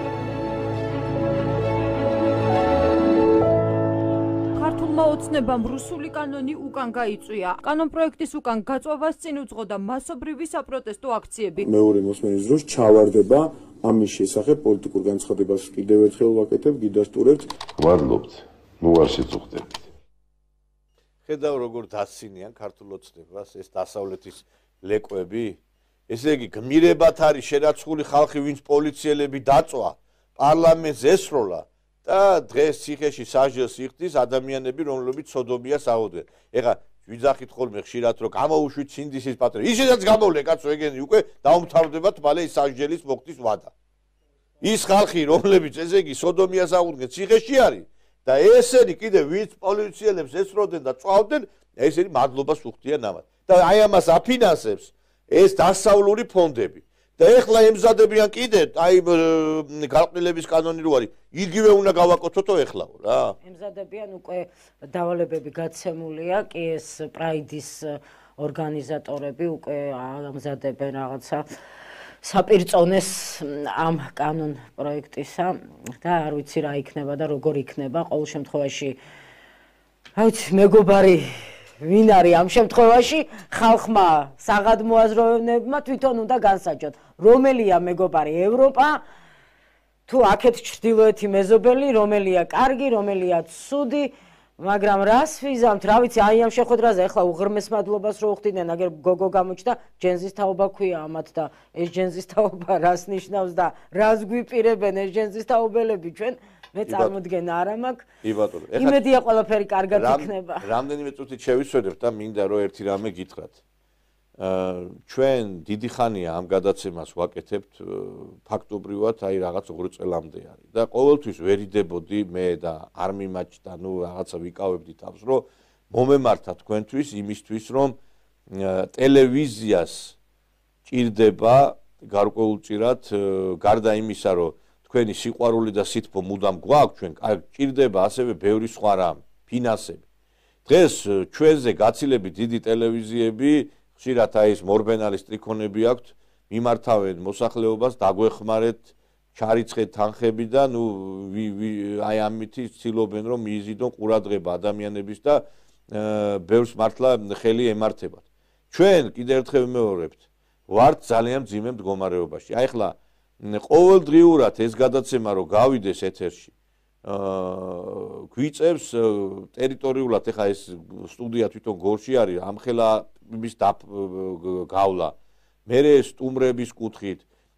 ოცნებამ რუსული კანონი უკან გაიწვია. კანონ პროექტის უკან გაწვევას წინ უძღოდა მასობრივი საპროტესტო აქციები. მეორე მოსმენის დროს ჩავარდება ამის შესახებ პოლიტიკურ განცხადებას კიდევ ერთხელ ვაკეთებ, გიდასტურებთ. ვადლობთ, ნუ არ შეწუხდებით. ხედავ როგორ დასცინიან ქართულ ოცნებას ეს დასავლეთის ლეკვები. ესე იგი გმირებად არის შერაცხული ხალხი, ვინც პოლიციელები დაწვა, პარლამენტს ესროლა. და დღეს ციხეში საჟელს იხდის ადამიანები, რომლებიც სოდომიას აოდენ. ეხლა ვიძახით ხოლმე ხშირად რომ გამოუშვით სინდისის პატრონი. ისედაც გამოვლე კაცო ეგენი უკვე დაუმთავრდებათ მალე ის საჟელის მოხდის ვადა. ის ხალხი, რომლებიც ესე იგი სოდომიას აუდგენ, ციხეში არის და ესენი კიდე ვინც პოლიციელებს ესროდნენ და წვავდნენ, ესენი მადლობას უხდიან ამათ. და აი ამას აფინანსებს ეს დასავლური ფონდები. და ეხლა ემზადებიან კიდე აი გარყვნილების კანონი რო არის, იგივე უნდა გავაკეთოთო ეხლაო რა. ემზადებიან უკვე დავალებები გაცემულია, კი ეს პრაიდის ორგანიზატორები უკვე ამზადებენ რაღაცა საპირწონეს ამ კანონ პროექტისა და არ ვიცი რა იქნება და როგორ იქნება. ყოველ შემთხვევაში რა ვიცი მეგობარი ვინ არის ამ შემთხვევაში ხალხმა საღად მოაზროვნებმა თვითონ უნდა განსაჯოთ რომელია მეგობარი ევროპა თუ აქეთ ჩრდილოეთი მეზობელი რომელია კარგი რომელია ცუდი მაგრამ რას ვიზამთ რა ვიცი აი ამ შეხვედრაზე ახლა უღრმეს მადლობას რო უხდიდნენ აგერ გოგო გამოჩნდა ჯენზის თაობა ქვია ამათ და ეს ჯენზის თაობა რას ნიშნავს და რას გვიპირებენ ეს ჯენზის თაობელები ჩვენ მე წარმოგდგენა არა მაქვს იმედია ყველაფერი კარგად იქნება რამდენიმე წუთით შევისვენებთ და მინდა რომ ერთი რამე გითხრათ ჩვენ დიდი ხანია ამ გადაცემას ვაკეთებთ ფაქტობრივად აი რაღაც ორი წელამდე არის და ყოველთვის ვერიდებოდი მე და არ მიმაჩნდა ნუ რაღაცა ვიკავებდი თავს რომ მომემართა თქვენთვის იმისთვის რომ ტელევიზიას ჭირდება გარკვეულწილად გარდა იმისა რომ თქვენი სიყვარული და სითბო მუდამ გვაქვს ჩვენ ჭირდება ასევე ბევრი სხვა რამ ფინანსები დღეს ჩვენზე გაცილებით დიდი ტელევიზიები ხშირად აი ეს მორბენალის ტრიქონები აქვთ მიმართავენ მოსახლეობას დაგვეხმარეთ ჩარიცხეთ თანხები და ნუ აი ამითი ცდილობენ რომ მიიზიდონ ყურადღება ადამიანების და ბევრს მართლა ხელი ემართებათ ჩვენ კიდევ ერთხელ ვიმეორებთ ვართ ძალიან მძიმე მდგომარეობაში აი ახლა ყოველდღიურად ეს გადაცემა რომ გავიდეს ეთერში აა გვიწევს ტერიტორიულად ეხა ეს სტუდია თვითონ გორში არის ამხელა მის გავლა მერე სტუმრების კუთხით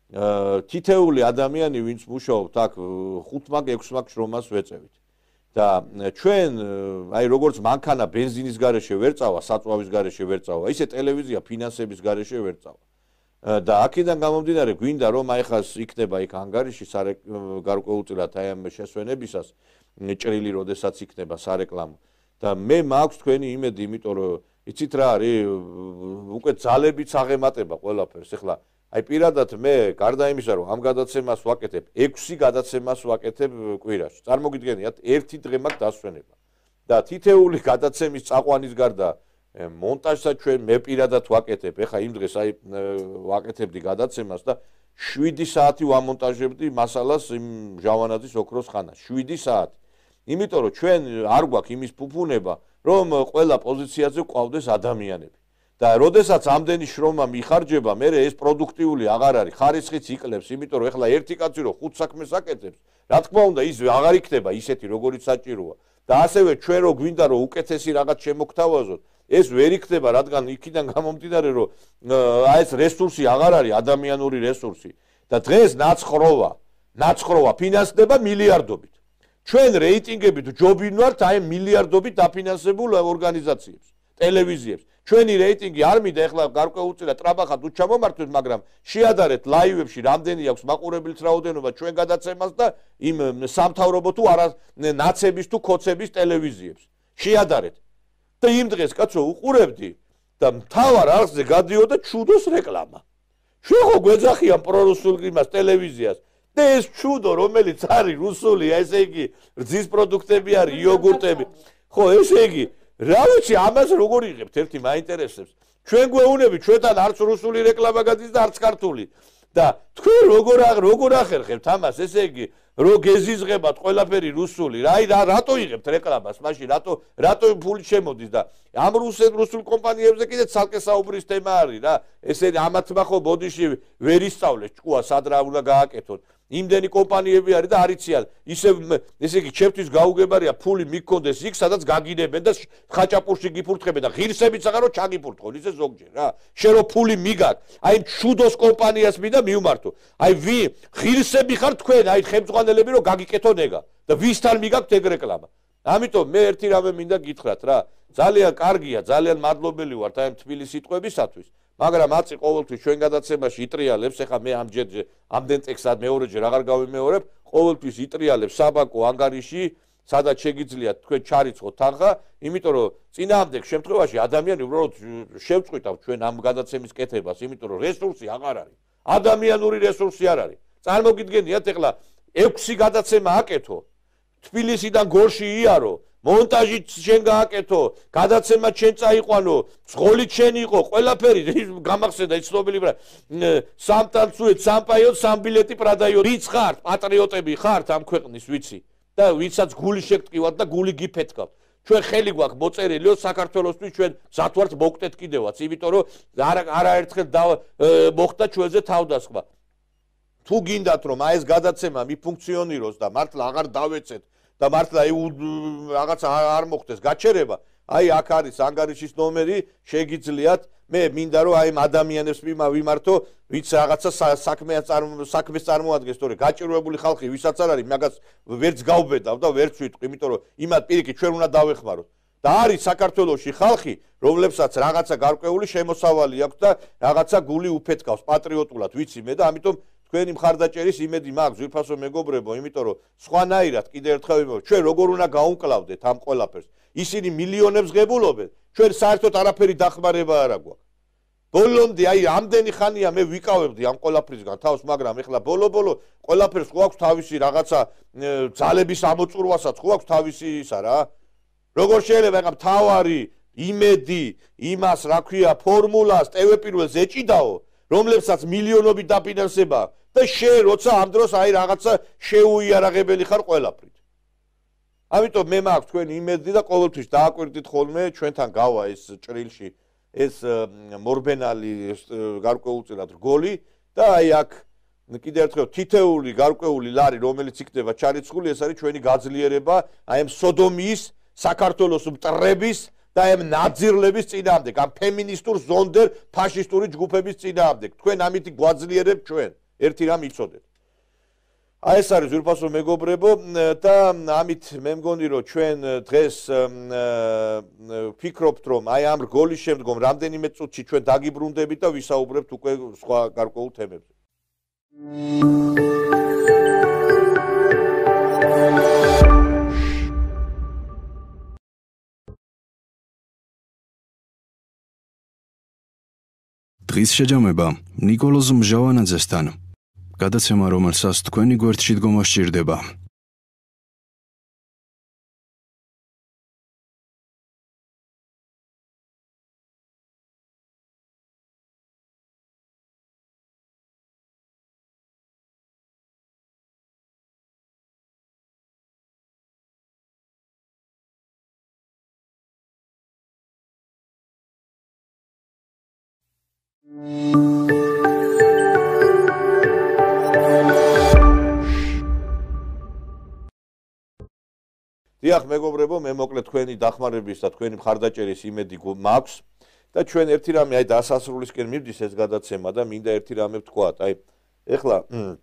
თითეული ადამიანი ვინც მუშაობთ აქ ხუთ მაგ ექვს მაგ შრომას ვეწევით და ჩვენ აი როგორც მანქანა ბენზინის გარეშე ვერ წავა საწვავის გარეშე ვერ წავა ისე ტელევიზია ფინანსების გარეშე ვერ წავა და აქედან გამომდინარე გვინდა რომ აი ხას იქნება იქ ანგარიში გარკვეულწილად აი ამ შესვენებისას ჭრილი როდესაც იქნება სარეკლამო და მე მაქვს თქვენი იმედი იმიტომ რომ იცით რა არის უკვე ძალებით აღემატება ყველაფერს ეხლა აი პირადად მე გარდა იმისა რომ ამ გადაცემას ვაკეთებ ექვსი გადაცემას ვაკეთებ კვირაში წარმოგიდგენიათ ერთი დღე მაქვს დასვენება და თითეული გადაცემის წაყვანის გარდა მონტაჟსაც ჩვენ მე პირადად ვაკეთებ ეხლა იმ დღეს აი ვაკეთებდი გადაცემას და შვიდი საათი ვამონტაჟებდი მასალას იმ ჟავანაძის ოქროს ხანას შვიდი საათი იმიტომ რომ ჩვენ არ გვაქვს იმის ფუფუნება რომ ყველა პოზიციაზე ყავდეს ადამიანები და როდესაც ამდენი შრომა მიხარჯება მე ეს პროდუქტიული აღარ არის ხარისხიც იკლებს იმიტომ რომ ეხლა ერთი კაცი რომ ხუთ საქმეს აკეთებს რა თქმა უნდა ის აღარ იქნება ისეთი როგორიც საჭიროა და ასევე ჩვენ რო გვინდა რომ უკეთესი რაღაც შემოგთავაზოთ ეს ვერ იქნება რადგან იქიდან გამომდინარე რომ აი ეს რესურსი აღარ არის ადამიანური რესურსი და დღეს ნაცხროვა ნაცხროვა ფინანსდება მილიარდობით ჩვენ რეიტინგებით ჯობინ ვართ აი მილიარდობით დაფინანსებულ ორგანიზაციებს ტელევიზიებს ჩვენი რეიტინგი არ მინდა ეხლა გარკვეულწილად ტრაბახად უჩამომართვეთ მაგრამ შეადარეთ ლაივებში რამდენი აქვს მაყურებელთა რაოდენობა ჩვენ გადაცემას და იმ სამთავრობო თუ არა ნაცების თუ ქოცების ტელევიზიებს შეადარეთ და იმ დღეს კაცო უყურებდი და მთავარ არხზე გადიოდა ჩუდოს რეკლამა შენ ხო გვეძახიან პრორუსულ იმას ტელევიზიას და ეს ჩუდო რომელიც არის რუსული ესე იგი რძის პროდუქტები არის იოგურტები ხო ესე იგი რა ვიცი ამას როგორ იღებთ ერთი მაინტერესებს ჩვენ გვეუბნები ჩვენთან არც რუსული რეკლამა გადის და არც ქართული და თქვენ როგორ როგორ ახერხებთ ამას ესე იგი რო გეზიზღებათ ყველაფერი რუსული რა რატო იღებთ რეკლამას მაშინ რატო რატო ფული შემოდის და ამ რუსულ რუსულ კომპანიებზე კიდე ცალკე საუბრის თემა არის რა ესე ამათმა ხო ბოდიში ვერ ისწავლეს ჭკუა სად რა უნდა გააკეთონ იმდენი კომპანიები არის და არიციან ისე ესე იგი ჩემთვის გაუგებარია ფული მიქონდეს იქ სადაც გაგინებენ და ხაჭაპურში გიფურთხებენ და ღირსებიც აღარო ჩაგიფურთხონ ისე ზოგჯერ რა შენ რო ფული მიგაკ აი ჩუდოს კომპანიას მინდა მიუმართო აი ვი ღირსები ხარ თქვენ აი ხელმძღვანელები რო გაგიკეთონ ეგა და ვისთან მიგაქვთ ეგ რეკლამა ამიტომ მე ერთი რამე მინდა გითხრათ რა ძალიან კარგია ძალიან მადლობელი ვართ აი ამ თბილი სიტყვებისათვის მაგრამ აწი ყოველთვის ჩვენ გადაცემაში იტრიალებს ეხა მე ამჯერ ამდენ ტექსტად მეორეჯერ აღარ გავიმეორებ ყოველთვის იტრიალებს საბანკო ანგარიში სადაც შეგიძლიათ თქვენ ჩარიცხოთ თანხა იმიტომ რომ წინააღმდეგ შემთხვევაში ადამიანი უბრალოდ შევწყვიტავთ ჩვენ ამ გადაცემის კეთებას იმიტომ რომ რესურსი აღარ არის ადამიანური რესურსი არ არის წარმოგიდგენიათ ეხლა ექვსი გადაცემა აკეთო თბილისიდან გორში იარო მონტაჟი შენ გააკეთო, გადაცემა შენ წაიყვანო, ცხოლით შენ იყო, ყველაფერი გამახსენდა ის ცნობილი ბრა. სამ ტანცუეთ, სამ პაიოთ, სამ ბილეტი პრადაიოთ. ვიც ხართ, პატრიოტები ხართ ამ ქვეყნის, ვიცი. და ვისაც გული შეგტკივათ და გული გიფეთქავთ. ჩვენ ხელი გვაქვს მოწერილიო საქართველოსთვის ჩვენ მზად ვართ მოვკვდეთ კიდევაც, იმიტომ რომ არაერთხელ მოხდა ჩვენზე თავდასხმა. თუ გინდათ რომ აი ეს გადაცემა მიფუნქციონიროს და მართლა აღარ დავეცეთ და მართლა რაღაცა არ მოხდეს გაჩერება, აი აქ არის ანგარიშის ნომერი, შეგიძლიათ, მე მინდა რომ აი ამ ადამიანებს ვიმართო, ვიც რაღაცა საქმეს წარმოადგენს, თორე გაჭირვებული ხალხი ვისაც არ არის, მაგას ვერც გავბედავ და ვერც ვიტყვი, იმიტომ რომ იმათ პირიქით ჩვენ უნდა დავეხმაროთ. და არის საქართველოში ხალხი, რომლებსაც რაღაცა გარკვეული შემოსავალი აქვს და რაღაცა გული უფეთქავს პატრიოტულად, ვიცი მე და ამიტომ თქვენი მხარდაჭერის იმედი მაქვს ძვირფასო მეგობრებო, იმიტომ რომ სხვანაირად კიდევ ერთხელ ვიმეორებ, ჩვენ როგორ უნდა გაუმკლავდეთ ამ ყველაფერს. ისინი მილიონებს ღებულობენ, ჩვენ საერთოდ არაფერი დახმარება არ აქვს. ბოლომდე აი ამდენი ხანია მე ვიკავებდი ამ ყველაფრისგან თავს, მაგრამ ეხლა ბოლო-ბოლო ყველაფერს ხო აქვს თავისი რაღაცა ძალების ამოწურვასაც ხო აქვს თავისი ისა რა. როგორ შეიძლება ეხლა მთავარი იმედი იმას რა ქვია ფორმულას ტევ პირველს ეჭიდაო, რომლებსაც მილიონობით დაფინანსება და შენ როცა ამ დროს აი რაღაცა შეუიარაღებელი ხარ ყველაფრით. ამიტომ მე მაქვს თქვენი იმედი და ყოველთვის დააკვირდით ხოლმე ჩვენთან გავა ეს ჭრილში ეს მორბენალი გარკვეულწილად რგოლი და აი აქ კიდევ ერთხელ თითეული გარკვეული ლარი რომელიც იქნება ჩარიცხული ეს არის ჩვენი გაძლიერება აი ამ სოდომიის საქართველოს მტრების და ამ ნაძირლების წინააღმდეგ, ამ ფემინისტურ ზონდერ ფაშისტური ჯგუფების წინააღმდეგ. თქვენ ამით გვაძლიერებთ ჩვენ, ერთი რამ იცოდეთ. აი ეს არის ძვირფასო მეგობრებო და ამით მე მგონი რომ ჩვენ დღეს ვფიქრობთ რომ აი ამ რგოლის შემდგომ რამდენიმე წუთში ჩვენ დაგიბრუნდებით და ვისაუბრებთ უკვე სხვა გარკვეულ თემებზე. დღის შეჯამება ნიკოლოზ მჟავანაძესთან. გადაცემა, რომელსაც თქვენი გვერდში დგომა სჭირდება. დიახ მეგობრებო, მე მოკლედ თქვენი დახმარების და თქვენი მხარდაჭერის იმედი მაქვს და ჩვენ ერთი რამე აი დასასრულისკენ მივდის ეს გადაცემა და მინდა ერთი რამე ვთქვათ, აი ეხლა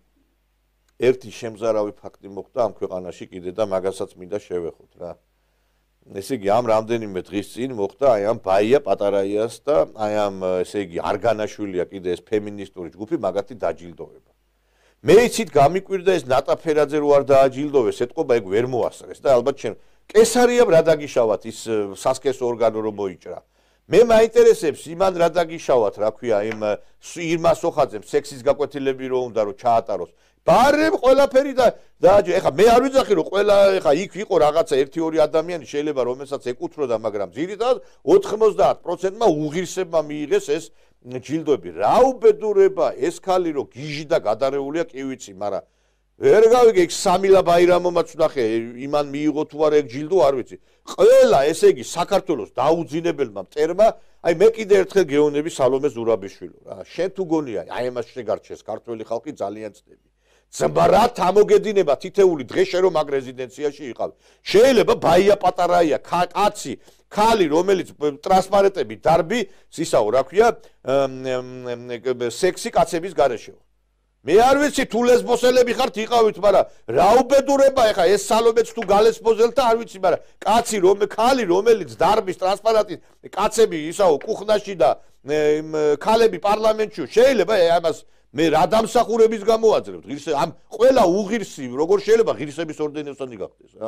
ერთი შემზარავი ფაქტი მოხდა ამ ქვეყანაში კიდე და მაგასაც მინდა შევეხოთ რა. ესე იგი ამ რამდენიმე დღის წინ მოხდა აი ამ ბაია პატარაიას და აი ამ ესე იგი არგანაშვილია კიდე ეს ფემინისტური ჯგუფი მაგათი დაჯილდოვება. მე იცით გამიკვირდა ეს ნატა ფერაძე რო არ დააჯილდოვეს, ეთყობა ეგ ვერ მოასწრეს და ალბათ შენ კესარიამ რა დაგიშავათ ის სასქესო ორგანო რომ მოიჭრა. მე მაინტერესებს იმან რა დაგიშავათ, რა ქვია, იმ ირმა სოხაძემ სექსის გაკვეთილები რო უნდა რომ ჩაატაროს. ბარემ ყველაფერი და დააჯო, ეხა მე არ ვიცახი რომ ყველა ეხა იქ იყო რაღაცა ერთი ორი ადამიანი შეიძლება რომელსაც ეკუთვნოდა, მაგრამ ძირითადად ოთხმოცდაათ პროცენტმა უღირსებმა მიიღეს ეს ჯილდოები. რა უბედურება ეს ქალი რო გიჟი და გადარებულია კი ვიცი, მაგრამ ვერ გავიგე იქ სამილა ბაირამომაც ვნახე, იმან მიიღო თუ არა ეგ ჯილდო არ ვიცი. ყველა ესე იგი საქართველოს დაუძინებელმა მტერმა, აი მე კიდე ერთხელ გეუბნები სალომე ზურაბიშვილო რა. შენ თუ გონია აი ამას შეგარჩეს ქართველი ხალხი ძალიან ცდები. ზმბარად ამოგედინება თითეული დღე შენ რომ მაგ რეზიდენციაში იყავ. შეიძლება ბაია პატარაია კაცი ქალი რომელიც ტრანსპარენტები დარბი ისაო რა ქვია სექსი კაცების გარეშეო. მე არ ვიცი თუ ლესბოსელები ხართ იყავით, მაგრამ რა უბედურება ეხა ეს სალომეც თუ გალესბოზელთა არ ვიცი, მაგრამ კაცი რომ ქალი რომელიც დარბის ტრანსპარენტი კაცები ისაო კუხნაში და ქალები პარლამენტში შეიძლება ამას მე რა დამსახურების გამოაძლევთ ღირსე ამ ყველა უღირსი როგორ შეიძლება ღირსების ორდენებსანი გახდეს რა.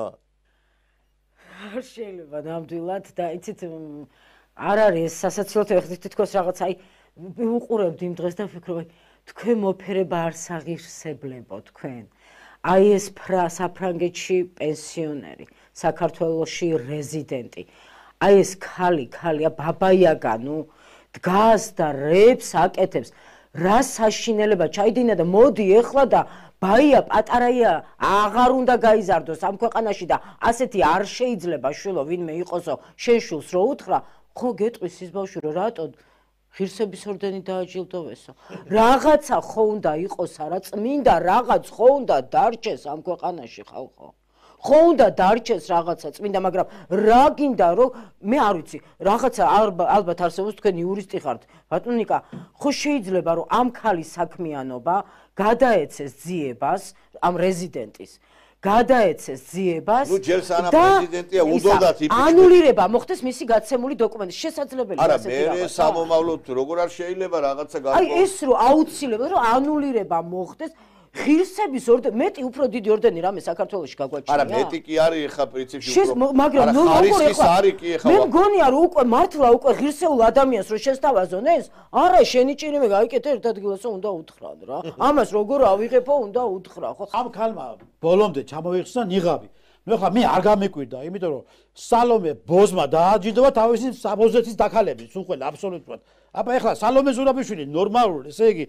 არ შეიძლება ნამდვილად და იცით არ არის სასაცილო თითქოს რაღაც აი ვუყურებდი იმ დღეს და ვფიქრობ თქვენ მოფერება არ საღირსებლებო თქვენ. აი ეს ფრა საფრანგეთში პენსიონერი, საქართველოში რეზიდენტი. აი ეს ხალი, ხალია ბაბაიაგა, ნუ დგას და რებს აკეთებს. რა საშინელება ჩაიდინა და მოდი ეხლა და ბაია პატარაია აღარ უნდა გაიზარდოს ამ ქვეყანაში და ასეთი არ შეიძლება შვილო ვინმე იყოსო შენ შულს რო უთხრა ხო გეტყვის ის ბავშვი რომ რატო ღირსების ორდენი დააჯილდოვესო რაღაცა ხო უნდა იყოს არა წმინდა რაღაც ხო უნდა დარჩეს ამ ქვეყანაში ხალხო ხო უნდა დარჩეს რაღაცა წმინდა მაგრამ რა გინდა რომ მე არ ვიცი რაღაცა ალბათ არსებობს თქვენ იურისტი ხართ ბატონიკა ხო შეიძლება რომ ამ ქალის საქმიანობა გადაეცეს ძიებას ამ რეზიდენტის გადაეცეს ძიებას ნუ ჯერ სანამ პრეზიდენტია უდოდათ იფიქრე ანულირება მოხდეს მისი გაცემული დოკუმენტი შესაძლებელია არა მე სამომავლოდ როგორ არ შეიძლება რაღაცა გარკვეულ აი ეს რომ აუცილებლად რომ ანულირება მოხდეს ღირსების ორდენი მეტი უფრო დიდი ორდენი რამე საქართველოში გაგვაჩნია არა მეტი კი არის ხა პრინციპი უფრო მაგრამ ნუ ხარისხის არის კი ხა მე მგონია რომ უკვე მართლა უკვე ღირსეულ ადამიანს რომ შესთავაზონ ეს არა შენი ჭირიმე გაიკეთე ერთ ადგილასო უნდა უთხრან რა ამას როგორ ავიღებო უნდა უთხრა ხო ამ ქალმა ბოლომდე ჩამოიხსნა ნიღაბი ნუ ახლა მე არ გამეკვირდა იმიტომ რომ სალომე ბოზმა დააჯილდოვა თავისი საბოზეთის დაქალების უხველა აბსოლუტურად აბა ეხლა სალომე ზურაბიშვილი ნორმალური ესე იგი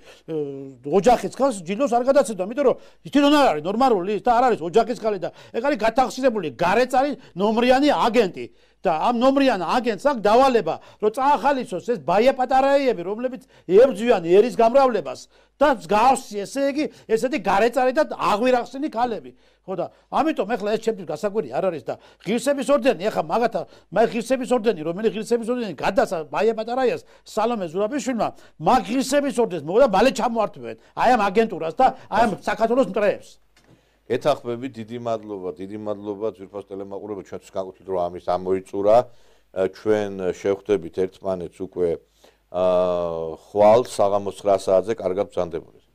ოჯახის ხალხს ჯილდოს არ გადაცემა იმიტომ რომ თვითონ არ არის ნორმალური და არ არის ოჯახის ხალი და ეგ არის გათახსირებული გარეწარი ნომრიანი აგენტი და ამ ნომრიან აგენტს აქვს დავალება რომ წაახალისოს ეს ბაია პატარაიები რომლებიც ებრძვიან ერის გამრავლებას და მსგავსი ესე იგი ესეთი გარეწარი და აღვირახსენი ქალები ხო და ამიტომ ეხლა ეს ჩემთვის გასაკვირი არ არის და ღირსების ორდენი ეხლა მაგათა მე ღირსების ორდენი რომელიც ღირსების ორდენი გადასა ბაია პატარაიას სალომე ზურაბიშვილმა მაგ ღირსების ორდენს მოგდა ბალე ჩამოართმევენ აი ამ აგენტურას და აი ამ საქართველოს მტრეებს ეთახმები დიდი მადლობა დიდი მადლობა ძვირფას ტელემაყურებელს ჩვენთვის განკუთვნილ რომ ამის ამოიწურა ჩვენ შევხვდებით ერთმანეთს უკვე ხვალ საღამოს ცხრა საათზე კარგად ბრძანდებული